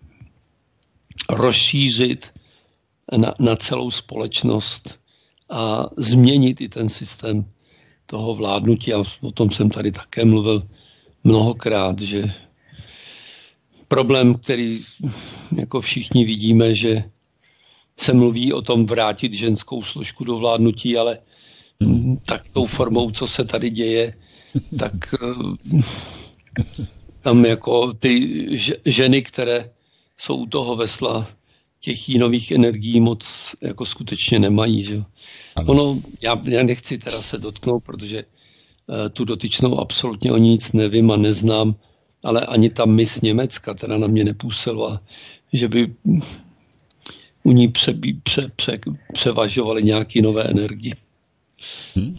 [SPEAKER 4] rozšířit na, na celou společnost a změnit i ten systém toho vládnutí. A o tom jsem tady také mluvil mnohokrát, že problém, který jako všichni vidíme, že se mluví o tom vrátit ženskou složku do vládnutí, ale hmm. tak tou formou, co se tady děje, tak uh, tam jako ty ženy, které jsou u toho vesla, těch jinových energií moc jako skutečně nemají. Že? Ono, já, já nechci teda se dotknout, protože uh, tu dotyčnou absolutně o nic nevím a neznám, ale ani ta mis Německa teda na mě nepůsobila, že by u ní pře, pře, pře, převažovaly nějaké nové energie. Hmm.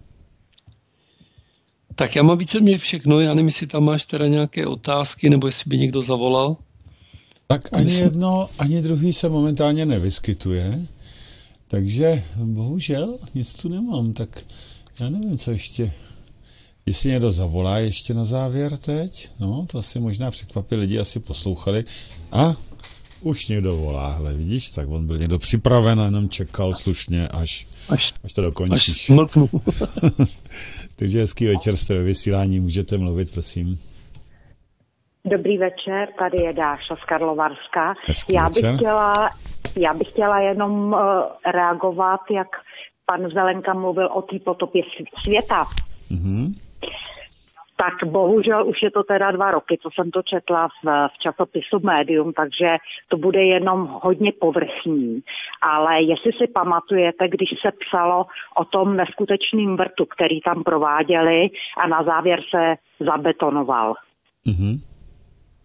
[SPEAKER 4] Tak já mám víceméně všechno, já nevím, jestli tam máš teda nějaké otázky, nebo jestli by někdo zavolal.
[SPEAKER 3] Tak ani jedno, ani druhý se momentálně nevyskytuje, takže bohužel nic tu nemám, tak já nevím, co ještě, jestli někdo zavolá ještě na závěr teď, no to asi možná překvapí, lidi asi poslouchali a už někdo volá, hele, vidíš, tak on byl někdo připraven a jenom čekal slušně, až, až, až to dokončíš. Až Takže hezký večer, jste ve vysílání, můžete mluvit, prosím.
[SPEAKER 6] Dobrý večer, tady je Dáša z Karlovarska. Já bych, chtěla, já bych chtěla jenom uh, reagovat, jak pan Zelenka mluvil o té potopě světa. Mm-hmm. Tak bohužel už je to teda dva roky, co jsem to četla v, v časopisu Médium, takže to bude jenom hodně povrchní. Ale jestli si pamatujete, když se psalo o tom neskutečným vrtu, který tam prováděli a na závěr se zabetonoval. Mm-hmm.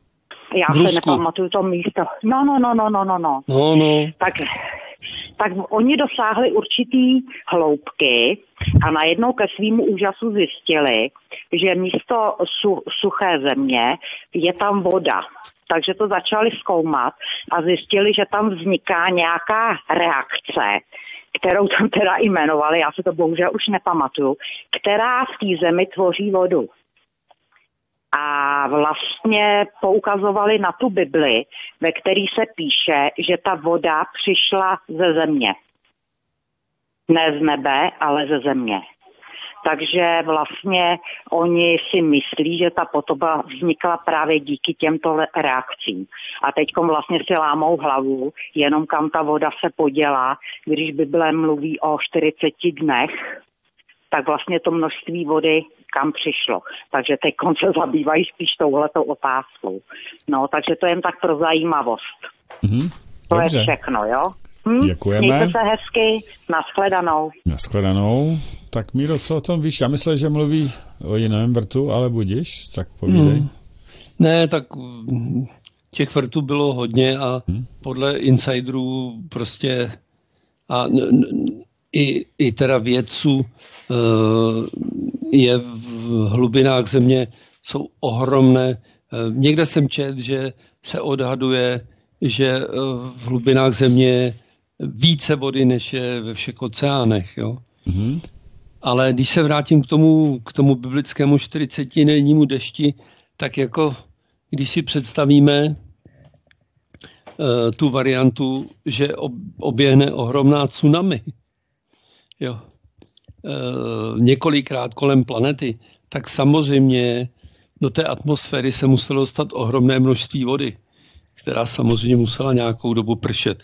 [SPEAKER 6] Já se nepamatuju to místo. No, no, no, no, no, no, no.
[SPEAKER 4] No, no.
[SPEAKER 6] Tak, tak oni dosáhli určitý hloubky a najednou ke svýmu úžasu zjistili, že místo su, suché země je tam voda. Takže to začali zkoumat a zjistili, že tam vzniká nějaká reakce, kterou tam teda jmenovali, já se to bohužel už nepamatuju, která v té zemi tvoří vodu. A vlastně poukazovali na tu Bibli, ve který se píše, že ta voda přišla ze země. Ne z nebe, ale ze země. Takže vlastně oni si myslí, že ta potopa vznikla právě díky těmto reakcím. A teďkom vlastně si lámou hlavu, jenom kam ta voda se podělá, když Bible mluví o čtyřiceti dnech, tak vlastně to množství vody kam přišlo. Takže teď se zabývají spíš touhletou otázkou. No, takže to jen tak pro zajímavost.
[SPEAKER 3] Mm-hmm.
[SPEAKER 6] To
[SPEAKER 3] Dobře.
[SPEAKER 6] je všechno, jo? Hm?
[SPEAKER 3] Děkujeme.
[SPEAKER 6] Mějte se hezky, nashledanou.
[SPEAKER 3] Nashledanou. Tak Míro, co o tom víš? Já myslím, že mluví o jiném vrtu, ale budiš, tak povídej. Hmm.
[SPEAKER 4] Ne, tak těch vrtů bylo hodně a hmm. podle insiderů prostě a i, i teda vědců je v hlubinách země jsou ohromné. Někde jsem četl, že se odhaduje, že v hlubinách země je více vody, než je ve všech oceánech. Jo? Mm-hmm. Ale když se vrátím k tomu, k tomu biblickému čtyřicetidennímu dešti, tak jako když si představíme uh, tu variantu, že ob, oběhne ohromná tsunami, jo, uh, několikrát kolem planety, tak samozřejmě do té atmosféry se muselo dostat ohromné množství vody, která samozřejmě musela nějakou dobu pršet.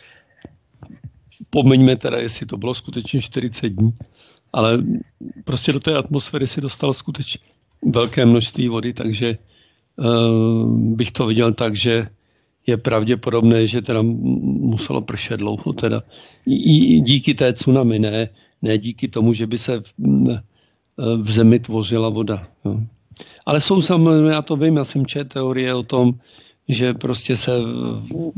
[SPEAKER 4] Pomeňme teda, jestli to bylo skutečně čtyřicet dní, ale prostě do té atmosféry si dostal skutečně velké množství vody, takže uh, bych to viděl tak, že je pravděpodobné, že teda muselo pršet dlouho teda. I, i díky té tsunami, ne, ne díky tomu, že by se v, v zemi tvořila voda. Jo. Ale jsou samozřejmě, já to vím, já jsem četl teorie o tom, že prostě se v,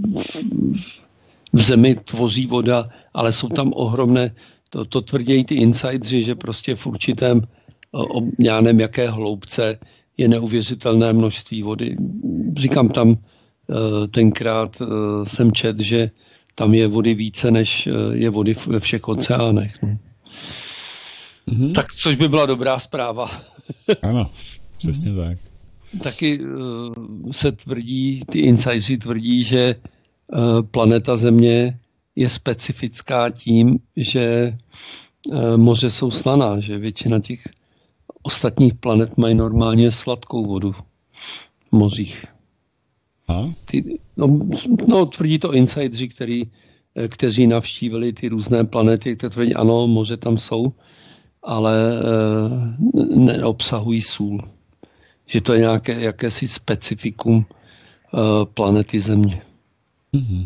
[SPEAKER 4] v zemi tvoří voda, ale jsou tam ohromné, to, to tvrdí ty insidři, že prostě v určitém, já nevím jaké hloubce, je neuvěřitelné množství vody. Říkám tam, tenkrát jsem četl, že tam je vody více, než je vody ve všech oceánech. No. Mm-hmm. Tak což by byla dobrá zpráva.
[SPEAKER 3] Ano, přesně tak.
[SPEAKER 4] Taky se tvrdí, ty insidři tvrdí, že planeta Země je specifická tím, že moře jsou slaná, že většina těch ostatních planet mají normálně sladkou vodu v mořích.
[SPEAKER 3] A?
[SPEAKER 4] Ty, no, no, tvrdí to insidři, který, kteří navštívili ty různé planety, kteří tvrdí, ano, moře tam jsou, ale e, neobsahují sůl. Že to je nějaké jakési specifikum e, planety Země.
[SPEAKER 3] Mm-hmm.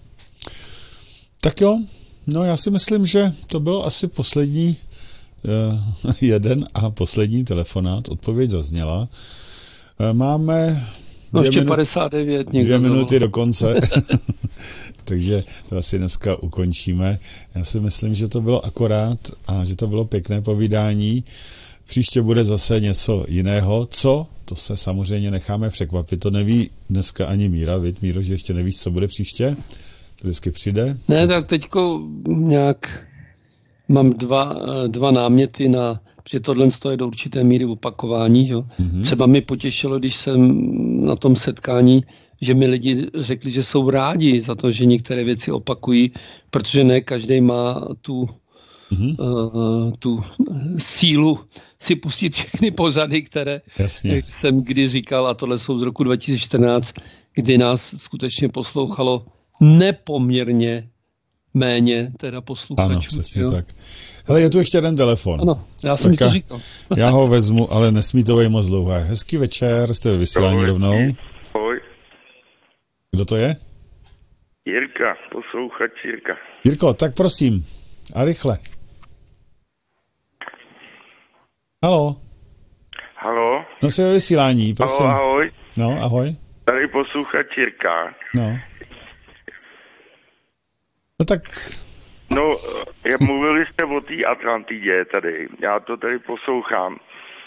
[SPEAKER 3] Tak jo, no já si myslím, že to bylo asi poslední uh, jeden a poslední telefonát, odpověď zazněla. Uh, máme
[SPEAKER 4] no ještě
[SPEAKER 3] minu-
[SPEAKER 4] padesát devět
[SPEAKER 3] dvě minuty do konce, takže to asi dneska ukončíme. Já si myslím, že to bylo akorát a že to bylo pěkné povídání. Příště bude zase něco jiného. Co? To se samozřejmě necháme překvapit. To neví dneska ani Míra, viď, Míro, že ještě nevíš, co bude příště? To vždycky přijde.
[SPEAKER 4] Ne, tak teďko nějak mám dva, dva náměty na, protože tohle je do určité míry opakování. Jo. Mm-hmm. Třeba mi potěšilo, když jsem na tom setkání, že mi lidi řekli, že jsou rádi za to, že některé věci opakují, protože ne každý má tu Mm-hmm. Uh, tu sílu si pustit všechny pořady, které Jasně. jsem kdy říkal, a tohle jsou z roku dva tisíce čtrnáct, kdy nás skutečně poslouchalo nepoměrně méně teda posluchačů.
[SPEAKER 3] Ano, přesně jo? tak. Hele, je tu ještě jeden telefon.
[SPEAKER 4] Ano, já jsem to říkal.
[SPEAKER 3] Já ho vezmu, ale nesmí to být moc dlouhé. Hezký večer, jste ve vysílání rovnou.
[SPEAKER 7] Ahoj.
[SPEAKER 3] Kdo to je?
[SPEAKER 7] Jirka, posluchač Jirka.
[SPEAKER 3] Jirko, tak prosím, a rychle. Haló.
[SPEAKER 7] Haló.
[SPEAKER 3] No, jsi ve vysílání, prosím.
[SPEAKER 7] Haló, ahoj.
[SPEAKER 3] No, ahoj.
[SPEAKER 7] Tady posluchač Jirka.
[SPEAKER 3] No. No tak...
[SPEAKER 7] No, mluvili jste o té Atlantidě tady. Já to tady poslouchám.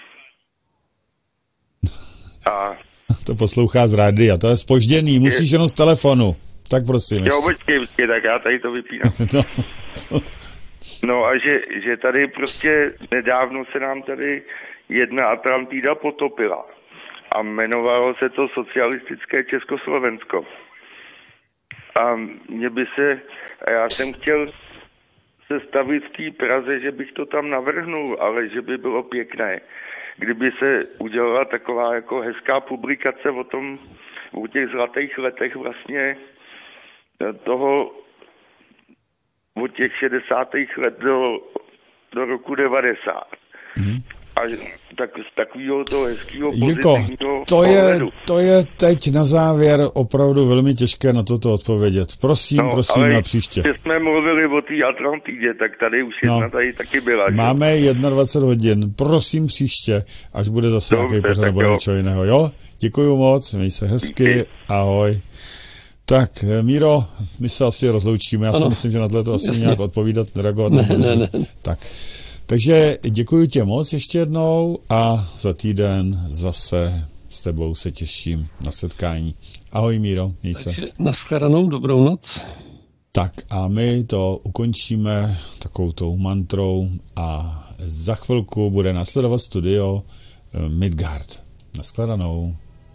[SPEAKER 7] A...
[SPEAKER 3] To poslouchá z rádia, to je zpožděný, musíš jenom z telefonu. Tak prosím.
[SPEAKER 7] Jo, počkej, počkej, tak já tady to vypínám.
[SPEAKER 3] No.
[SPEAKER 7] No a že, že tady prostě nedávno se nám tady jedna Atlantida potopila. A jmenovalo se to socialistické Československo. A mě by se, a já jsem chtěl se stavit v té Praze, že bych to tam navrhnul, ale že by bylo pěkné, kdyby se udělala taková jako hezká publikace o tom, o těch zlatých letech vlastně toho, od těch šedesátých let do, do roku devadesát. Mm. A tak, z takového toho hezkého pozitivního
[SPEAKER 3] to je, to je teď na závěr opravdu velmi těžké na toto odpovědět. Prosím, no, prosím, na příště.
[SPEAKER 7] Když jsme mluvili o té Atlantidě, tak tady už jedna no, tady taky byla.
[SPEAKER 3] Máme dvacet jedna hodin. Prosím příště, až bude zase nějaký pořad nebo něco jiného. Jo? Děkuju moc, měj se hezky, ahoj. Tak, Míro, my se asi rozloučíme. Já ano. si myslím, že na tohle asi Jasně. nějak odpovídat, reagovat
[SPEAKER 4] ne, ne, ne.
[SPEAKER 3] Tak. Takže děkuji tě moc ještě jednou a za týden zase s tebou se těším na setkání. Ahoj Míro, měj se.
[SPEAKER 4] Takže nashledanou, dobrou noc.
[SPEAKER 3] Tak a my to ukončíme takovou tou mantrou a za chvilku bude následovat studio Midgard. Nashledanou.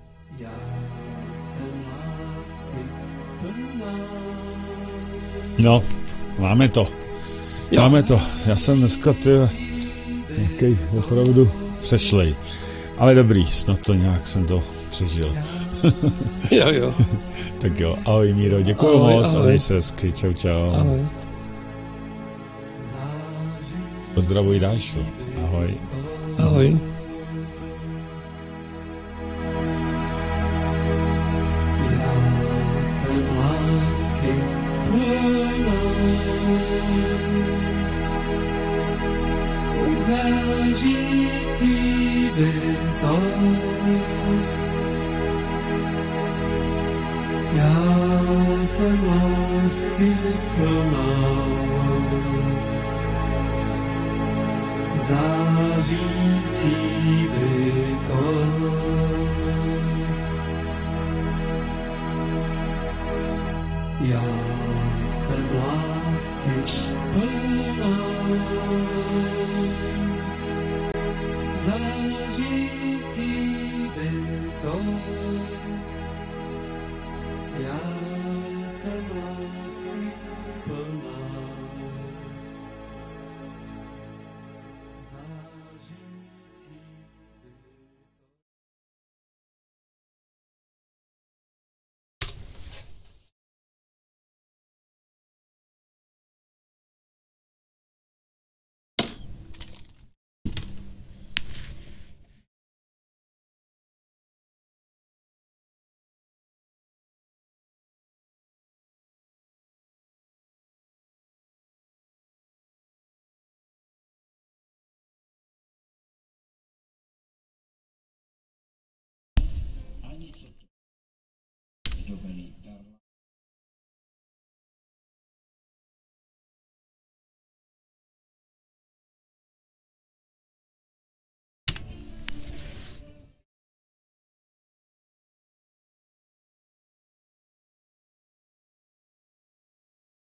[SPEAKER 3] No, máme to. Jo. Máme to. Já jsem dneska ty nějaký opravdu přešlej. Ale dobrý, snad to nějak jsem to přežil.
[SPEAKER 4] Jo, jo.
[SPEAKER 3] Tak jo, ahoj Míro, děkuju ahoj, moc. Ahoj. A se hezky, čau, čau. Ahoj. Pozdravuj Dášu. Ahoj.
[SPEAKER 4] Ahoj.
[SPEAKER 8] Já jsem lásky plná.